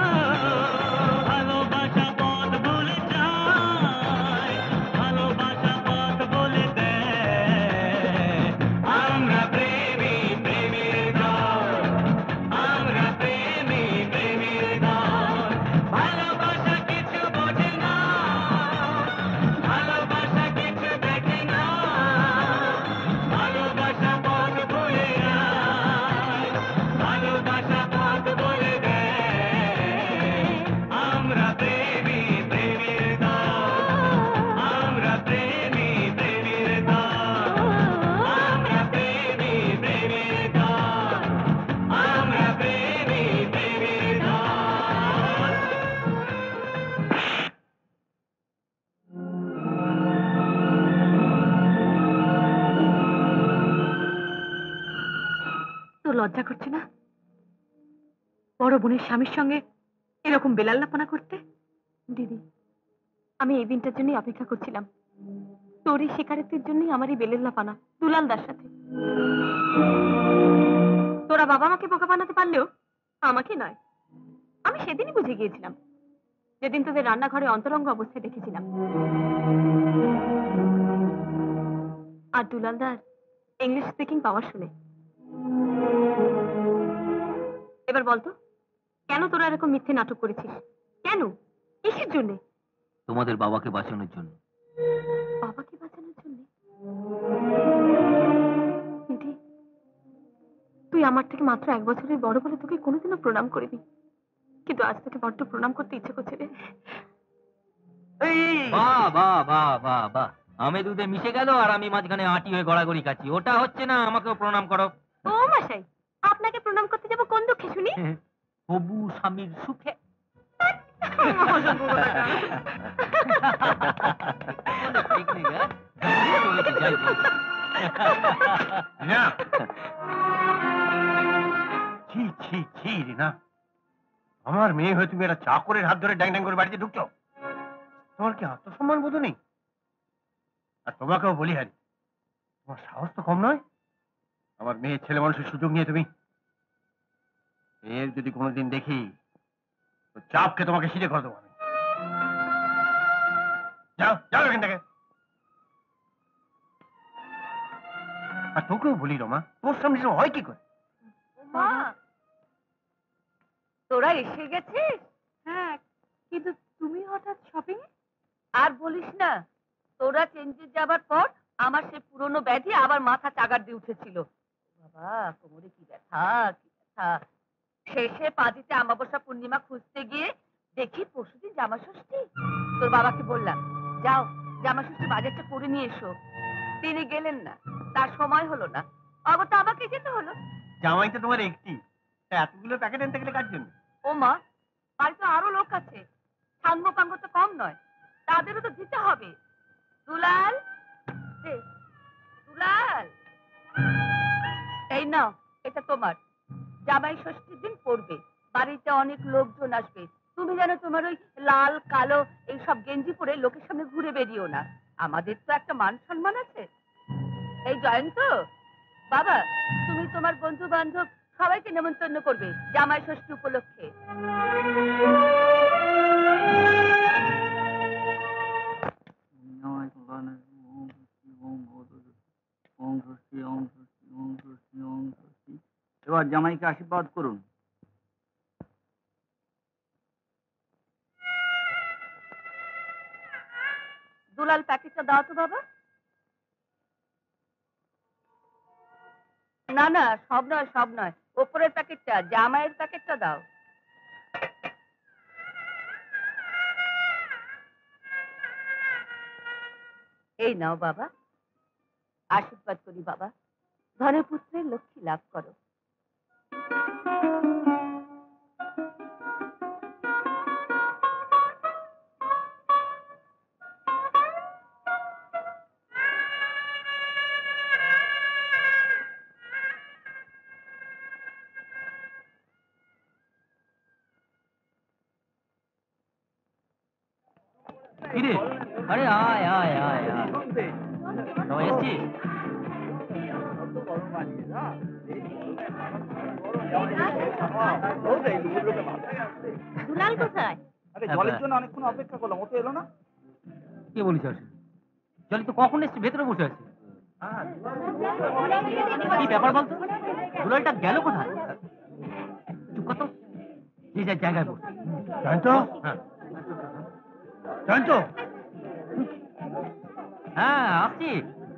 ভালোবাসা পথ ভুলে যায় ভালোবাসা পথ বলে দেয় আমরা প্রেমী প্রেমের ঘর আমরা প্রেমী প্রেমের ঘর ভালোবাসা কিছু বোঝে না ভালোবাসা কিছু দেখে না ভালোবাসা পথ ভুলে যায় ভালোবাসা পথ বলে দেয় আমরা প্রেমী প্রেমের ঘর আমরা প্রেমী প্রেমের ঘর আমরা প্রেমী প্রেমের ঘর আমরা প্রেমী প্রেমের ঘর তোর লজ্জা করছে না বড় বোনের স্বামীর সঙ্গে এরকম বেলাল্লাপনা করতে? দিদি, আমি এই দিনটার জন্যই অপেক্ষা করছিলাম। তোর এই শিকারিত্বের জন্যই আমার এই বেলাল্লাপানা দুলালদার সাথে। তোরা বাবা মাকে বোকা বানাতে পারলেও আমাকে নয়। আমি সেদিনই বুঝে গিয়েছিলাম, যেদিন তোদের রান্নাঘরে অন্তরঙ্গ অবস্থায় দেখেছিলাম। আর দুলালদার ইংলিশ স্পিকিং পাওয়ার শুনে। এবার বলতো, কেন তোরা এরকম মিথ্যে নাটক করেছিস? কেন? কিসের জন্য? তোমাদের বাবাকে বাঁচানোর জন্য। বাবাকে বাঁচানোর জন্য? দিদি, তুই আমার থেকে মাত্র 1 বছরের বড় বলে তোকে কোনোদিনও প্রণাম করিনি, কিন্তু আজ তোকে বড্ড প্রণাম করতে ইচ্ছে করছে রে। বাহ বাহ বাহ বাহ বাহ, আমি দুধে মিশে গেল আর আমি মাঝখানে আটি হয়ে গড়াগড়ি খাচ্ছি। ওটা হচ্ছে না, আমাকেও প্রণাম করো। ও মশাই, আপনাকে প্রণাম করতে যাবো কোন দুঃখে শুনি? হবু স্বামীর সুখে। ছি ছি ছি রিনা, আমার মেয়ে হয়ে তুমি একটা চাকরের হাত ধরে ড্যাং ড্যাং করে বাড়িতে ঢুকছো? তোমার কি আত্মসম্মান বোধ নেই? আর তোমাকেও বলি হারি, তোমার সাহস তো কম নয়। আমার মেয়ে ছেলে মানুষের সুযোগ নিয়ে তুমি, এর যদি কোনোদিন দেখি তো চাপকে তোমাকে সিধে করে দেবো আমি। যাও যাও এখান থেকে। আর তোকেও বলি রমা, তোর সামনে এসব হয় কি করে? মা, তোরা এসে গেছিস? হ্যাঁ, কিন্তু তুমি হঠাৎ শপিং এ? আর বলিস না, তোরা চেঞ্জে যাবার পর আমার সে পুরনো ব্যাধি আবার মাথা চাগার দিয়ে উঠেছিল। বাবা, কোমরে কি ব্যথা, কি ব্যথা। শেষে পাজিতে আমাবস্যা পূর্ণিমা খুঁজতে গিয়ে দেখি পরশুদিন জামা ষষ্ঠী। তোর বাবাকে বললাম, যাও জামা ষষ্ঠী বাজারটা করে নিয়ে এসো। তিনি গেলেন না, তার সময় হলো না, অগত্যা আমাকে যেতে হলো। জামাই তো তোমার একটি, তা এতগুলো প্যাকেট আনতে গেলে কার জন্য? ও মা, বাড়িতে আরো লোক আছে, সাঙ্গ পাঙ্গ তো কম নয়, তাদেরও তো দিতে হবে। দুলাল, দে, দুলাল, এই নাও, এটা তোমার। জামাই ষষ্ঠীর দিন পরবে, বাড়িতে অনেক লোকজন আসবে। তুমি যেন তোমার ওই লাল কালো এইসব গেঞ্জি পরে লোকের সামনে ঘুরে বেরিও না, আমাদের তো একটা মান সম্মান আছে। এই জয়ন্ত, বাবা, তুমি তোমার বন্ধু বান্ধব সবাইকে নেমন্তন্ন করবে জামাই ষষ্ঠী উপলক্ষে। এবার জামাইকে আশীর্বাদ করুন। দুলাল, প্যাকেটটা দাও তো বাবা। না না, সব নয়, সব নয়, ওপরের প্যাকেটটা, জামাইয়ের প্যাকেটটা দাও। এই নাও বাবা, আশীর্বাদ করি বাবা, ধনে পুত্রের লক্ষ্মী লাভ করো। কিরে, আরে আয় আয় আয় আয়, সবাই এসছিস? দুলাল কোথায়? আরে জলের জন্য অনেকক্ষণ অপেক্ষা করলাম, ও তো এলো না। কে বলিস আসে? জলে তো কখন এসছে, ভেতরে বসে আছে। কি ব্যাপার বলতো, দুলালটা গেল কোথায়? চুপ কর তো, যে যার জায়গায় বস। জয়ন্ত, হ্যাঁ জয়ন্ত, হ্যাঁ, আসছি।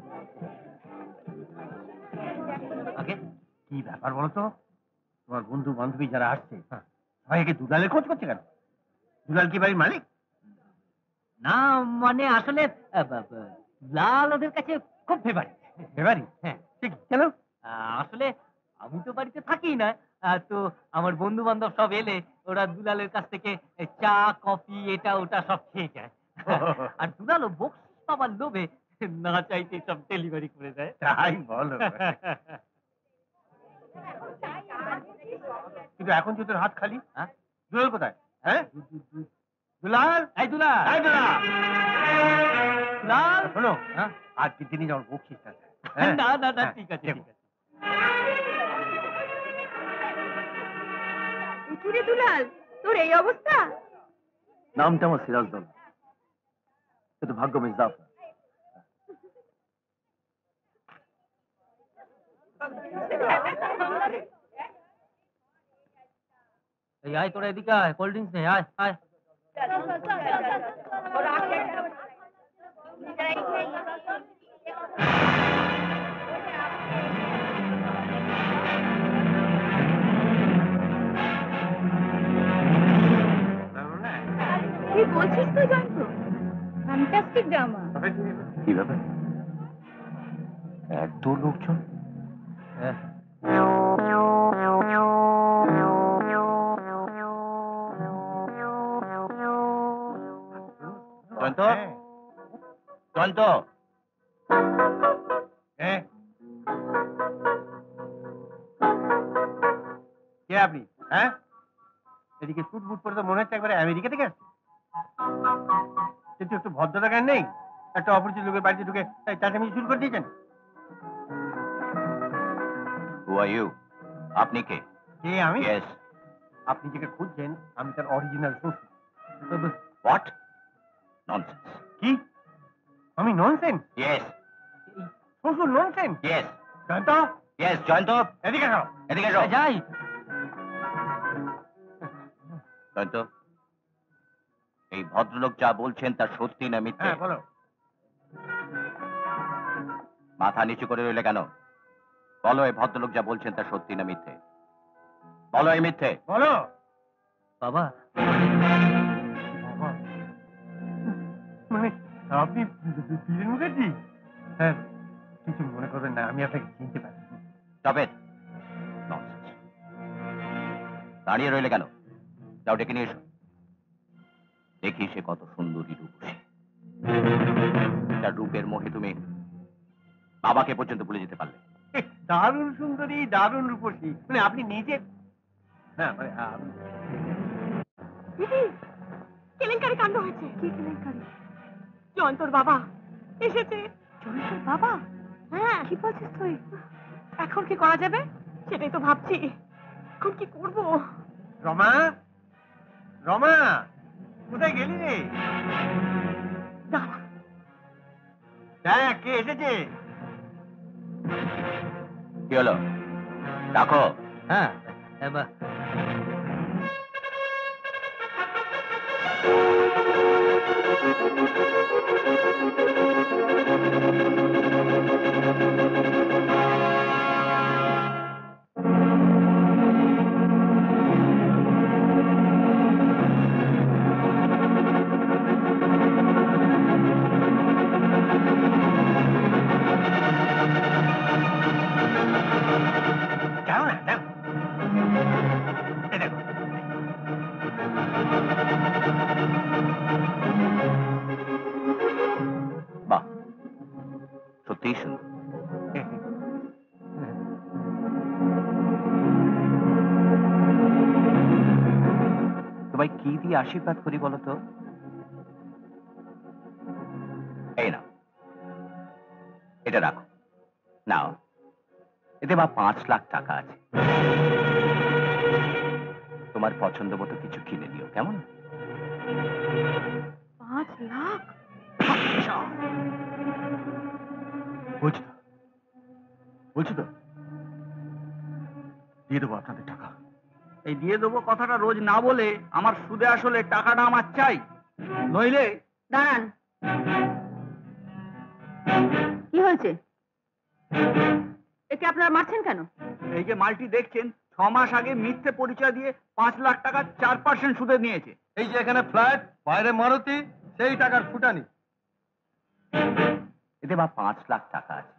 আগে কি ব্যাপার বলো তো? তোমার বন্ধু বান্ধবী যারা আসছে সবাইকে দুলালের খোঁজ করছে কেন? দুলাল কি বাড়ির মালিক? না, মানে আসলে লাল ওদের কাছে খুব ফেভারিট। এবারই? হ্যাঁ, ঠিক, কেন? আসলে আমি তো বাড়িতে থাকি না, তো আমার বন্ধু বান্ধব সব এলে ওরা দুলালের কাছ থেকে চা কফি এটা ওটা সব খেয়ে যায়। আর দুলালও বকশিস পাবার লোভে না চাইতে সব ডেলিভারি করে দেয়। তাই বলো। কিন্তু এখন যে তোর হাত খালি, হ্যাঁ? দুলাল কোথায়? হ্যাঁ, দুলাল, এই দুলাল, এই দুলাল, দুলাল, শোনো, হ্যাঁ? আজকের দিনই যেমন বকশিস আছে। না না না, ঠিক আছে, ঠিক আছে। কিরে দুলাল, তোর এই অবস্থা? নামটা আমার সিরাজদৌল্লা, কিন্তু ভাগ্য মির্জাফর। এই আয়, তোরা এদিকে আয়, কোল্ড ড্রিঙ্কস নেই, আয় আয়। কি বলছিস তুই জয়ন্ত? ফ্যান্টাস্টিক জামা। কি ব্যাপার, এত লোকজন? জয়ন্ত, জয়ন্ত, কে আপনি? হ্যাঁ, এদিকে স্যুট বুট পরে তো মনে হচ্ছে একবারে আমেরিকা থেকে আসছে। কিন্তু একটু ভদ্রতা জ্ঞান নেই? একটা অপরিচিত লোকের বাড়িতে ঢুকে চাচামেচি শুরু করে দিয়েছেন। Who are you? আপনি কে? কে আমি? ইয়েস। আপনি যাকে খুঁজছেন আমি তার অরিজিনাল শ্বশুর। What nonsense? কি? আমি ননসেন্স? ইয়েস শ্বশুর nonsense? Yes Jayanta, yes. Jayanta, এদিকে এসো। এদিকে এসো। যাই। জয়ন্ত, এই ভদ্রলোক যা বলছেন তা সত্যি না মিথ্যে? হ্যাঁ বলো। মাথা নিচু করে রইলে কেন? বলো এই ভদ্রলোক যা বলছেন তা সত্যি না মিথ্যে? বলো এই মিথ্যে। বলো। বাবা বাবা, মানে আপনি বীরেন মুখার্জি? হ্যাঁ, কিছু মনে করবেন না, আমি আপনাকে চিনতে পারি। তবে দাঁড়িয়ে রইলে কেন? যাও ডেকে নিয়ে এসো। দেখি সে কত সুন্দরী রূপসী। তার রূপের মোহে তুমি বাবাকে পর্যন্ত ভুলে যেতে পারলে। দারুণ সুন্দরী, দারুণ রূপসী, মানে আপনি নিজে না মানে দিদি কেলেঙ্কারি কাণ্ড হয়েছে। কি কেলেঙ্কারি? জয়ন্তর বাবা এসেছে। জয়ন্তর বাবা? হ্যাঁ। কি বলছিস তুই? এখন কি করা যাবে সেটাই তো ভাবছি। এখন কি করবো? রমা, রমা কোথায় গেলি রে? দাঁড়া। হ্যাঁ, কে এসেছে? কি হলো? রাখো। হ্যাঁ এবার যাও না, যাও। এই দেখো। বাহ, সত্যিই সুন্দর। তোমায় কি দিয়ে আশীর্বাদ করি বলো তো? এই নাও, এটা রাখো। নাও, এতে বা 5 লাখ টাকা আছে। তোমার পছন্দ মতো কিছু কিনে দিও, কেমন? 5 লাখ? বলছি তো, বলছি তো, দিয়ে দেবো আপনাদের টাকা। এই দিয়ে দেবো কথাটা রোজ না বলে আমার সুদে আসলে টাকাটা আমার চাই, নইলে। দাঁড়ান। কি হয়েছে? একে আপনারা মারছেন কেন? এই যে মালটি দেখছেন 6 মাস আগে মিথ্যে পরিচয় দিয়ে 5 লাখ টাকা 4% সুদে নিয়েছে। এই যে এখানে ফ্ল্যাট, বাইরে মারুতি, সেই টাকার ফুটানি। এতে বা 5 লাখ টাকা আছে।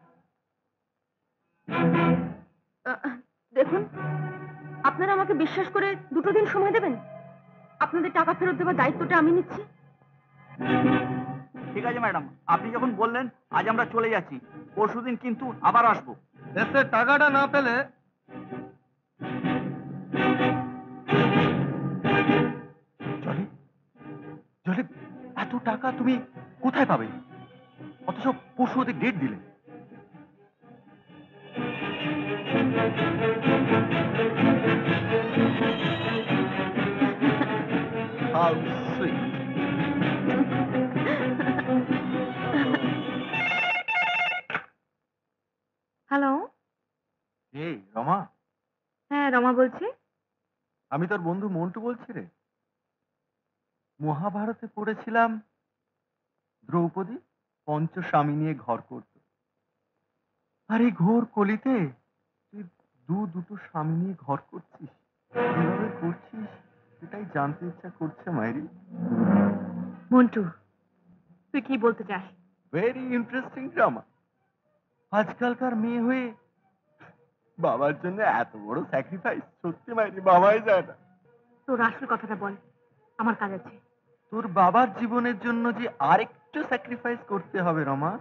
দেখুন, আপনারা আমাকে বিশ্বাস করে 2 দিন সময় দেবেন। আপনাদের টাকা ফেরত দেওয়ার দায়িত্বটা আমি নিচ্ছি। ঠিক আছে ম্যাডাম, আপনি যখন বললেন আজ আমরা চলে যাচ্ছি, পরশুদিন কিন্তু আবার আসবো। এসে টাকাটা না পেলে জলে, জলে এত টাকা তুমি কোথায় পাবে? অথচ পরশু ওদের ডেট দিলে। How sweet. হ্যালো। এই রমা, হ্যাঁ, রমা বলছি। আমি তোর বন্ধু মন্টু বলছি রে। মহাভারতে পড়েছিলাম দ্রৌপদী পঞ্চস্বামী নিয়ে ঘর করত, আর এই ঘোর কলিতে তুই দুটো স্বামী নিয়ে ঘর করছিস। কিভাবে করছিস সেটাই জানতে ইচ্ছা করছে মাইরি। মন্টু, তুই কি বলতে চাস? Very interesting drama. আজকালকার মেয়ে হয়ে বাবার জন্য এত বড় স্যাক্রিফাইস সত্যি মাইরি বাবাই যায় না। তোর আসল কথাটা বল, আমার কাজ আছে। তোর বাবার জীবনের জন্য যে আরেকটু স্যাক্রিফাইস করতে হবে রমা।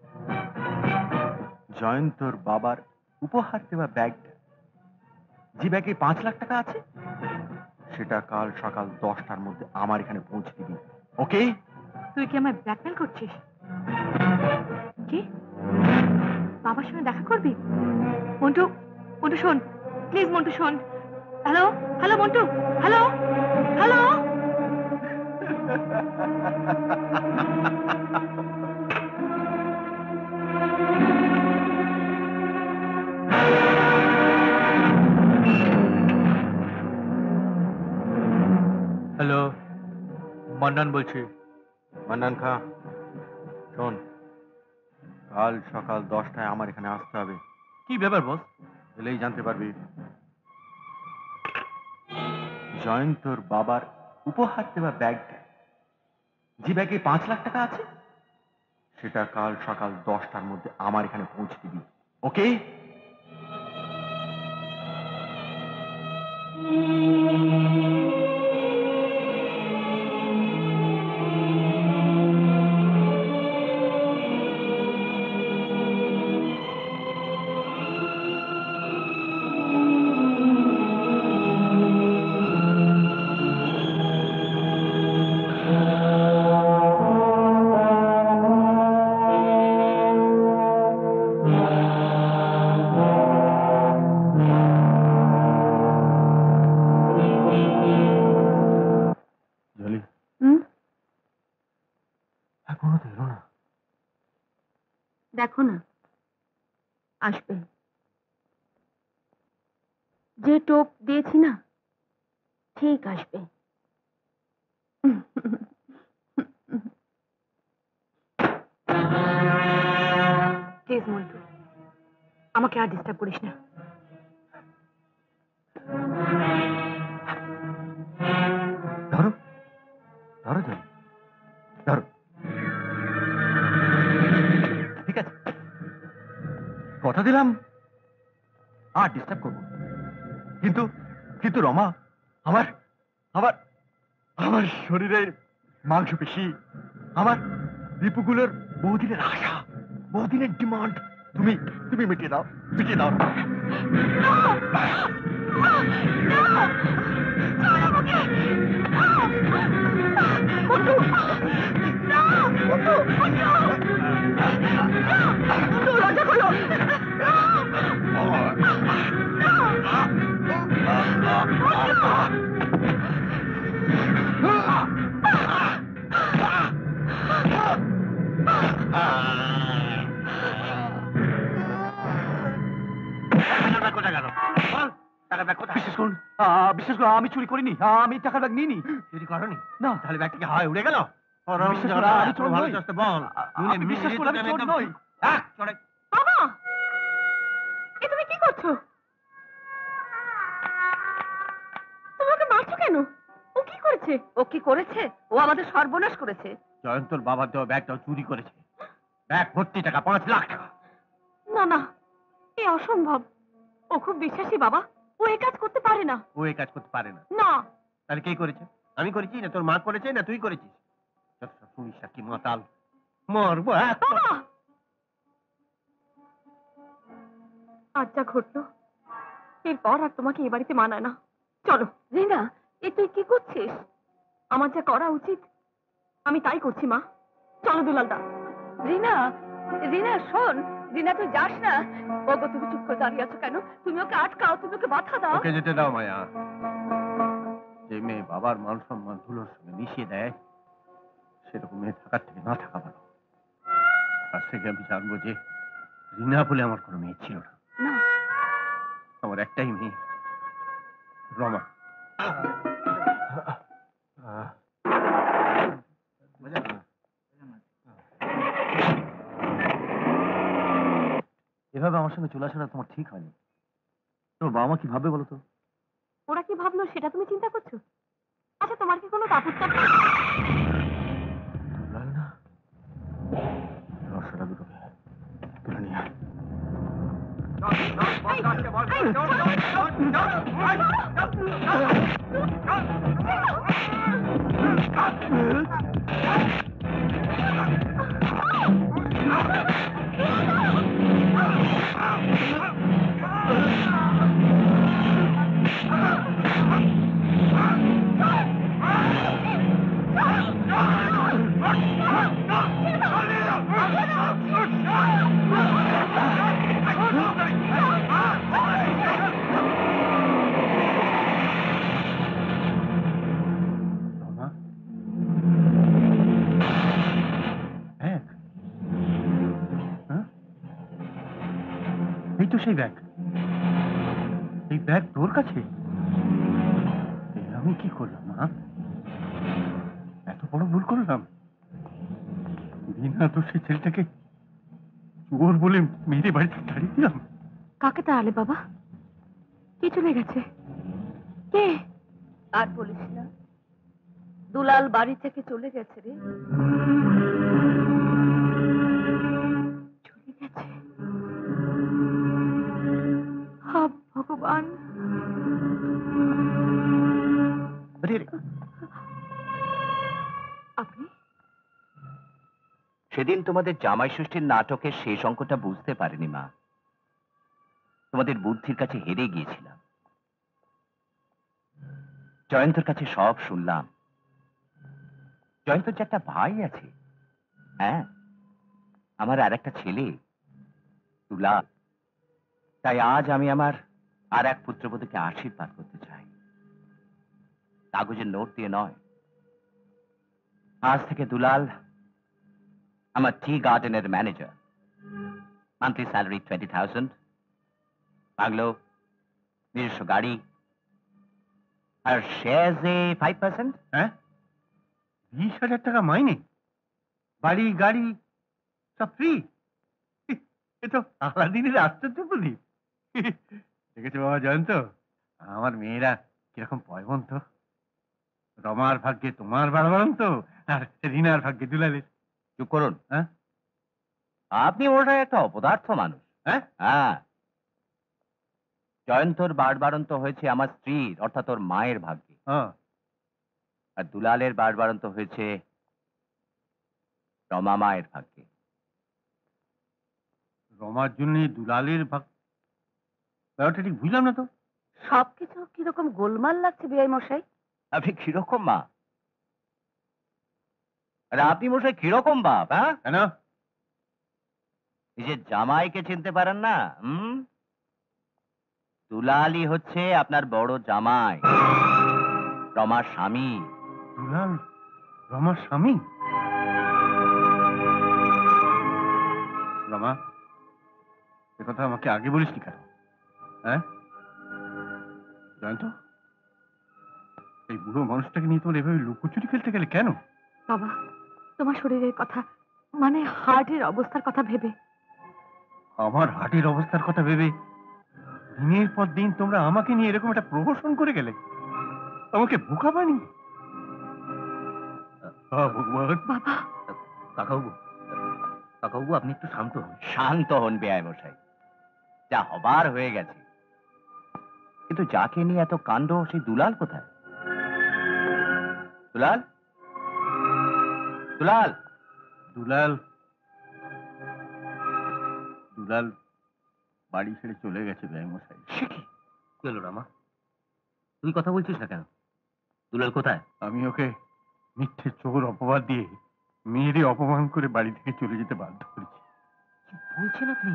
জয়ন্তর বাবার উপহার দেওয়া ব্যাগটা, যে ব্যাগে 5 লাখ টাকা আছে, সেটা কাল সকাল 10টার মধ্যে আমার এখানে পৌঁছে দিবি, ওকে? তুই কি আমায় ব্ল্যাকমেল করছিস? কি? বাবার সঙ্গে দেখা করবি? মন্টু, মন্টু শোন, প্লিজ মন্টু শোন। Hello, hello Montu, hello, hello. Hello, Mannan বলছি। মান্নান খা, শোন, কাল সকাল 10টায় আমার এখানে আসতে হবে। কি ব্যাপার বস? এলেই জানতে পারবি। জয়ন্তর বাবার উপহার দেওয়া ব্যাগটা, যে ব্যাগে 5 লাখ টাকা আছে, সেটা কাল সকাল 10টার মধ্যে আমার এখানে পৌঁছে দিবি, ওকে? এখনো তো এলো না। দেখো না, আসবে। যে টোপ দিয়েছি না, ঠিক আসবে। প্লিজ মন্টু, আমাকে আর ডিস্টার্ব করিস না। ধরো ধরো জলি, ধরো। ঠিক আছে, কথা দিলাম আর ডিস্টার্ব করবো না। কিন্তু কিন্তু রমা, আমার আমার আমার শরীরের মাংসপেশি, আমার রিপুগুলোর বহুদিনের আশা, বহুদিনের ডিমান্ড তুমি তুমি মিটিয়ে দাও, মিটিয়ে দাও। বিশেষ করে আমি চুরি করিনি, আমি টাকার ব্যাগ নিইনি। চুরি করনি? না। তাহলে ব্যাগ থেকে হাওয়ায় উড়ে গেল? আমি চোর নই। বল, আমি বিশ্বাস করলাম আমি চোর নই। বাবা, এ তুমি কি করছো? তুমি ওকে মারছো কেন? ও কি করেছে? ও কি করেছে? ও আমাদের সর্বনাশ করেছে। জয়ন্তর বাবার দেওয়া ব্যাগটাও চুরি করেছে। ব্যাগ ভর্তি টাকা, 5 লাখ টাকা। না না, এ অসম্ভব। ও খুব বিশ্বাসী বাবা, ও এই কাজ করতে পারে না। ও এই কাজ করতে পারে না? না। তাহলে কে করেছে? আমি করেছি না তোর মা করেছে না তুই করেছিস? তুই সাক্ষী মাতাল, মরবো। বাবা, আজ যা ঘটলো, এরপর আর তোমাকে এ বাড়িতে মানায় না। চলো। রিনা, এ তুই কি করছিস? আমার যা করা উচিত আমি তাই করছি মা। চলো দুলালদা। রিনা, রিনা শোন, রিনা তুই যাস না। ওগো, তুমি চুপ করে দাঁড়িয়ে আছো কেন? তুমি ওকে আটকাও, তুমি ওকে বাধা দাও। ওকে যেতে দাও মায়া। যে মেয়ে বাবার মান সম্মান ধুলোর সঙ্গে মিশিয়ে দেয়, সেরকম মেয়ে থাকার থেকে না থাকা ভালো। আজ থেকে আমি জানবো যে রিনা বলে আমার কোনো মেয়ে ছিল না। না, আমার একটাই মেয়ে, রমা। এভাবে আমার সঙ্গে চলে আসাটা তোমার ঠিক হয়নি। তোমার বাবা মা কি ভাববে বলো তো? ওরা কি ভাবলো সেটা তুমি চিন্তা করছো? আচ্ছা, তোমার কি কোনো কাপড় না, রসটা দুটোকে তুলে নিয়ে আয়। এই তো সেই ব্যাগ। এই ব্যাগ তোর কাছে? আমি কি করলাম মা? এত বড় ভুল করলাম। বিনা দোষী ছেলেটাকে চোর বলে মেরে বাড়িতে তাড়িয়ে দিলাম। কাকে তাড়ালে বাবা? কে চলে গেছে? কে? আর বলিস না, দুলাল বাড়ি থেকে চলে গেছে রে। চলে গেছে? হা ভগবান! আপনি সেদিন তোমাদের জামাই ষষ্ঠীর নাটকের শেষ অঙ্কটা বুঝতে পারিনি মা। তোমাদের বুদ্ধির কাছে হেরে গিয়েছিলাম। জয়ন্তর কাছে সব শুনলাম। জয়ন্তর যে একটা ভাই আছে, হ্যাঁ, আমার আর একটা ছেলে তুলা। তাই আজ আমি আমার আর এক পুত্রবধূকে আশীর্বাদ করতে চাই, কাগজের নোট দিয়ে নয়। আজ থেকে দুলাল আমার টি গার্ডেনের ম্যানেজার। মান্থলি স্যালারি 20,000, বাংলো, নিজস্ব গাড়ি, আর শেয়ার্সে 5%। হ্যাঁ, 20,000 টাকা মাইনে, বাড়ি গাড়ি সব ফ্রি। এ তো আলাদিনের আশ্চর্য প্রদীপ। দেখেছো বাবা জয়ন্ত, আমার মেয়েরা কিরকম পয়বন্ত। রমার ভাগ্যে তোমার বাড়বাড়ন্ত, আর রিনার ভাগ্যে দুলালের। চুপ করুন। হ্যাঁ, আপনি ওটা একটা অপদার্থ মানুষ। হ্যাঁ, হ্যাঁ, জয়ন্তর বাড়বাড়ন্ত হয়েছে আমার স্ত্রীর অর্থাৎ ওর মায়ের ভাগ্যে, হ্যাঁ। আর দুলালের বাড়বাড়ন্ত হয়েছে রমা মায়ের ভাগ্যে। রমার জন্য দুলালের ভাগ, ব্যাপারটা ঠিক বুঝলাম না তো। সবকিছু কিরকম গোলমাল লাগছে বিআই মশাই। আপনি কিরকম মা? আরে আপনি মশাই কিরকম বাপ? হ্যাঁ, কেন? নিজের জামাইকে চিনতে পারেন না? দুলালই হচ্ছে আপনার বড় জামাই, রমার স্বামী। দুলাল রমার স্বামী? রমা, কথা আমাকে আগে বলিসনি কেন? হ্যাঁ জয়ন্ত, এই বুড়ো মানুষটাকে নিয়ে তোর এভাবে লুকোচুরি খেলতে গেলে কেন? বাবা, তোমার শরীরের কথা, মানে হার্টের অবস্থার কথা ভেবে। আমার হার্টের অবস্থার কথা ভেবে দিনের পর দিন তোমরা আমাকে নিয়ে এরকম একটা প্রহসন করে গেলে, আমাকে বোকা বানিয়ে। ভগবান! বাবা, কাকাবাবু, কাকাবাবু আপনি একটু শান্ত হন। শান্ত হন বেয়াই মশাই, যা হবার হয়ে গেছে। কিন্তু যাকে নিয়ে এত কাণ্ড, সেই দুলাল কোথায়? দুলাল, দুলাল, দুলাল, দুলাল বাড়ি ছেড়ে চলে গেছে বেয়াই মশাই। সে কি হলো রামা? তুই কথা বলছিস না কেন? দুলাল কোথায়? আমি ওকে মিথ্যে চোর অপবাদ দিয়ে মেয়েরে অপমান করে বাড়ি থেকে চলে যেতে বাধ্য করেছি। কি বলছেন আপনি?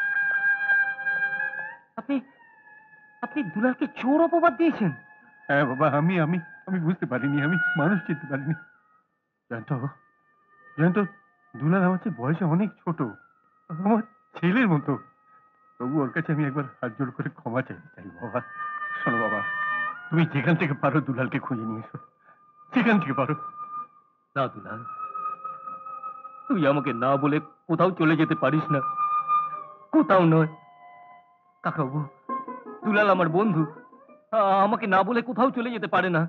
আপনি আপনি দুলালকে চোর অপবাদ দিয়েছেন? হ্যাঁ বাবা, আমি আমি আমি বুঝতে পারিনি, আমি মানুষ চিনতে পারিনি। জয়ন্ত, জয়ন্ত, দুলাল আমার চেয়ে বয়সে অনেক ছোট, আমার ছেলের মতো। তবু ওর কাছে আমি একবার হাত জোড় করে ক্ষমা চাইতে চাই। বাবা শোনো বাবা, তুমি যেখান থেকে পারো দুলালকে খুঁজে নিয়ে এসো, যেখান থেকে পারো। না দুলাল, তুই আমাকে না বলে কোথাও চলে যেতে পারিস না, কোথাও নয়। কাকাবাবু, দুলাল আমার বন্ধু, আমাকে না বলে কোথাও চলে যেতে পারে না।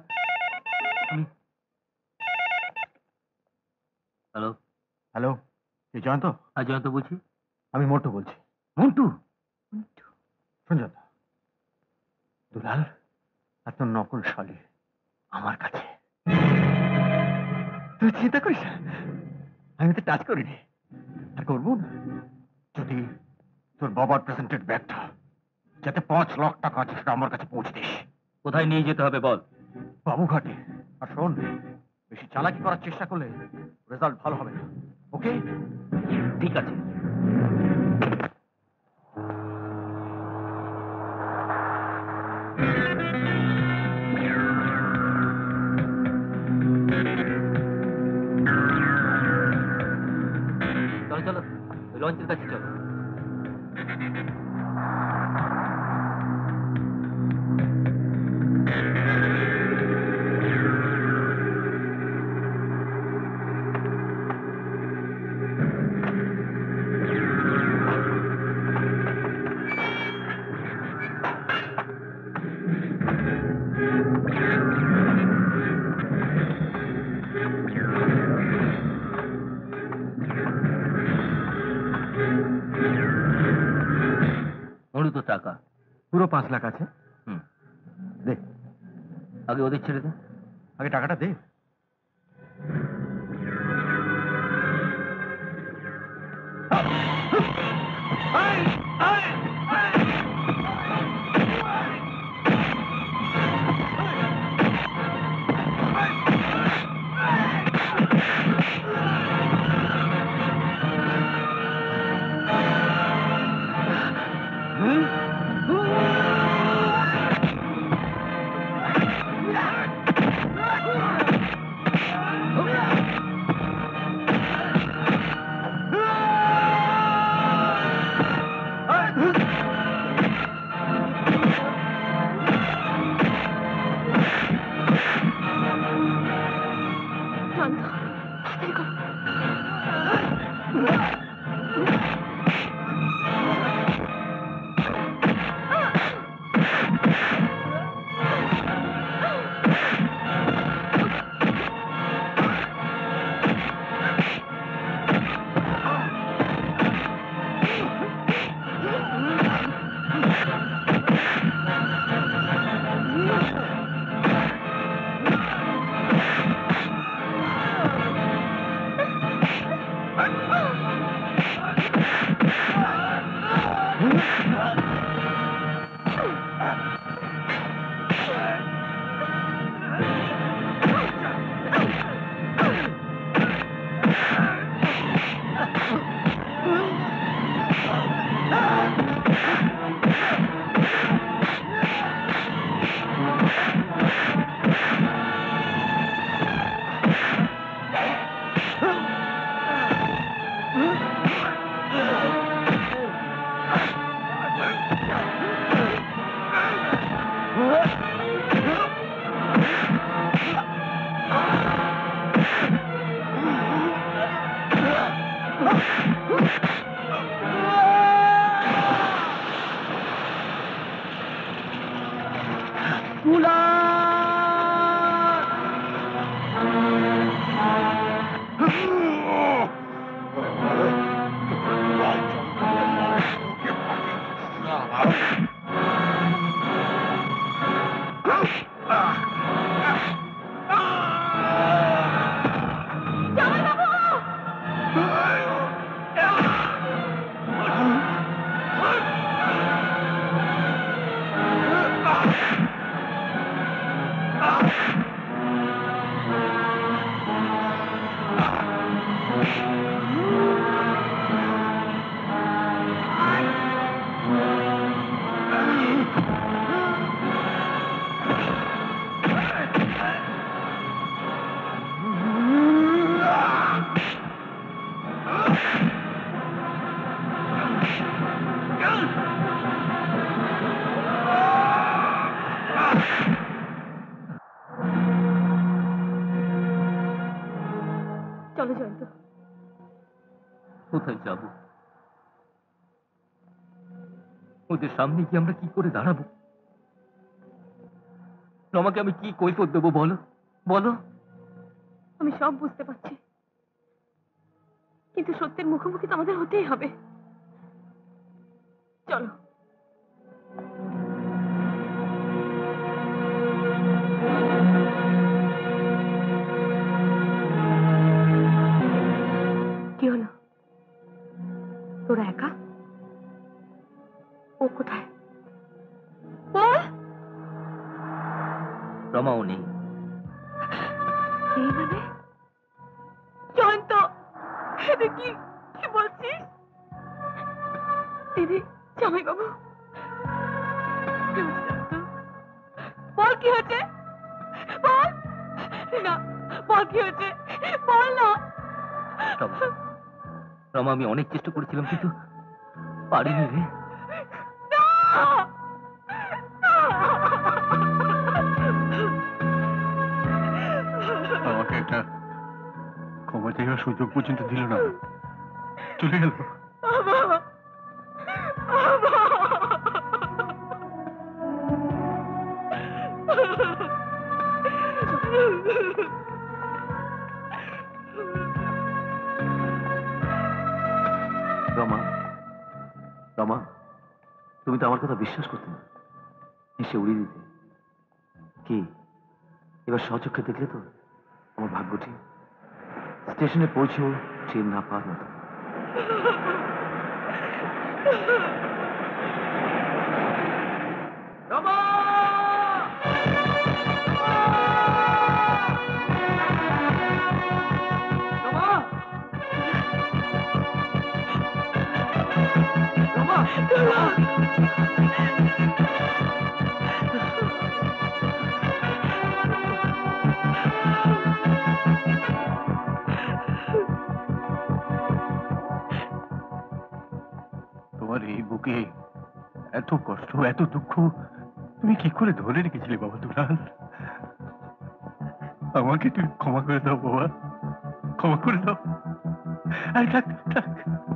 হ্যালো হ্যালো, কে জয়ন্ত? হ্যাঁ জয়ন্ত বলছি। আমি মোটু বলছি। মন্টু? শোন জয়ন্ত, দুলাল আর তোর নকল শালি আমার কাছে। তুই চিন্তা করিস না, আমি তো টাচ করিনি, আর করবো না। যদি তোর বাবার প্রেজেন্টেড ব্যাগটা যাতে 5 লাখ টাকা আছে সেটা আমার কাছে পৌঁছে দিস। কোথায় নিয়ে যেতে হবে বল। বাবুঘাটে। আর শোন, বেশি চালাকি করার চেষ্টা করলে রেজাল্ট ভালো হবে না, ওকে? ঠিক আছে। চলো চলো, লঞ্চের কাছে চলো। কত টাকা? পুরো 5 লাখ আছে। হুম, দে, আগে ওদের ছেড়ে দে। আগে টাকাটা দে। জয়ন্ত, তাড়াতাড়ি করো। চলো জয়ন্ত। কোথায় যাব? ওদের সামনে কি আমরা কি করে দাঁড়াবো? তোমাকে আমি কি কৈফিয়ত দেবো বলো বলো? আমি সব বুঝতে পারছি, কিন্তু সত্যের মুখোমুখি তো আমাদের হতেই হবে। চলো। কি হলো? তোরা একা? ও কোথায়? বল। রমাও নেই। এই মানে? জয়ন্ত, এটা কি কি বলছিস? দিদি, জামাই বাবু, বল কি হয়েছে? বল না, বল কি হয়েছে? বল না। রমা, আমি অনেক চেষ্টা করেছিলাম কিন্তু পারিনি রে। আমাকে একটা ক্ষমা চাইবার সুযোগ পর্যন্ত দিল না, চলে গেল। রমা, রমা, তুমি তো আমার কথা বিশ্বাস করতে না, এসে উড়িয়ে দিতে। কি এবার স্বচক্ষে দেখলে তো আমার ভাগ্যটি? স্টেশনে পৌঁছেও ট্রেন না পাওয়ার মতো। তোমার এই বুকে এত কষ্ট, এত দুঃখ তুমি কি করে ধরে রেখেছিলে বাবা দুলাল? আমাকে তুমি ক্ষমা করে দাও বাবা, ক্ষমা করে দাও। আরে থাক থাক।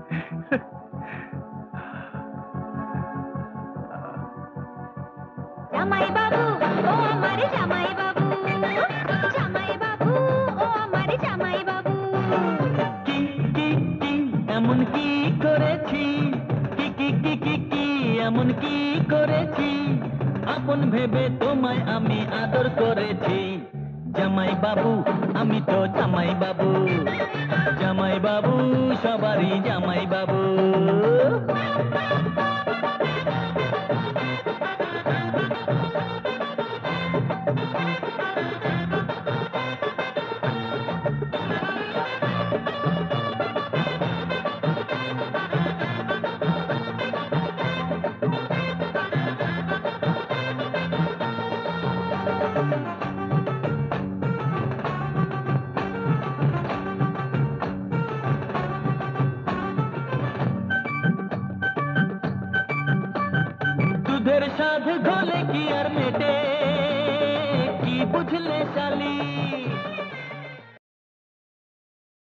জামাই বাবু ও আমার জামাই বাবু, জামাই বাবু ও আমার জামাই বাবু। কি কি কি এমন কি করেছি, কি কি কি কি কি এমন কি করেছি, আপন ভেবে তোমায় আমি আদর করেছি। জামাই বাবু আমি তো জামাই বাবু, জামাই বাবু সবারই জামাই বাবু। দুধের স্বাদ ঘোলে কি আর মেটে, কি বুঝলে শালি?